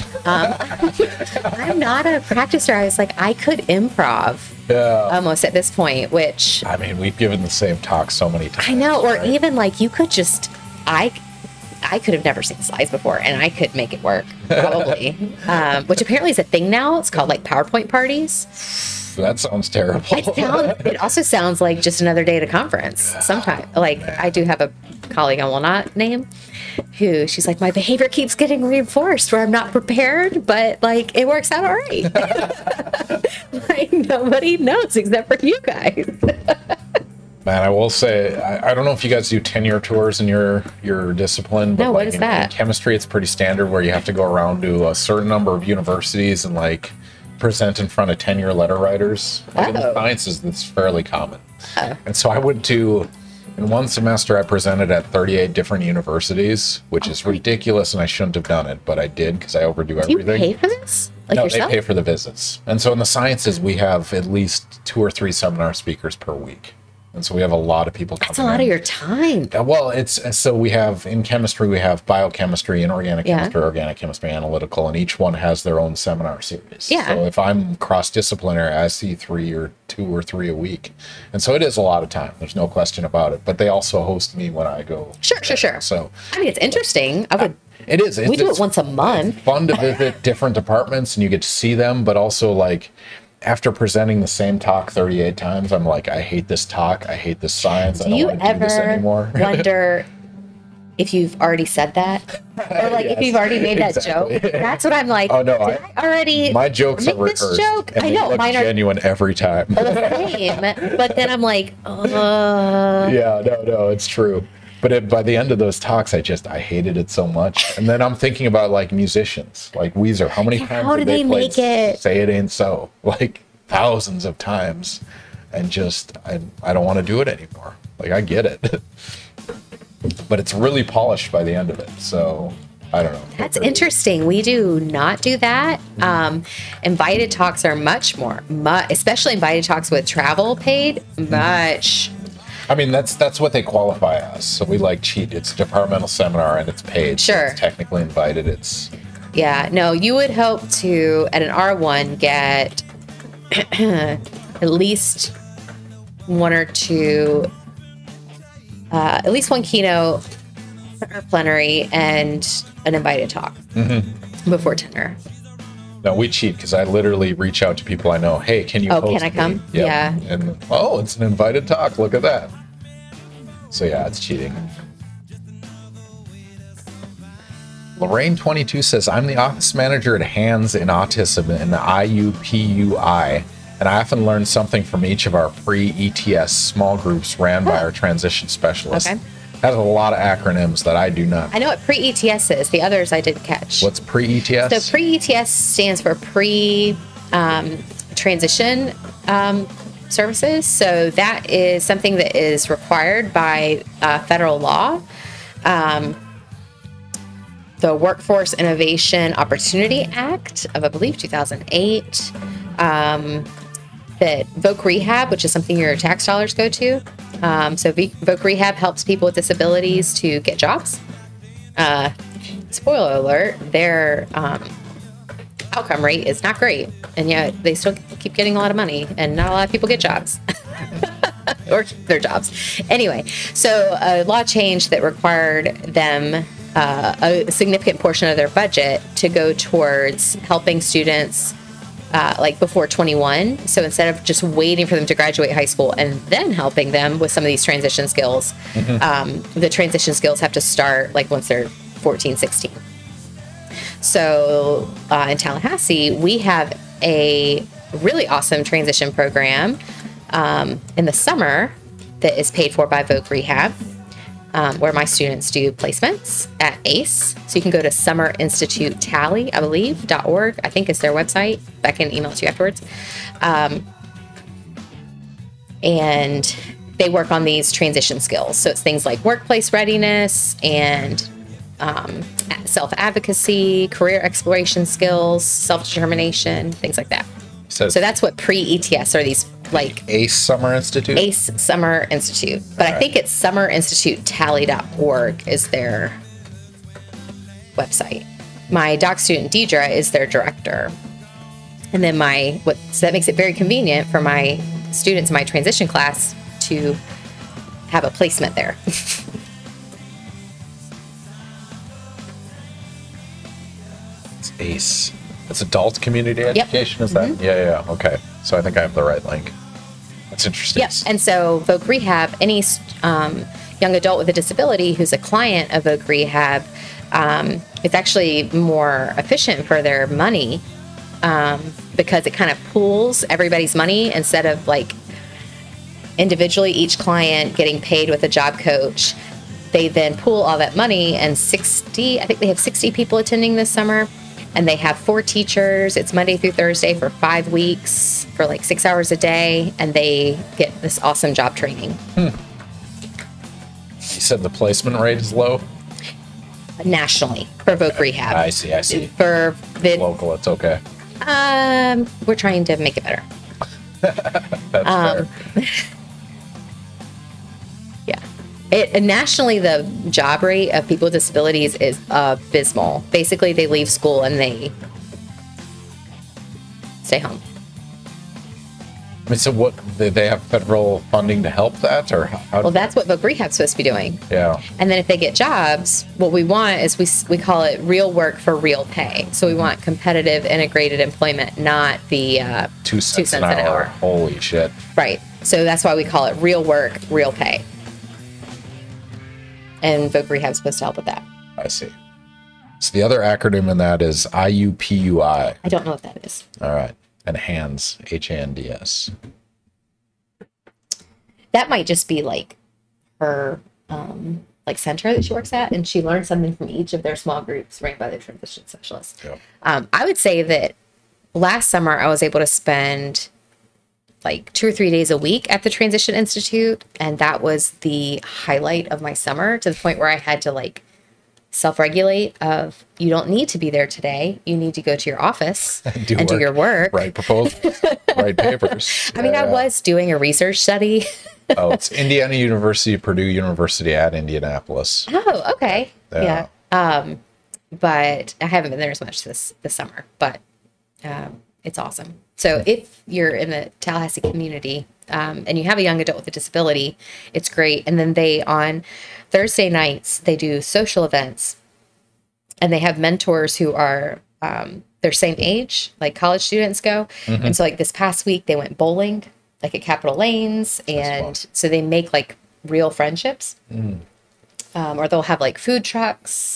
I'm not a practicer. I was like, I could improv almost at this point, which, I mean, we've given the same talk so many times. I know, or even like you could just, I could have never seen slides before, and I could make it work probably, which apparently is a thing now. It's called like PowerPoint parties. That sounds terrible. It also sounds like just another day at a conference. Sometimes, like, I do have a colleague I will not name, who she's like, my behavior keeps getting reinforced where I'm not prepared, but like it works out all right. Like, nobody knows except for you guys. Man, I will say, I don't know if you guys do tenure tours in your discipline. But no, what is that? In chemistry, it's pretty standard where you have to go around to a certain number of universities and like present in front of tenure letter writers. Like in the sciences, that's fairly common. And so I went to, in one semester, I presented at 38 different universities, which is ridiculous, and I shouldn't have done it, but I did because I overdo everything. Do you pay for this? Like no, yourself? They pay for the visits. And so in the sciences, we have at least 2 or 3 seminar speakers per week. And so we have a lot of people coming. That's a lot of your time. Well, so we have, in chemistry, we have biochemistry, inorganic chemistry, organic chemistry, analytical, and each one has their own seminar series. Yeah. So if I'm cross-disciplinary, I see 2 or 3 a week. And so it is a lot of time. There's no question about it. But they also host me when I go. Sure. So I mean, it's interesting. It is. We do it once a month. It's fun to visit different departments, and you get to see them, but also like, after presenting the same talk 38 times, I'm like, I hate this talk. I hate this science. I don't want to do this anymore. Wonder if you've already said that? Or like if you've already made that joke? That's what I'm like. Oh, no. My jokes are rehearsed. Joke? And I know. Mine are genuine every time. The same. But then I'm like, Yeah, no, it's true. But by the end of those talks, I hated it so much. And then I'm thinking about like musicians, like Weezer. How many times did they make it? Say It Ain't So? Like thousands of times. And just, I don't want to do it anymore. Like, I get it. But it's really polished by the end of it. So I don't know. That's interesting. We do not do that. Invited talks are much more, especially invited talks with travel paid, much. I mean, that's what they qualify as. So we like cheat. It's a departmental seminar and it's paid. Sure. So it's technically invited. Yeah. No, you would hope to, at an R1, get at least 1 or 2, at least 1 keynote or plenary and an invited talk before tenure. No, we cheat because I literally reach out to people I know. Hey, can you host can I come? me? Yep. Yeah. And, it's an invited talk. Look at that. So, yeah, it's cheating. Lorraine 22 says, I'm the office manager at Hands in Autism in the IUPUI, and I often learn something from each of our pre-ETS small groups ran by our transition specialists. Okay. That is a lot of acronyms that I do not. I know what pre-ETS is. The others I didn't catch. What's pre-ETS? So pre-ETS stands for transition services. So that is something that is required by federal law. The Workforce Innovation Opportunity Act of, I believe, 2008. That Voc Rehab, which is something your tax dollars go to. So Voc Rehab helps people with disabilities to get jobs. Spoiler alert, their outcome rate is not great, and yet they still keep getting a lot of money, and not a lot of people get jobs. Or their jobs. Anyway, so a law change that required them a significant portion of their budget to go towards helping students like before 21. So instead of just waiting for them to graduate high school and then helping them with some of these transition skills, the transition skills have to start like once they're 14, 16. So in Tallahassee, we have a really awesome transition program in the summer that is paid for by Voc Rehab, where my students do placements at ACE. So you can go to Summer Institute Tally, I believe, .org, I think is their website. I can email it to you afterwards. And they work on these transition skills. So it's things like workplace readiness and self-advocacy, career exploration skills, self-determination, things like that. So that's what pre-ETS are, these like ACE Summer Institute? ACE Summer Institute. But I think it's summerinstitutetally.org is their website. My doc student, Deidre, is their director. And then so that makes it very convenient for my students in my transition class to have a placement there. It's ACE. It's adult community education, is that? Yeah, okay. So I think I have the right link. That's interesting. Yes, and so Voc Rehab, any young adult with a disability who's a client of Voc Rehab, it's actually more efficient for their money because it kind of pools everybody's money instead of like individually each client getting paid with a job coach. They then pool all that money, and I think they have 60 people attending this summer. And they have 4 teachers. It's Monday through Thursday for 5 weeks for like 6 hours a day. And they get this awesome job training. You said the placement rate is low? Nationally for Voc Rehab. I see. For the local, it's okay. We're trying to make it better. That's fair. Yeah. Nationally, the job rate of people with disabilities is abysmal. Basically, they leave school and they stay home. I mean, so what, they have federal funding to help that, or how? Well, that's what Voc Rehab's supposed to be doing. Yeah. And then if they get jobs, what we want is we call it real work for real pay. So we want competitive integrated employment, not the 2 cents an hour. Holy shit. Right. So that's why we call it real work, real pay. And Voc Rehab's supposed to help with that. I see. So the other acronym in that is IUPUI. I don't know what that is. All right. And HANDS, HANDS. That might just be like her like center that she works at, and she learned something from each of their small groups ran by the transition specialist. Yep. I would say that last summer I was able to spend like 2 or 3 days a week at the Transition Institute, and that was the highlight of my summer, to the point where I had to like self-regulate of, you don't need to be there today. You need to go to your office and do your work. Write proposals, write papers. I mean, I was doing a research study. Oh, it's Indiana University, Purdue University at Indianapolis. Oh, okay. Yeah. But I haven't been there as much this summer, but it's awesome. So if you're in the Tallahassee community and you have a young adult with a disability, it's great. And then on Thursday nights, they do social events, and they have mentors who are their same age, like college students go. Mm-hmm. And so like this past week, they went bowling, like at Capitol Lanes. And so they make like real friendships. Or they'll have like food trucks.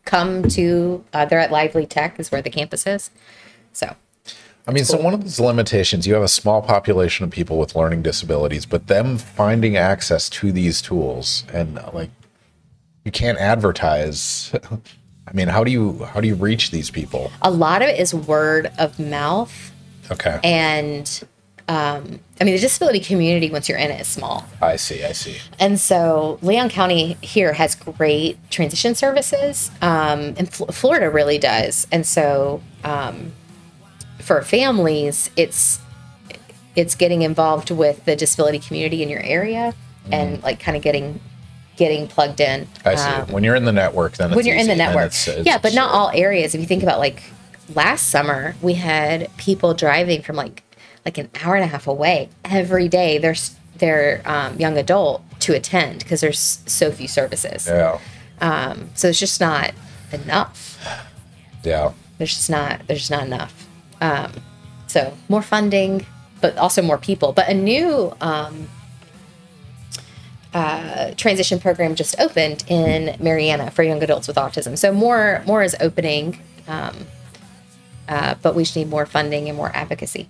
come to, they're at Lively Tech is where the campus is. So. I mean, so one of those limitations, you have a small population of people with learning disabilities, but them finding access to these tools and like, you can't advertise. I mean, how do you reach these people? A lot of it is word of mouth. Okay. And I mean, the disability community, once you're in it, is small. I see. And so Leon County here has great transition services, and Florida really does. And so for families, it's getting involved with the disability community in your area and like kind of getting plugged in. I see. When you're in the network, then when you're in the network. It's yeah, but not all areas. If you think about like last summer, we had people driving from like an hour and a half away every day. They're young adult to attend because there's so few services. Yeah. So it's just not enough. Yeah. There's just not enough. So more funding, but also more people. But a new transition program just opened in Marianna for young adults with autism. So more is opening, but we just need more funding and more advocacy.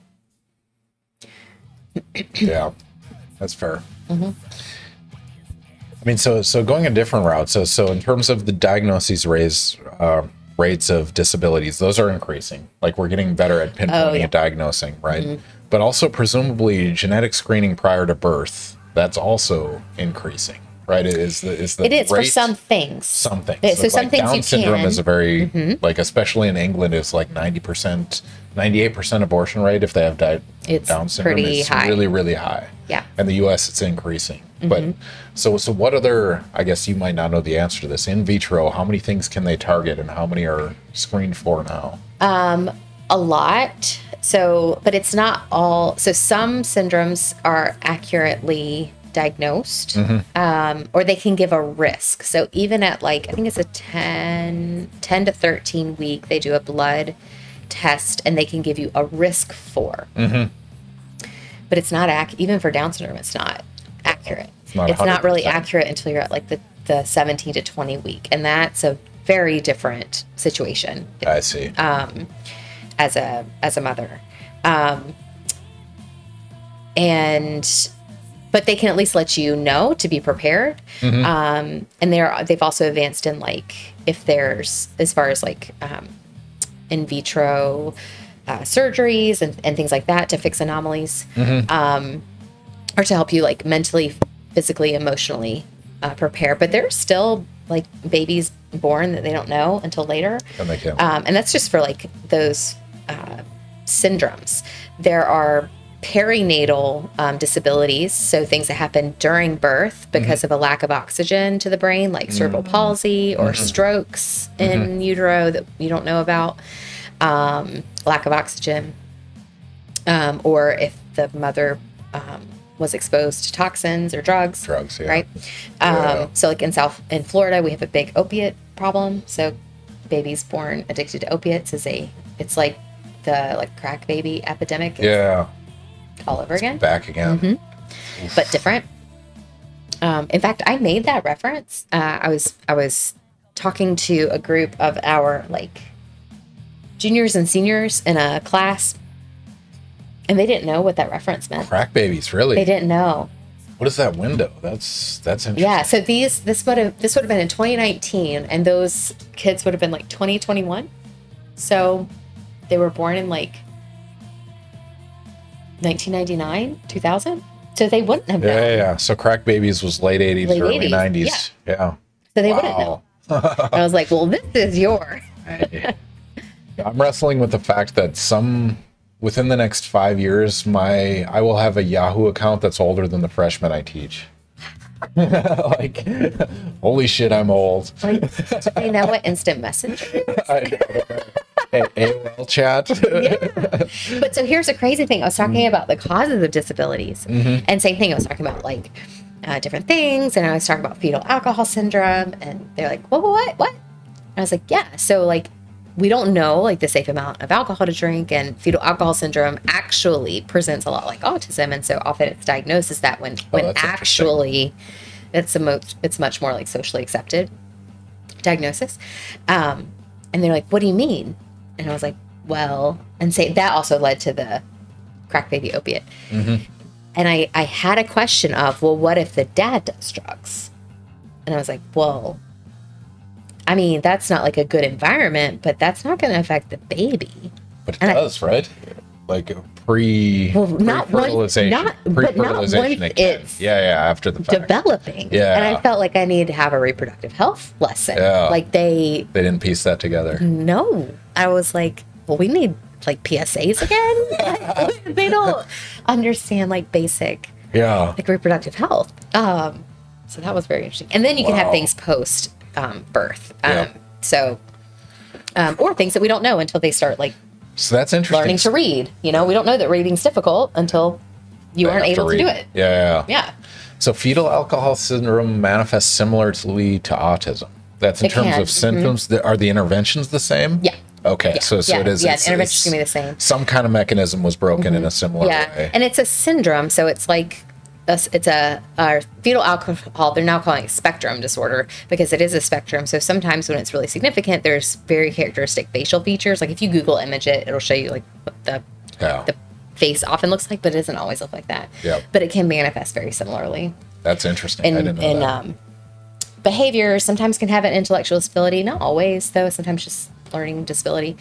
Yeah, that's fair. Mm-hmm. I mean, so going a different route. So in terms of the diagnoses rates of disabilities, those are increasing. Like we're getting better at pinpointing and diagnosing, right? Mm-hmm. But also presumably genetic screening prior to birth, that's also increasing, right? It is rate, for some things. Some things. So some like things Down you syndrome can. is a very like, especially in England, it's like 98% abortion rate if they have Down syndrome. Pretty it's high. really, really high. Yeah. In the U.S., it's increasing. But so what other? I guess you might not know the answer to this. In vitro, how many things can they target, and how many are screened for now? A lot. So, but it's not all. So some syndromes are accurately diagnosed, or they can give a risk. So even at like, I think it's a 10 to 13 week, they do a blood test and they can give you a risk for. But it's not even for Down syndrome, it's not accurate. It's not really accurate until you're at like the 17 to 20 week. And that's a very different situation. I see. As a mother. But they can at least let you know to be prepared. And they've also advanced in like, if there's, as far as like in vitro surgeries and things like that to fix anomalies, or to help you like mentally, physically, emotionally prepare. But there's still like babies born that they don't know until later. And they can. And that's just for like those syndromes. There are perinatal disabilities, so things that happen during birth because of a lack of oxygen to the brain, like cerebral palsy or strokes in utero that you don't know about, lack of oxygen, or if the mother was exposed to toxins or drugs, yeah. right? So like in Florida, we have a big opiate problem. So babies born addicted to opiates it's like the crack baby epidemic. Yeah. All over again. Back again. But different. In fact, I made that reference. I was talking to a group of our like juniors and seniors in a class, and they didn't know what that reference meant. Crack babies, really? They didn't know. What is that window? That's interesting. Yeah, so this would have been in 2019, and those kids would have been like 2021. So they were born in like 1999, 2000. So they wouldn't have known. Yeah. So crack babies was late 80s, early 90s. Yeah. So they wouldn't know. I was like, well, this is your. I'm wrestling with the fact that within the next 5 years, I will have a Yahoo account that's older than the freshmen I teach. Like, holy shit, I'm old. Do they know what instant messenger is? I know. AOL chat. Yeah. But so here's a crazy thing. I was talking about the causes of disabilities. And same thing, I was talking about like different things. And I was talking about fetal alcohol syndrome. And they're like, what? And I was like, yeah. So like, we don't know like the safe amount of alcohol to drink, and fetal alcohol syndrome actually presents a lot like autism. And so often it's diagnosed as that when actually it's much more like socially accepted. diagnosis. And they're like, what do you mean? And I was like, well, and say that also led to the crack baby opiate. And I had a question of, well, what if the dad does drugs? And I was like, well, I mean, that's not like a good environment, but that's not going to affect the baby. But it does, right? Like pre-fertilization. Pre-fertilization, it can. After the fact. Developing. Yeah. And I felt like I needed to have a reproductive health lesson. Yeah. Like they didn't piece that together. No. I was like, well, we need like PSAs again. They don't understand like basic like reproductive health. So that was very interesting. And then you can have things post birth. Or things that we don't know until they start like so that's interesting. Learning to read. You know, we don't know that reading's difficult until you aren't able to do it. Yeah. So fetal alcohol syndrome manifests similarly to autism. That's in terms of symptoms. Are the interventions the same? Yeah. Okay. So it is. Yeah, the intervention's gonna be the same. Some kind of mechanism was broken in a similar way. And it's a syndrome, so it's like it's a fetal alcohol, they're now calling it spectrum disorder because it is a spectrum. So sometimes when it's really significant, there's very characteristic facial features. Like if you Google image it, it'll show you like what the face often looks like, but it doesn't always look like that. But it can manifest very similarly. That's interesting. I didn't know that. Behavior sometimes can have an intellectual disability, not always though, sometimes just learning disability.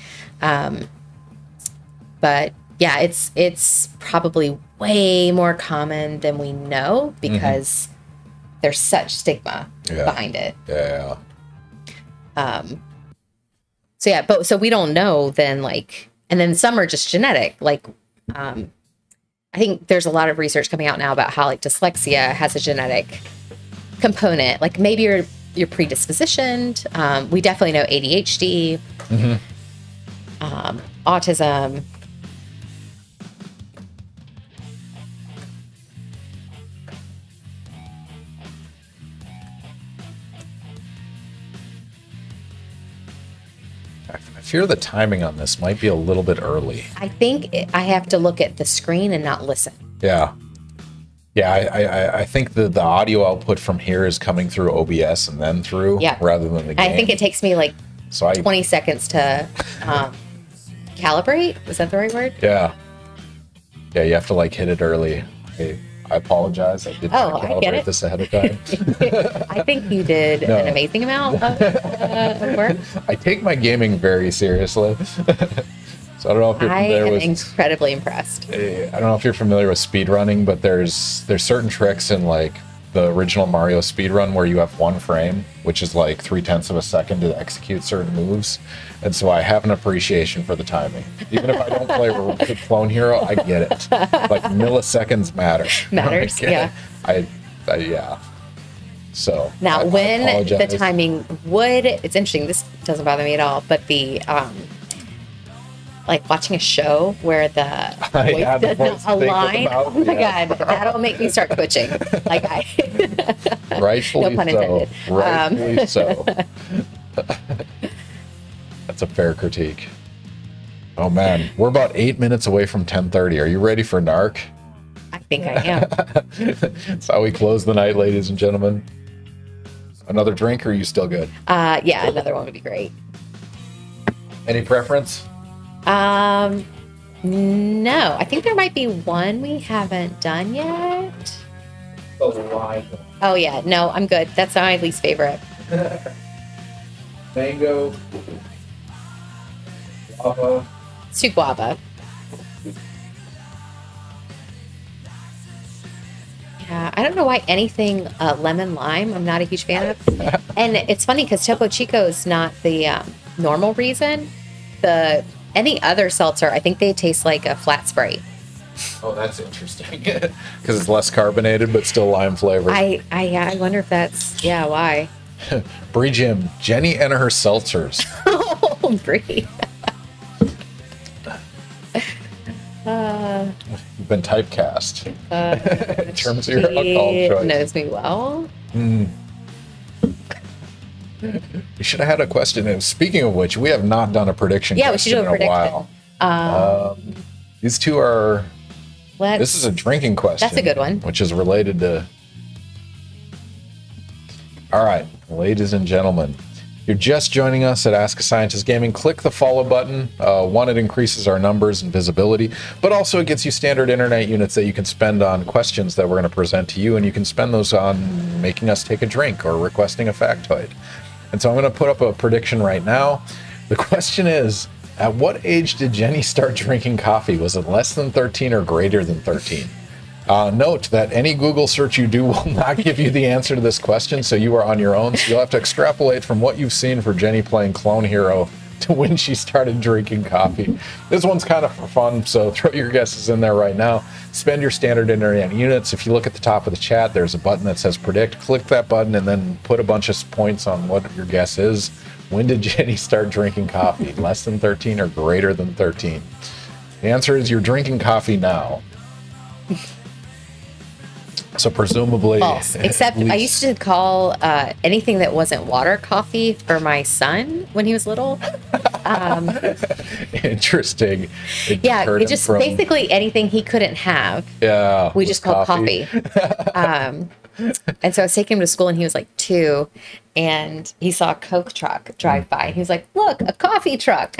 But yeah, it's probably way more common than we know because there's such stigma behind it. So we don't know then, like, and then some are just genetic. Like, I think there's a lot of research coming out now about how like dyslexia has a genetic component. Like maybe you're predispositioned. We definitely know ADHD, autism. I fear the timing on this might be a little bit early. I think I have to look at the screen and not listen. Yeah. I think the audio output from here is coming through OBS and then through rather than the game. I think it takes me like 20 seconds to calibrate. Is that the right word? Yeah, you have to like hit it early. I apologize. I didn't calibrate this ahead of time. I think you did an amazing amount of work. I take my gaming very seriously. So I don't know if you're familiar with... I am incredibly impressed. I don't know if you're familiar with speedrunning, but there's certain tricks in like the original Mario speedrun where you have one frame, which is like 0.3 of a second to execute certain moves. And so I have an appreciation for the timing. Even if I don't play Clone Hero, I get it. Like milliseconds matter. Matters, yeah. Yeah. So now when the timing would, it's interesting, this doesn't bother me at all, but the like watching a show where the voice doesn't align. Oh my God, that'll make me start twitching. Like rightfully no pun intended. So. Rightfully so. That's a fair critique. Oh man, we're about 8 minutes away from 10:30. Are you ready for NARC? I think I am. That's how we close the night, ladies and gentlemen. Another drink, or are you still good? Yeah, another one would be great. Any preference? No, I think there might be one we haven't done yet. The lime. Oh yeah, no, I'm good. That's my least favorite. Mango. Guava. It's too guava. Yeah, I don't know why anything lemon lime I'm not a huge fan of. And it's funny because Topo Chico is not the normal reason. Any other seltzer, I think they taste like a flat Sprite. Oh, that's interesting. Because it's less carbonated, but still lime flavored. I wonder if that's, why. Bree Jim, Jenny and her seltzers. Oh, Bree. You've been typecast. In terms of your alcohol choice. Knows me well. We should have had a question. And speaking of which, we have not done a prediction. Yeah, we should do a prediction. These two are. This is a drinking question. That's a good one. Which is related to. All right, ladies and gentlemen, you're just joining us at Ask a Scientist Gaming, click the follow button. One, it increases our numbers and visibility, but also it gets you standard internet units that you can spend on questions that we're going to present to you, and you can spend those on making us take a drink or requesting a factoid. And so I'm going to put up a prediction right now. The question is, at what age did Jenny start drinking coffee? Was it less than 13 or greater than 13? Note that any Google search you do will not give you the answer to this question, so you are on your own. So you'll have to extrapolate from what you've seen for Jenny playing Clone Hero to when she started drinking coffee. This one's kind of for fun, so throw your guesses in there right now. Spend your standard internet units. If you look at the top of the chat, there's a button that says predict. Click that button and then put a bunch of points on what your guess is. When did Jenny start drinking coffee? Less than 13 or greater than 13? The answer is you're drinking coffee now. So presumably... False. Except I used to call anything that wasn't water coffee for my son when he was little. Interesting. Yeah, it just basically anything he couldn't have. Yeah. We just called coffee. And so I was taking him to school and he was like 2 and he saw a Coke truck drive by. He was like, look, a coffee truck.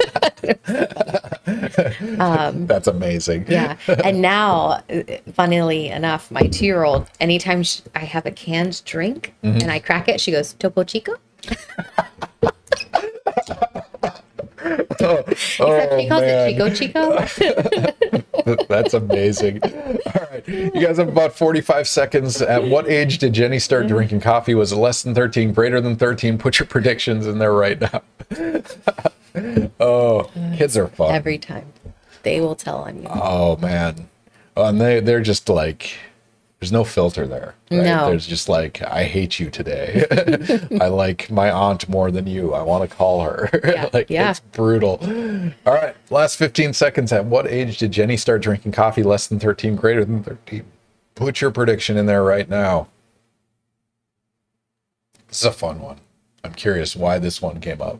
That's amazing. Yeah. And now, funnily enough, my 2-year-old, anytime I have a canned drink and I crack it, she goes, Topo Chico? Except she calls it Chico. That's amazing. All right. You guys have about 45 seconds. At what age did Jenny start drinking coffee? Was it less than 13, greater than 13? Put your predictions in there right now. Oh, kids are fun. Every time. They will tell on you. Oh, man. And they're just like... There's no filter there. Right? No. There's just like, I hate you today. I like my aunt more than you. I want to call her. Yeah. It's brutal. All right. Last 15 seconds. At what age did Jenny start drinking coffee? Less than 13, greater than 13? Put your prediction in there right now. This is a fun one. I'm curious why this one came up.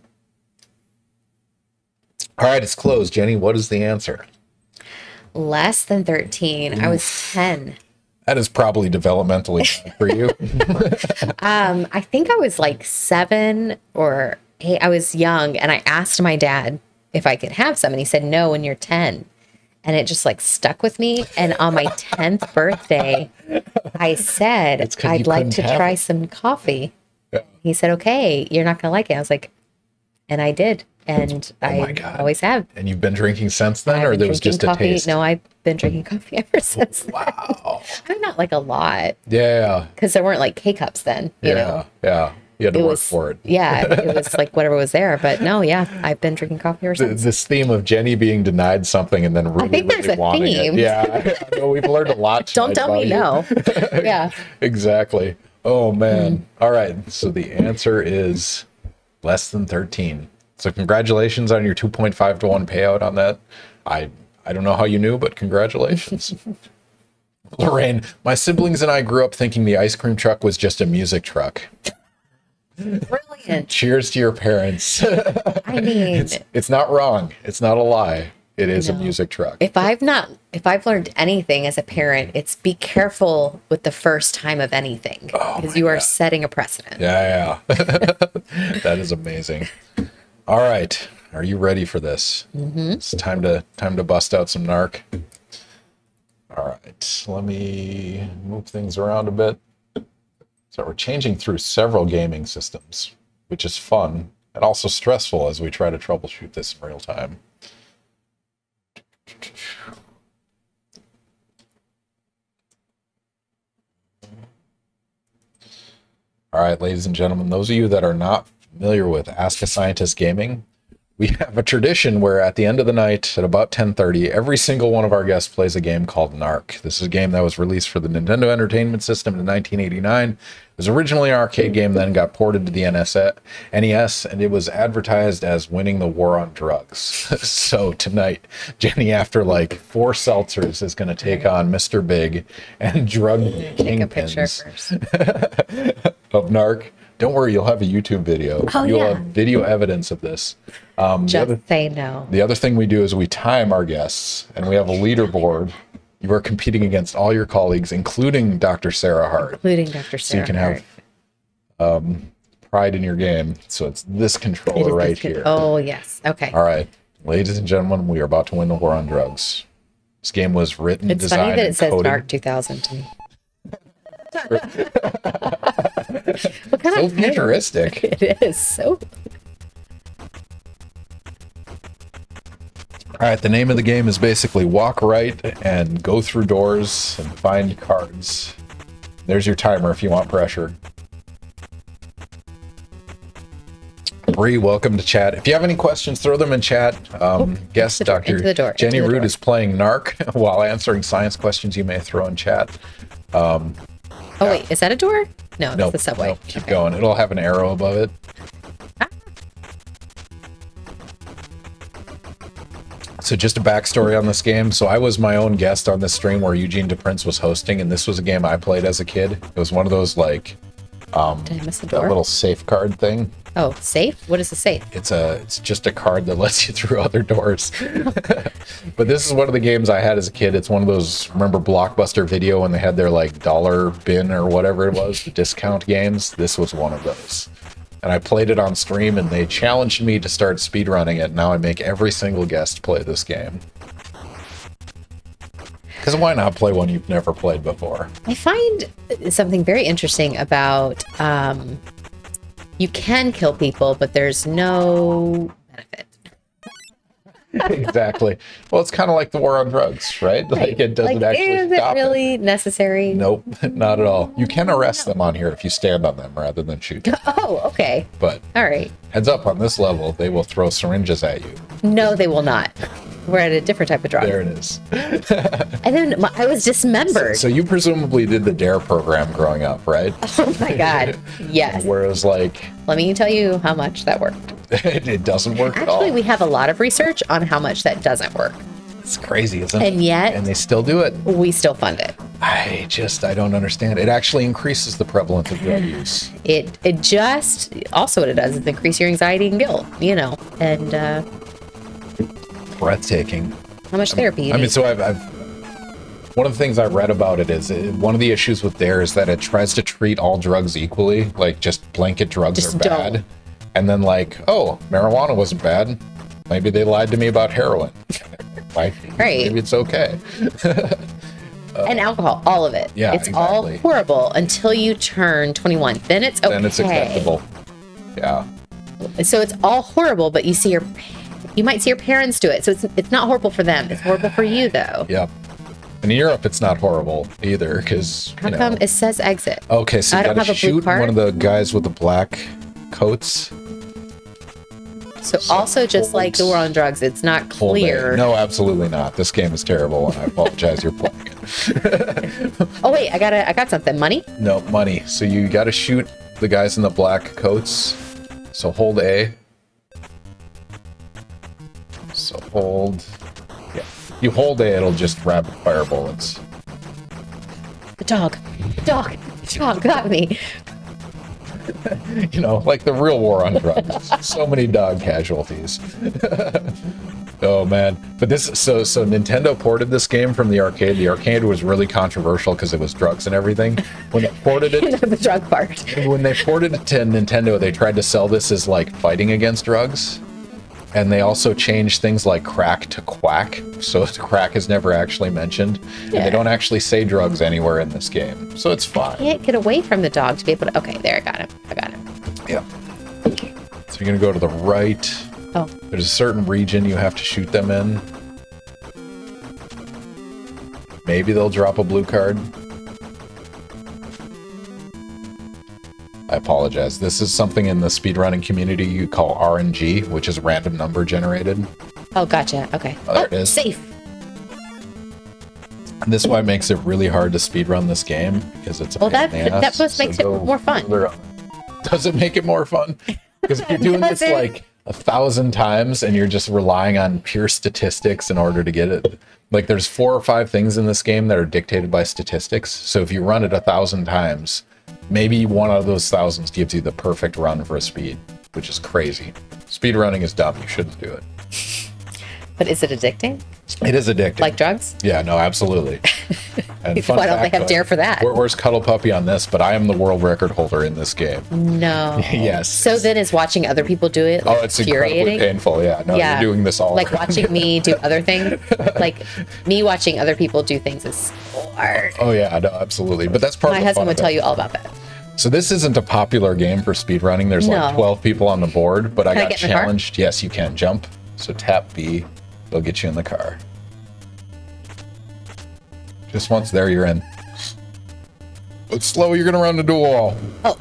All right. It's closed. Jenny, what is the answer? Less than 13. I was 10. That is probably developmentally bad for you. I think I was like 7 or 8. I was young and I asked my dad if I could have some and he said no when you're 10. And it just like stuck with me. And on my 10th birthday, I said, I'd like to try some coffee. Yeah. He said, okay, you're not going to like it. I was like, and I did. And I always have. And you've been drinking since then, or there was just a taste? No, I've been drinking coffee ever since. Wow. I'm not like a lot. Yeah. Because there weren't like K-cups then, you know? Yeah. You had to work for it. Yeah. It was like whatever was there. But no, yeah, I've been drinking coffee ever since. This theme of Jenny being denied something and then really, I think there's a theme. Yeah. I know, we've learned a lot. Don't tell me no. Yeah. Exactly. Oh, man. All right. So the answer is less than 13. So congratulations on your 2.5 to 1 payout on that. I don't know how you knew, but congratulations. Lorraine, my siblings and I grew up thinking the ice cream truck was just a music truck. Brilliant. Cheers to your parents. I mean, it's not wrong. It's not a lie. It is a music truck. If I've learned anything as a parent, it's be careful with the first time of anything because you are setting a precedent. Yeah. That is amazing. All right. Are you ready for this? Mm-hmm. It's time to bust out some NARC. All right. Let me move things around a bit. So we're changing through several gaming systems, which is fun and also stressful as we try to troubleshoot this in real time. All right, ladies and gentlemen, those of you that are not familiar with Ask a Scientist Gaming, we have a tradition where at the end of the night at about 10:30, every single one of our guests plays a game called NARC. This is a game that was released for the Nintendo Entertainment System in 1989. It was originally an arcade game, then got ported to the NES, and it was advertised as winning the war on drugs. So tonight, Jenny, after like 4 seltzers, is going to take on Mr. Big and drug kingpins of NARC. Don't worry, you'll have a YouTube video. You'll have video evidence of this. Say no. The other thing we do is we time our guests, and we have a leaderboard. You are competing against all your colleagues, including Dr. Sarah Hart. So you can have pride in your game. So it's this controller right here. Oh, yes. Okay. All right. Ladies and gentlemen, we are about to win the war on drugs. This game was written, it's designed, funny that it and says coded. NARC 2000 to me. What kind So of futuristic. It is so. All right, the name of the game is basically walk right and go through doors and find cards. There's your timer if you want pressure. Bree, welcome to chat. If you have any questions, throw them in chat. Guest Dr. Jenny Root is playing NARC while answering science questions you may throw in chat. Oh, wait, is that a door? No, that's the subway. Nope, keep going. It'll have an arrow above it. So just a backstory on this game. So I was my own guest on this stream where Eugene DePrince was hosting, and this was a game I played as a kid. It was one of those like did I miss the door? a little safe card thing. Oh, safe? What is a safe? It's just a card that lets you through other doors. But this is one of the games I had as a kid. It's one of those, remember Blockbuster Video when they had their like dollar bin or whatever it was, the discount games? This was one of those. And I played it on stream, and they challenged me to start speedrunning it. Now I make every single guest play this game. Because why not play one you've never played before? I find something very interesting about you can kill people, but there's no benefit. Exactly. Well, it's kind of like the war on drugs, right? Like it doesn't actually is stop it really necessary? Nope, not at all. You can arrest them on here if you stand on them rather than shoot them. Oh, okay. But all right. Heads up, on this level, they will throw syringes at you. No, they will not. We're at a different type of drug. There it is. And then I was dismembered. So you presumably did the DARE program growing up, right? Oh my God. Yes. Whereas like... Let me tell you how much that worked. It doesn't work at all. Actually, we have a lot of research on how much that doesn't work. It's crazy, isn't it? And yet... And they still do it. We still fund it. I don't understand. It actually increases the prevalence of drug use. It just... Also what it does is increase your anxiety and guilt, you know. And... breathtaking. How much therapy you need. I mean, so I've one of the things I read about it is one of the issues with DARE is that it tries to treat all drugs equally, like just blanket drugs are bad. Don't. And then like, oh, marijuana wasn't bad. Maybe they lied to me about heroin. Like, right. Maybe it's okay. And alcohol, all of it. Yeah, it's all horrible until you turn 21. Then it's okay. Then it's acceptable. Yeah. So it's all horrible, but you might see your parents do it. So it's not horrible for them. It's horrible for you, though. Yep. And in Europe, it's not horrible either, because how come it says exit? Okay, so you gotta shoot one of the guys with the black coats. So also, just like the war on drugs, it's not clear. No, absolutely not. This game is terrible, and I apologize. You're playing it. Oh wait, I got something. Money? No, money. So you got to shoot the guys in the black coats. So hold A. So hold. Yeah, you hold A, it'll just rapid fire bullets. The dog got me. You know, like the real war on drugs. So many dog casualties. Oh man. But this, so Nintendo ported this game from the arcade. The arcade was really controversial because it was drugs and everything. When they ported it, the drug part. When they ported it to Nintendo, they tried to sell this as like fighting against drugs. And they also changed things like crack to quack. So crack is never actually mentioned. Yeah. And they don't actually say drugs anywhere in this game. So it's fine. I can't get away from the dog to be able to... Okay, there, I got him. Yeah. So you're going to go to the right. Oh. There's a certain region you have to shoot them in. Maybe they'll drop a blue card. I apologize. This is something in the speedrunning community you call RNG, which is random number generated. Oh, gotcha. Okay. Oh, there it is. Safe. And this is why it makes it really hard to speedrun this game, because it's a pain in the ass. That just makes it more fun. Does it make it more fun? Because if you're doing this like 1,000 times and you're just relying on pure statistics in order to get it, like there's 4 or 5 things in this game that are dictated by statistics. So if you run it 1,000 times, maybe one out of those thousands gives you the perfect run for a speed, which is crazy. Speedrunning is dumb. You shouldn't do it. But is it addicting? It is addicting. Like drugs? Yeah, no, absolutely. And fun Why don't they fact, have Dare for that? Where's Cuddle Puppy on this? But I am the world record holder in this game. No. Yes. So then is watching other people do it like, It's incredibly painful. Yeah, no, you're doing this all like watching me do other things. Like me watching other people do things is so hard. Oh yeah, no, absolutely. But that's part of My the husband fun would of tell it. you all about that. So this isn't a popular game for speedrunning. There's like 12 people on the board, but I got challenged. Yes, you can jump. So tap B, they'll get you in the car. Just once there, you're in. But slow, you're gonna run into a wall. Oh.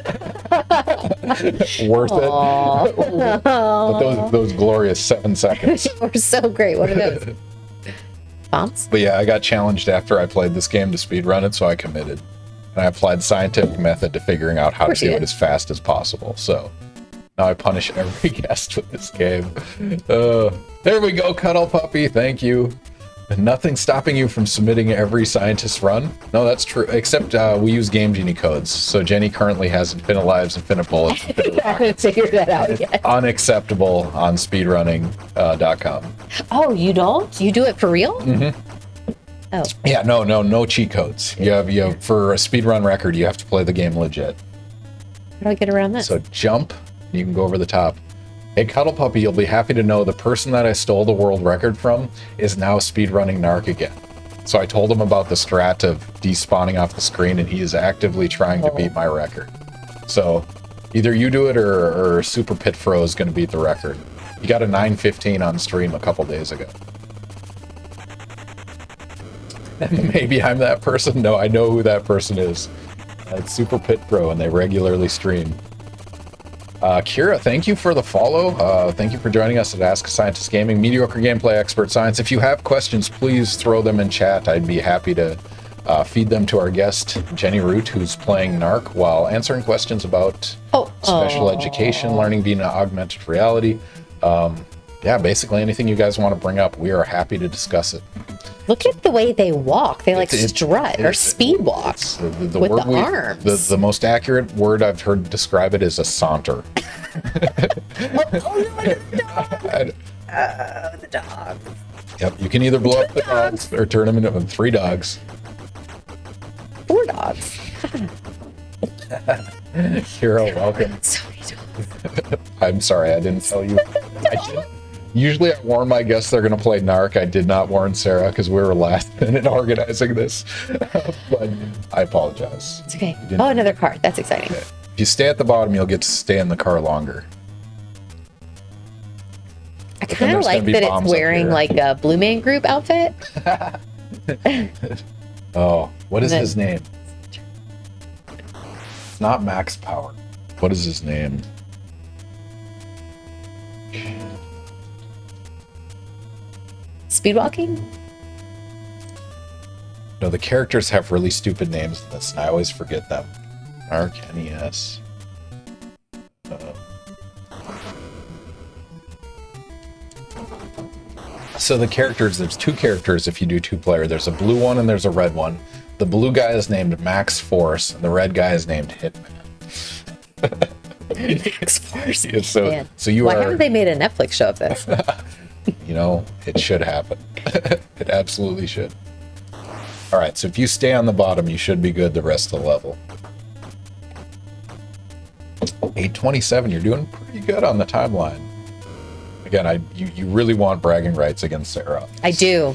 Worth it. But those glorious 7 seconds were so great. What are those? Bombs? But yeah, I got challenged after I played this game to speedrun it, so I committed. And I applied scientific method to figuring out how to do it as fast as possible. So now I punish every guest with this game. There we go, Cuddle Puppy. Thank you. Nothing stopping you from submitting every scientist run. No, that's true. Except we use Game Genie codes. So Jenny currently has infinite lives, infinite bullets. Infinite I haven't figured that out yet. Unacceptable on speedrunning.com. Oh, you don't? You do it for real? Mm-hmm. Oh. Yeah, no cheat codes. You have for a speedrun record, you have to play the game legit. How do I get around this? So jump, you can go over the top. Hey, Cuddle Puppy, you'll be happy to know the person that I stole the world record from is now speedrunning NARC again. So I told him about the strat of despawning off the screen, and he is actively trying to beat my record. So either you do it or Super Pit Fro is going to beat the record. He got a 9:15 on stream a couple days ago. Maybe I'm that person. No, I know who that person is. It's Super Pit Pro, and they regularly stream. Kira, thank you for the follow. Thank you for joining us at Ask a Scientist Gaming, Mediocre Gameplay Expert Science. If you have questions, please throw them in chat. I'd be happy to feed them to our guest, Jenny Root, who's playing NARC, while answering questions about special education, learning via augmented reality. Yeah, basically anything you guys want to bring up, we are happy to discuss it. Look at the way they walk. They like strut or speed walk with the arms. The most accurate word I've heard describe it is a saunter. The dog. Yep, you can either blow up the dogs or turn them into 3 dogs. 4 dogs. Kira, welcome. So many dogs. I'm sorry, I didn't tell you. Usually I warn my guests they're going to play NARC. I did not warn Sarah because we were last minute organizing this. But I apologize. It's okay. Oh, another card. That's exciting. Okay. If you stay at the bottom, you'll get to stay in the car longer. I kind of like that it's wearing like a Blue Man Group outfit. Oh, what is his name? It's not Max Power. What is his name? Speedwalking? No, the characters have really stupid names in this, and I always forget them. NARC, NES. So the characters, there's 2 characters if you do 2-player. There's a blue one and there's a red one. The blue guy is named Max Force, and the red guy is named Hitman. Max Force. Yeah, so you Why haven't they made a Netflix show of this? You know, it should happen. It absolutely should. All right, so if you stay on the bottom, you should be good the rest of the level. 827, you're doing pretty good on the timeline. Again, you really want bragging rights against Sarah. I do.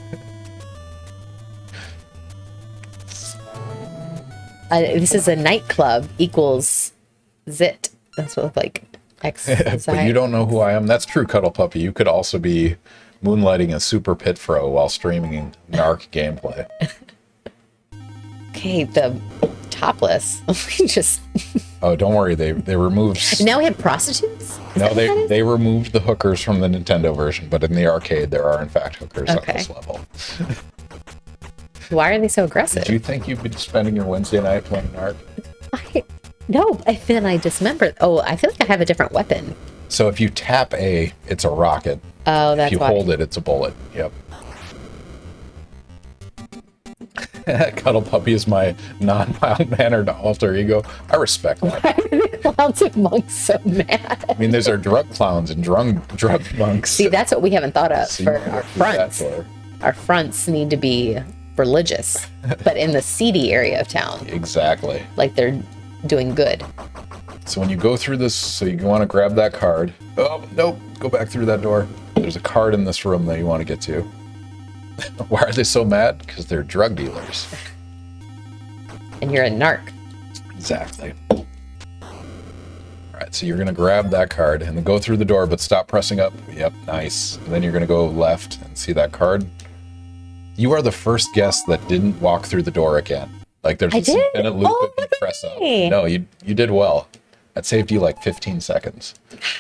This is a nightclub equals zit. That's what like X. But you don't know who I am. That's true, Cuddle Puppy. You could also be moonlighting a Super Pit Fro while streaming NARC gameplay. Okay, the topless. Just. Oh, don't worry. They removed. Now we have prostitutes? No, they removed the hookers from the Nintendo version, but in the arcade there are in fact hookers on this level. Why are they so aggressive? Did you think you'd be spending your Wednesday night playing NARC? No, then I dismembered. Oh, I feel like I have a different weapon. So if you tap A, it's a rocket. Oh, that's why. If you hold it, it's a bullet. Yep. Cuddle Puppy is my non-mild-mannered alter ego. I respect that. Why are the clowns and monks so mad? I mean, there's our drug clowns and drug monks. See, that's what we haven't thought of So for you know our what to do that fronts. for. Our fronts need to be religious, but in the seedy area of town, Exactly. like they're doing good. So when you go through this, so you want to grab that card. Oh, nope. Go back through that door. There's a card in this room that you want to get to. Why are they so mad? Because they're drug dealers. And you're a narc. Exactly. All right, so you're going to grab that card and then go through the door, but stop pressing up. Yep, nice. And then you're going to go left and see that card. You are the first guest that didn't walk through the door again. Like there's this infinite loop Oh, if you press up. me. No, you did well. That saved you like 15 seconds.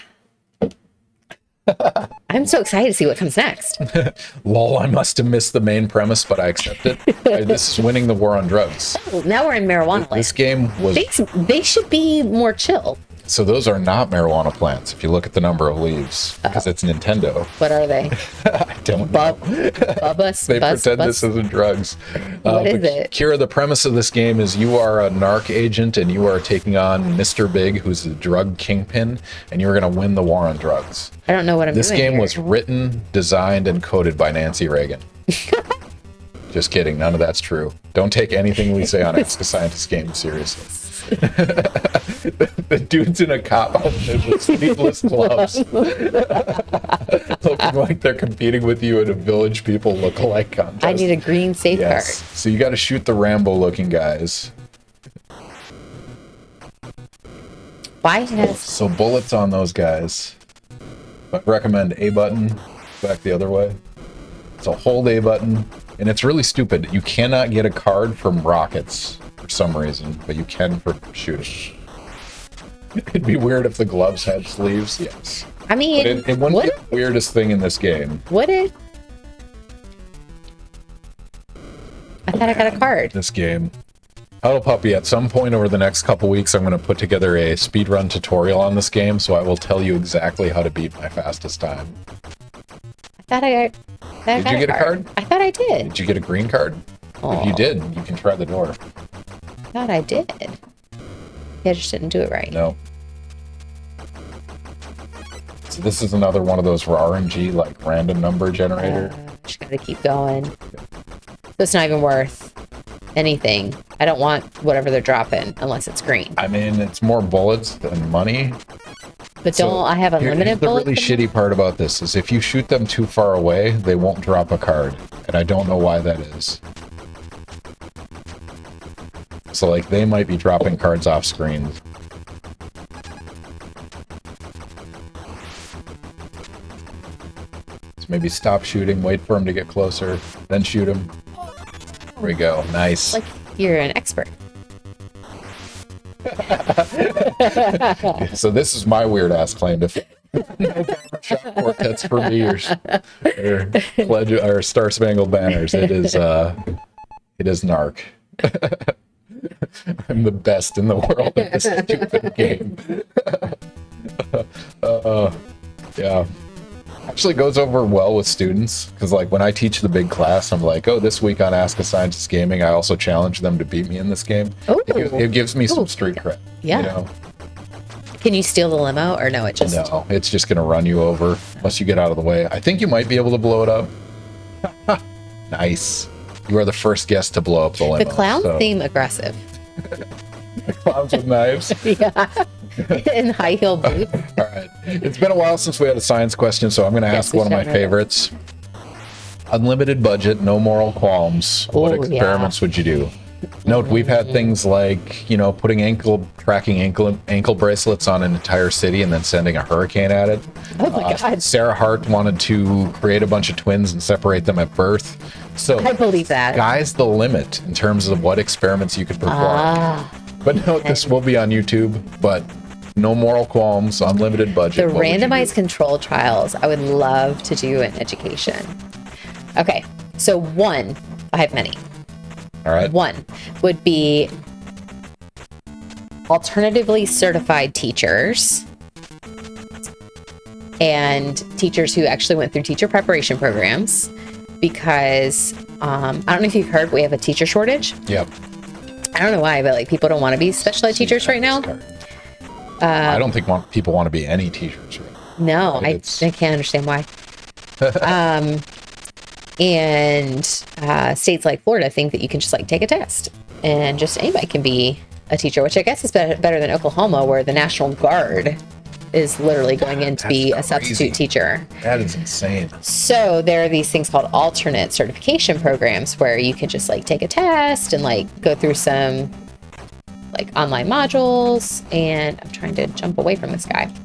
I'm so excited to see what comes next. Lol, I must have missed the main premise, but I accept it. This is winning the war on drugs. Oh, now we're in marijuana This land. game was... They should be more chill. So those are not marijuana plants, if you look at the number of leaves, because it's Nintendo. What are they? I don't know. Bubba? They pretend this isn't drugs. What is but it? Kira, the premise of this game is you are a NARC agent and you are taking on Mr. Big, who's the drug kingpin, and you're going to win the war on drugs. I don't know what I'm This doing game here. was written, designed, and coded by Nancy Reagan. Just kidding. None of that's true. Don't take anything we say on Ask a Scientist game seriously. The dude's in a cop outfit with sleeveless gloves. Looking like they're competing with you in a Village People look-alike contest. I need a green safe Yes. So you got to shoot the Rambo-looking guys. card. Why has So bullets on those guys. I recommend A button, back the other way. So hold A button, and it's really stupid. You cannot get a card from rockets for some reason, but you can for shooting. It'd be weird if the gloves had sleeves, yes. I mean, But it wouldn't be the weirdest thing in this game. would it? I thought I got a card. This game. Huddle Puppy, at some point over the next couple weeks, I'm going to put together a speedrun tutorial on this game, so I will tell you exactly how to beat my fastest time. I thought I got. Did you get a card? I thought I did. Did you get a green card? If you did, you can try the door. I thought I did. Yeah, I just didn't do it right. No. So this is another one of those RNG, like random number generator. Just gotta keep going. So it's not even worth anything. I don't want whatever they're dropping unless it's green. I mean, it's more bullets than money. But So don't I have unlimited here's the bullets? really shitty part about this is if you shoot them too far away, they won't drop a card. And I don't know why that is. So like they might be dropping cards off screen. So maybe stop shooting, wait for him to get closer, then shoot him. There we go. Nice. Like you're an expert. So this is my weird ass claim to fame. No barbershop quartets for me or pledge or Star Spangled Banners. It is NARC. I'm the best in the world at this stupid game. Yeah. Actually goes over well with students because like when I teach the big class, I'm like, oh, this week on Ask a Scientist Gaming, I also challenge them to beat me in this game. Ooh. It gives me some street cred. Yeah. You know? Can you steal the limo or no? It just No, it's just gonna run you over unless you get out of the way. I think you might be able to blow it up. Nice. You are the first guest to blow up the limo. the clowns so- seem aggressive. The clowns with knives. Yeah. In high heel boots. All right. It's been a while since we had a science question, so I'm going to Yes, ask we one of my certainly have. favorites. Unlimited budget, no moral qualms. What Oh, experiments would you do? Note, we've had things like, you know, putting tracking ankle bracelets on an entire city and then sending a hurricane at it. Oh my God. Sarah Hart wanted to create a bunch of twins and separate them at birth. So, I believe that. sky's the limit in terms of what experiments you could perform. Ah, But note, this will be on YouTube, but no moral qualms, unlimited budget. the What would you do? randomized control trials I would love to do in education. Okay, so one, I have many. All right. One would be alternatively certified teachers and teachers who actually went through teacher preparation programs, because I don't know if you've heard, we have a teacher shortage. Yep. I don't know why, but like people don't want to be special ed teachers right now. I don't think people want to be any teachers. Right? No, I can't understand why. And states like Florida think that you can just like take a test and just anybody can be a teacher, which I guess is better than Oklahoma, where the National Guard is literally going in to be a substitute teacher. That is insane. So there are these things called alternate certification programs where you can just like take a test and like go through some like online modules. And I'm trying to jump away from this guy.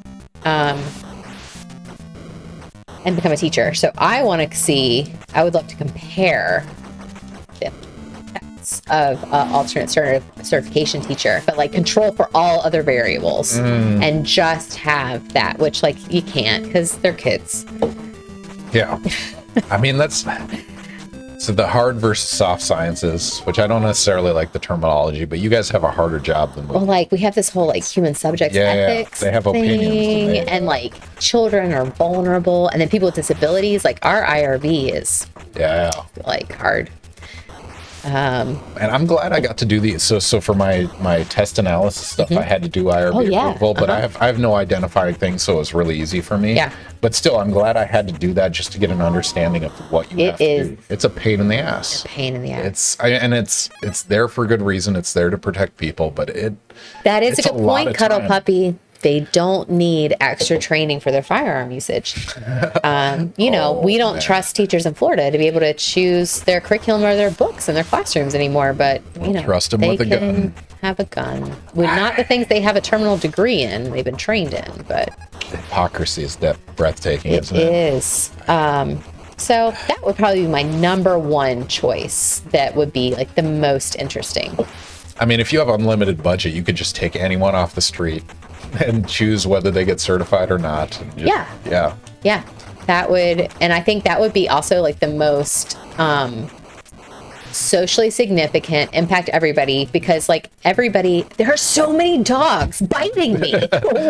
And become a teacher. So I would love to compare the tests of alternate certification teacher, but like control for all other variables and just have that, which like you can't because they're kids. Yeah. I mean, that's so the hard versus soft sciences, which I don't necessarily like the terminology, but you guys have a harder job than we. Well, like we have this whole like human subjects ethics they have opinions and like children are vulnerable, and then people with disabilities, like our IRB is like hard. And I'm glad I got to do these. So for my test analysis stuff, I had to do IRB approval, but I have no identifying things, so it was really easy for me. Yeah. But still, I'm glad I had to do that just to get an understanding of what you have to do. It's a pain in the ass. It's there for good reason. It's there to protect people, but that is a good point, Cuddle Puppy. They don't need extra training for their firearm usage. We don't trust teachers in Florida to be able to choose their curriculum or their books in their classrooms anymore. But trust them with a gun. Have a gun. Not the things they have a terminal degree in. They've been trained in, but hypocrisy is that breathtaking, isn't it? It is. So that would probably be my number one choice. That would be like the most interesting. I mean, if you have unlimited budget, you could just take anyone off the street and choose whether they get certified or not. Yeah. That would, and I think that would be also like the most socially significant, impact everybody, because like everybody, there are so many dogs biting me.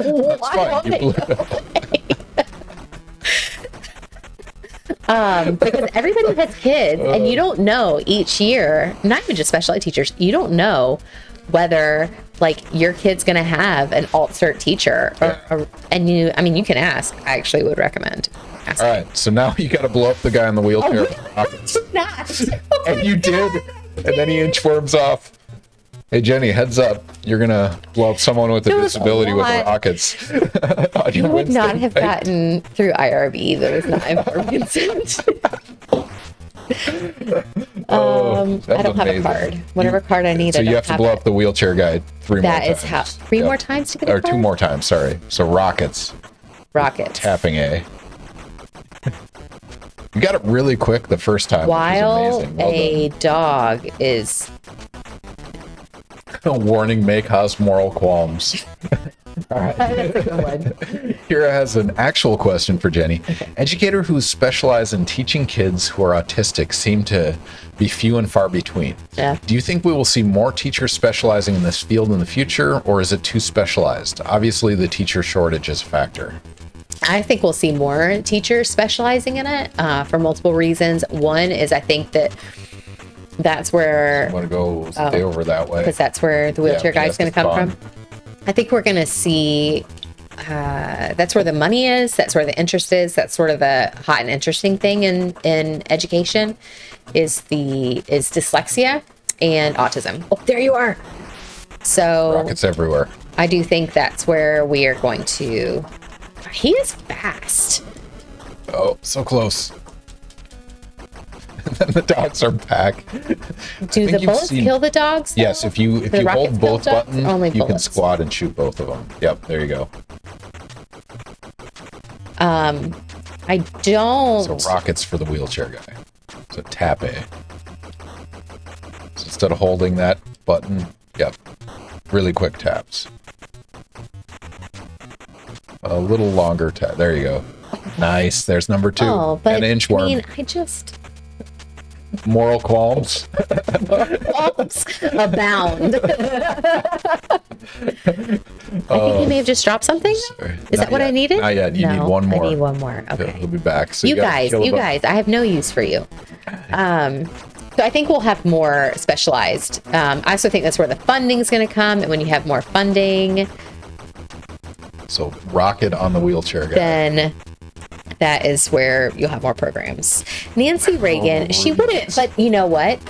Because everybody has kids, and you don't know each year, not even just special ed teachers, you don't know whether like your kid's gonna have an alt cert teacher and you can ask. I actually would recommend asking. All right, so now you got to blow up the guy in the wheelchair. And you did, and then he inchworms off. Hey Jenny, heads up, you're gonna blow up someone with a disability with rockets. You would not have gotten through IRB. That was not informed consent. I don't have a card. Whatever card I need, so you have to blow up the wheelchair guy 3 more times. That is how. 3 more times to get a card? 2 more times, sorry. So rockets. Tapping A. You got it really quick the first time. While a dog is... Warning, may cause moral qualms. All right. That's a good one. Here has an actual question for Jenny. Okay. Educator who specialize in teaching kids who are autistic seem to be few and far between. Yeah. Do you think we will see more teachers specializing in this field in the future, or is it too specialized? Obviously, the teacher shortage is a factor. I think we'll see more teachers specializing in it for multiple reasons. One is I think that's where... I want to go stay over that way. Because that's where the wheelchair guy is going to come from. I think we're going to see, that's where the money is, that's where the interest is, that's sort of the hot and interesting thing in education is dyslexia and autism. Oh, there you are. So rockets everywhere. I do think that's where we are going to, he is fast. Oh, so close. And then the dogs are back. Do the bullets kill the dogs? Though? Yes, if you hold both buttons, you can squat and shoot both of them. Yep, there you go. I don't... So rockets for the wheelchair guy. So tap A. So instead of holding that button, yep, really quick taps. A little longer tap. There you go. Nice. There's number 2. Oh, but an inchworm. I mean, I just... Moral qualms. Qualms abound. I think he may have just dropped something. Is that what I needed? Not yet. You need one more. I need one more. Okay. He'll be back. So you guys, I have no use for you. So I think we'll have more specialized. I also think that's where the funding is going to come. And when you have more funding, So rocket on the wheelchair guy. then that is where you'll have more programs. Nancy Reagan, she wouldn't, but you know what?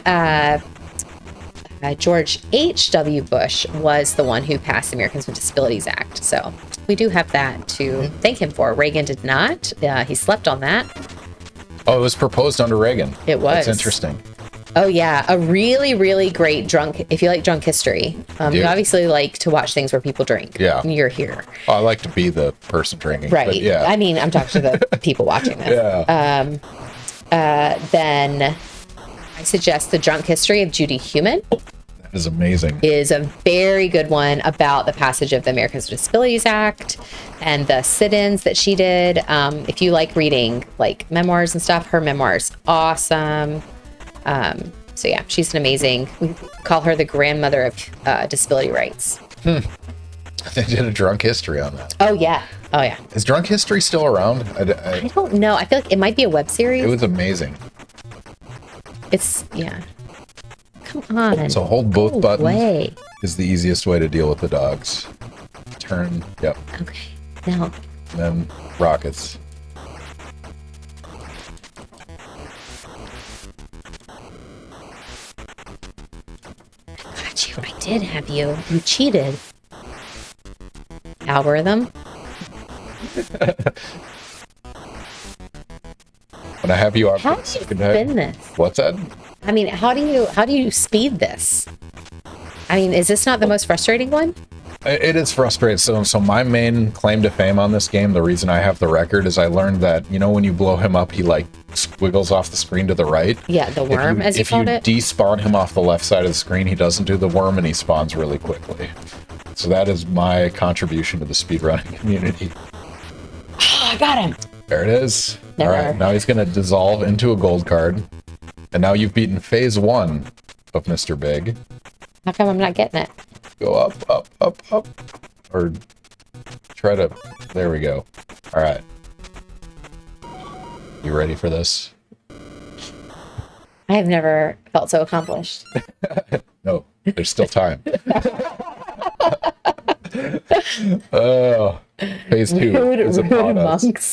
George H.W. Bush was the one who passed the Americans with Disabilities Act. So we do have that to thank him for. Reagan did not. He slept on that. Oh, it was proposed under Reagan. It was. That's interesting. Oh, yeah. A really, really great drunk, if you like drunk history. You obviously like to watch things where people drink. Yeah. And you're here. Oh, I like to be the person drinking. Right. But yeah. I mean, I'm talking to the people watching this. Yeah. Then I suggest The Drunk History of Judy Heumann. That is amazing. Is a very good one about the passage of the Americans with Disabilities Act and the sit-ins that she did. If you like reading like memoirs and stuff, her memoirs awesome. So yeah, she's an amazing. We call her the grandmother of disability rights. They did a drunk history on that. Oh yeah, oh yeah. Is drunk history still around? I don't know. I feel like it might be a web series. It was amazing. It's yeah. Come on. So hold both Go buttons away. is the easiest way to deal with the dogs. Turn, yep. Okay. Now. And then rockets. Got you. I did have you. You cheated. Algorithm. When I have you on How for the do you second spin time. this? What's that? I mean, how do you speed this? I mean, is this not the most frustrating one? It is frustrating. So my main claim to fame on this game, the reason I have the record, is I learned that, you know, when you blow him up, he like squiggles off the screen to the right. Yeah, the worm, as you called it. If you despawn him off the left side of the screen, he doesn't do the worm and he spawns really quickly. So that is my contribution to the speedrunning community. Oh, I got him. There it is. Never. All right, now he's going to dissolve into a gold card. And now you've beaten phase 1 of Mr. Big. How come I'm not getting it? Go up, up, up, up. Or try to... There we go. All right. You ready for this? I have never felt so accomplished. No, there's still time. Oh, phase 2 is upon us. Monks.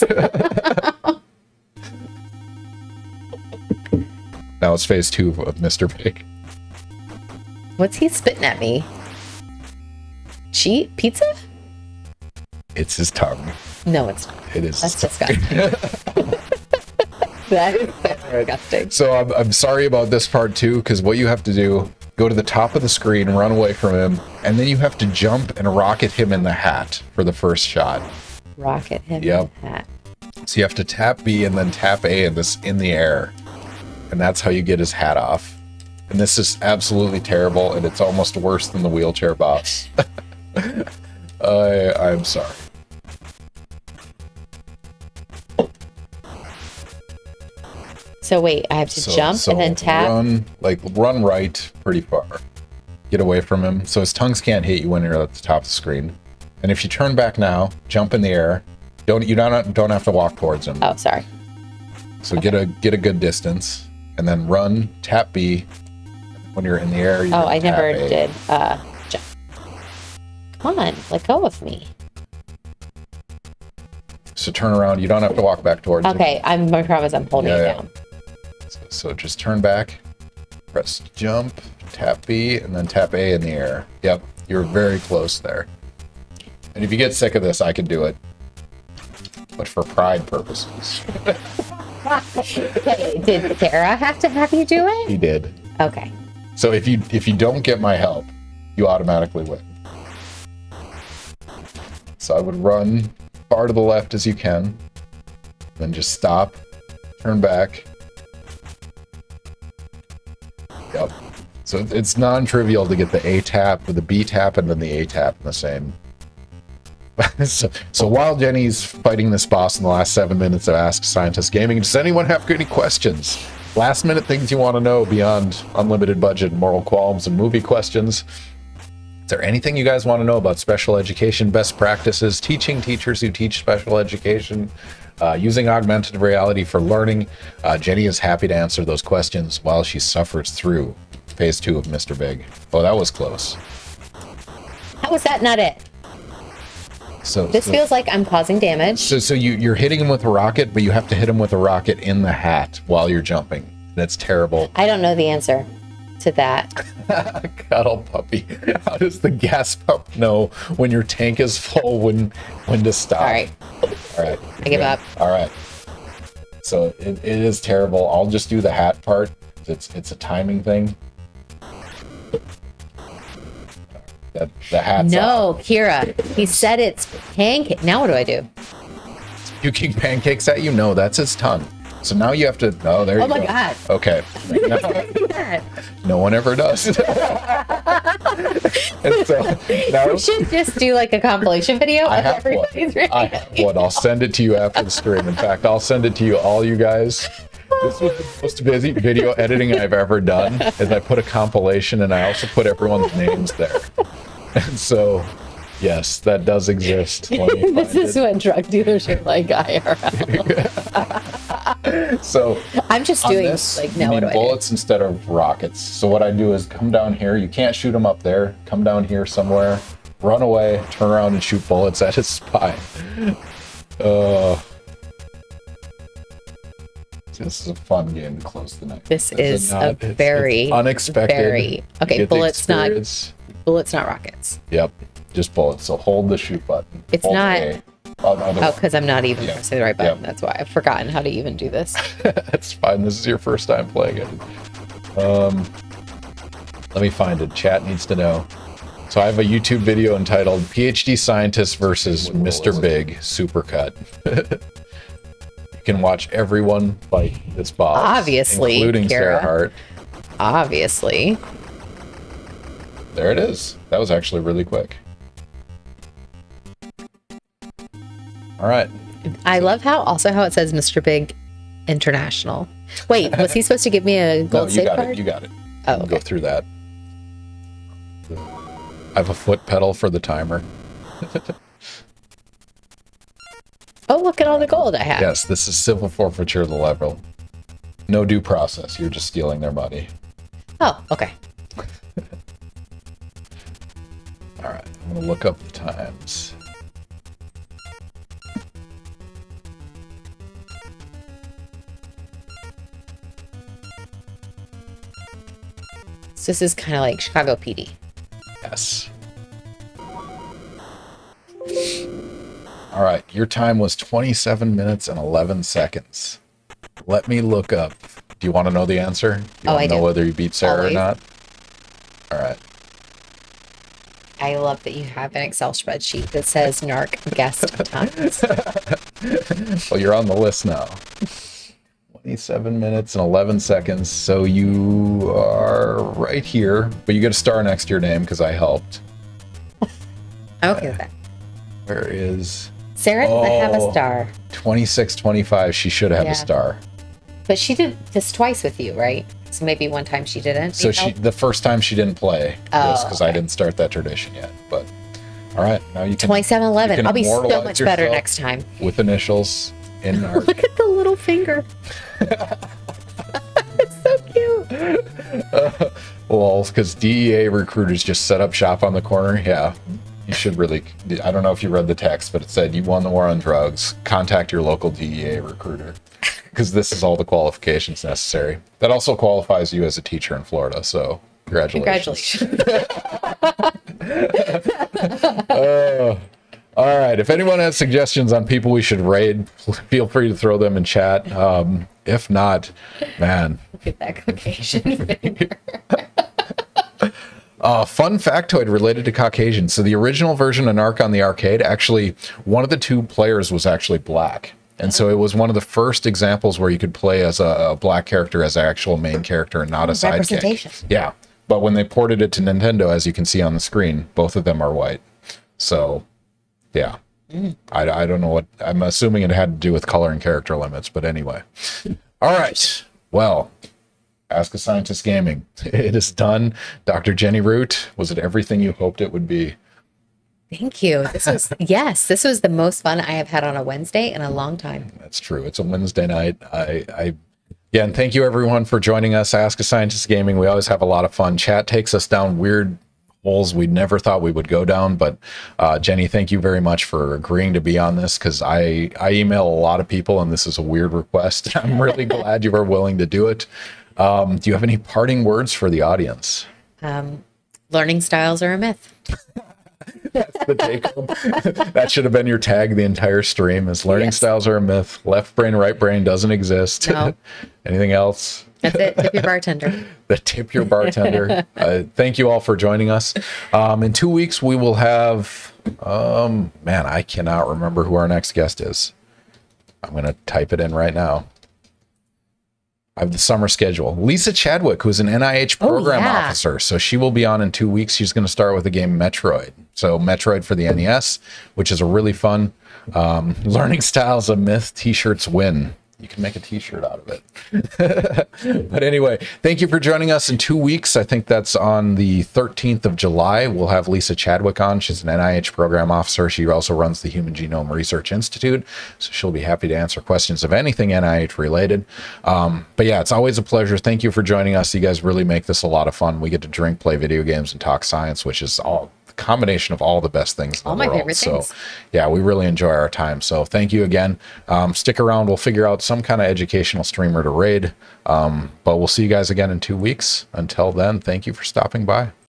Now it's phase 2 of Mr. Big. What's he spitting at me? Cheat pizza? It's his tongue. No, it's not. It is. That's disgusting. That is so disgusting. So I'm sorry about this part too, because what you have to do, go to the top of the screen, run away from him, and then you have to jump and rocket him in the hat for the first shot. Rocket him Yep. in the hat. So you have to tap B and then tap A and this in the air. And that's how you get his hat off. And this is absolutely terrible, and it's almost worse than the wheelchair boss. I'm sorry. So wait, I have to jump and then tap. Run right pretty far. Get away from him. So his tongues can't hit you when you're at the top of the screen. And if you turn back now, jump in the air. You don't have to walk towards him. Oh, sorry. So okay. get a good distance, and then run, tap B. When you're in the air, oh, I never did jump. Come on, let go of me. So turn around. You don't have to walk back towards him. Okay, I promise I'm holding it down. So just turn back, press jump, tap B, and then tap A in the air. Yep, you're very close there. And if you get sick of this, I can do it. But for pride purposes. Okay, did Sarah have to have you do it? He did. Okay. So if you don't get my help, you automatically win. So I would run far to the left as you can, then just stop, turn back. Yep. So it's non-trivial to get the A tap with the B tap and then the A tap in the same. So while Jenny's fighting this boss in the last 7 minutes of Ask Scientist Gaming, does anyone have any questions? Last minute things you want to know beyond unlimited budget, moral qualms, and movie questions? Is there anything you guys want to know about special education best practices, teaching teachers who teach special education, using augmented reality for learning? Jenny is happy to answer those questions while she suffers through phase 2 of Mr. Big. Oh, that was close. How was that not it? So this feels like I'm causing damage. So you're hitting him with a rocket, but you have to hit him with a rocket in the hat while you're jumping. That's terrible. I don't know the answer to that. Cuddle puppy. How does the gas pump know when your tank is full when to stop? All right. I give up. All right. So it is terrible. I'll just do the hat part. It's a timing thing. The hat's no, off. Kira. He said it's pancake. Now what do I do? Puking pancakes at you? No, that's his tongue. So now you have to. Oh, there you go. Oh my God. Okay. No one ever does. And so now we should just do like a compilation video. I have one. I'll send it to you after the stream. In fact, I'll send it to you, all you guys. This was the most busy video editing I've ever done. Is I put a compilation and I also put everyone's names there. And so, yes, that does exist. This is what drug dealers are like IRL. So I'm just doing this, like now. What do I do? Bullets instead of rockets. So what I do is come down here. You can't shoot them up there. Come down here somewhere. Run away. Turn around and shoot bullets at his spine. This is a fun game to close the night. This is a very unexpected. Very okay. Bullets not rockets. Yep, just bullets. So hold the shoot button. It's hold not. A. Oh, because I'm not even pressing the right button. Yep. That's why I've forgotten how to even do this. That's fine. This is your first time playing it. Let me find it. Chat needs to know. So I have a YouTube video entitled PhD Scientist versus Mr. Big Supercut. You can watch everyone fight this boss. Obviously, including Sarah Hart. Obviously. There it is. That was actually really quick. All right. I love how it says Mr. Big International. Wait, was he supposed to give me a gold save card? You got it. Oh, okay. Go through that. I have a foot pedal for the timer. Oh, look at all the gold I have. Yes, this is civil forfeiture of the level. No due process. You're just stealing their money. Oh, okay. All right. I'm going to look up the times. So this is kind of like Chicago PD. Yes. All right. Your time was 27 minutes and 11 seconds. Let me look up. Do you want to know the answer? Do you want to know whether you beat Sarah or not? All right. I love that you have an Excel spreadsheet that says NARC guest times. Well, you're on the list now. 27 minutes and 11 seconds. So you are right here, but you get a star next to your name because I helped. Okay with that. Where is Sarah? I have a star. 26:25. She should have a star. But she did this twice with you, right? So maybe one time she didn't. So the first time she didn't play was because I didn't start that tradition yet. But all right, now you can 2711. I'll be so much better next time. With initials in NARC. Look at the little finger. It's so cute. Well, because DEA recruiters just set up shop on the corner. Yeah, you should really. I don't know if you read the text, but it said you won the war on drugs. Contact your local DEA recruiter. Because this is all the qualifications necessary. That also qualifies you as a teacher in Florida, so congratulations. All right, if anyone has suggestions on people we should raid, feel free to throw them in chat. If not, man. Look at that Caucasian finger. Fun factoid related to Caucasian. So the original version of NARC on the arcade, actually, one of the two players was actually black. And so it was one of the first examples where you could play as a black character as an actual main character and not a sidekick. Yeah. But when they ported it to Nintendo, as you can see on the screen, both of them are white. So, yeah. I don't know what... I'm assuming it had to do with color and character limits, but anyway. All right. Well, Ask a Scientist Gaming. It is done. Dr. Jenny Root, was it everything you hoped it would be? Thank you. Yes, this was the most fun I have had on a Wednesday in a long time. That's true. It's a Wednesday night. Yeah, and thank you everyone for joining us. Ask a Scientist Gaming. We always have a lot of fun. Chat takes us down weird holes we never thought we would go down. But Jenny, thank you very much for agreeing to be on this, because I email a lot of people and this is a weird request. I'm really glad you were willing to do it. Do you have any parting words for the audience? Learning styles are a myth. That's the take home. That should have been your tag the entire stream, is learning styles are a myth. Left brain, right brain doesn't exist. No. Anything else? That's it. Tip your bartender. The tip your bartender. Thank you all for joining us. In 2 weeks, we will have, man, I cannot remember who our next guest is. I'm going to type it in right now. I have the summer schedule. Lisa Chadwick, who's an NIH program officer. So she will be on in 2 weeks. She's going to start with the game Metroid. So Metroid for the NES, which is a really fun learning styles of myth. T-shirts win. You can make a t-shirt out of it. But anyway, thank you for joining us in 2 weeks. I think that's on the 13th of July. We'll have Lisa Chadwick on. She's an NIH program officer. She also runs the Human Genome Research Institute. So she'll be happy to answer questions of anything NIH related. But yeah, it's always a pleasure. Thank you for joining us. You guys really make this a lot of fun. We get to drink, play video games, and talk science, which is all combination of all the best things in the world. All my favorite things. So yeah, we really enjoy our time. So thank you again. Stick around. We'll figure out some kind of educational streamer to raid. But we'll see you guys again in 2 weeks. Until then, thank you for stopping by.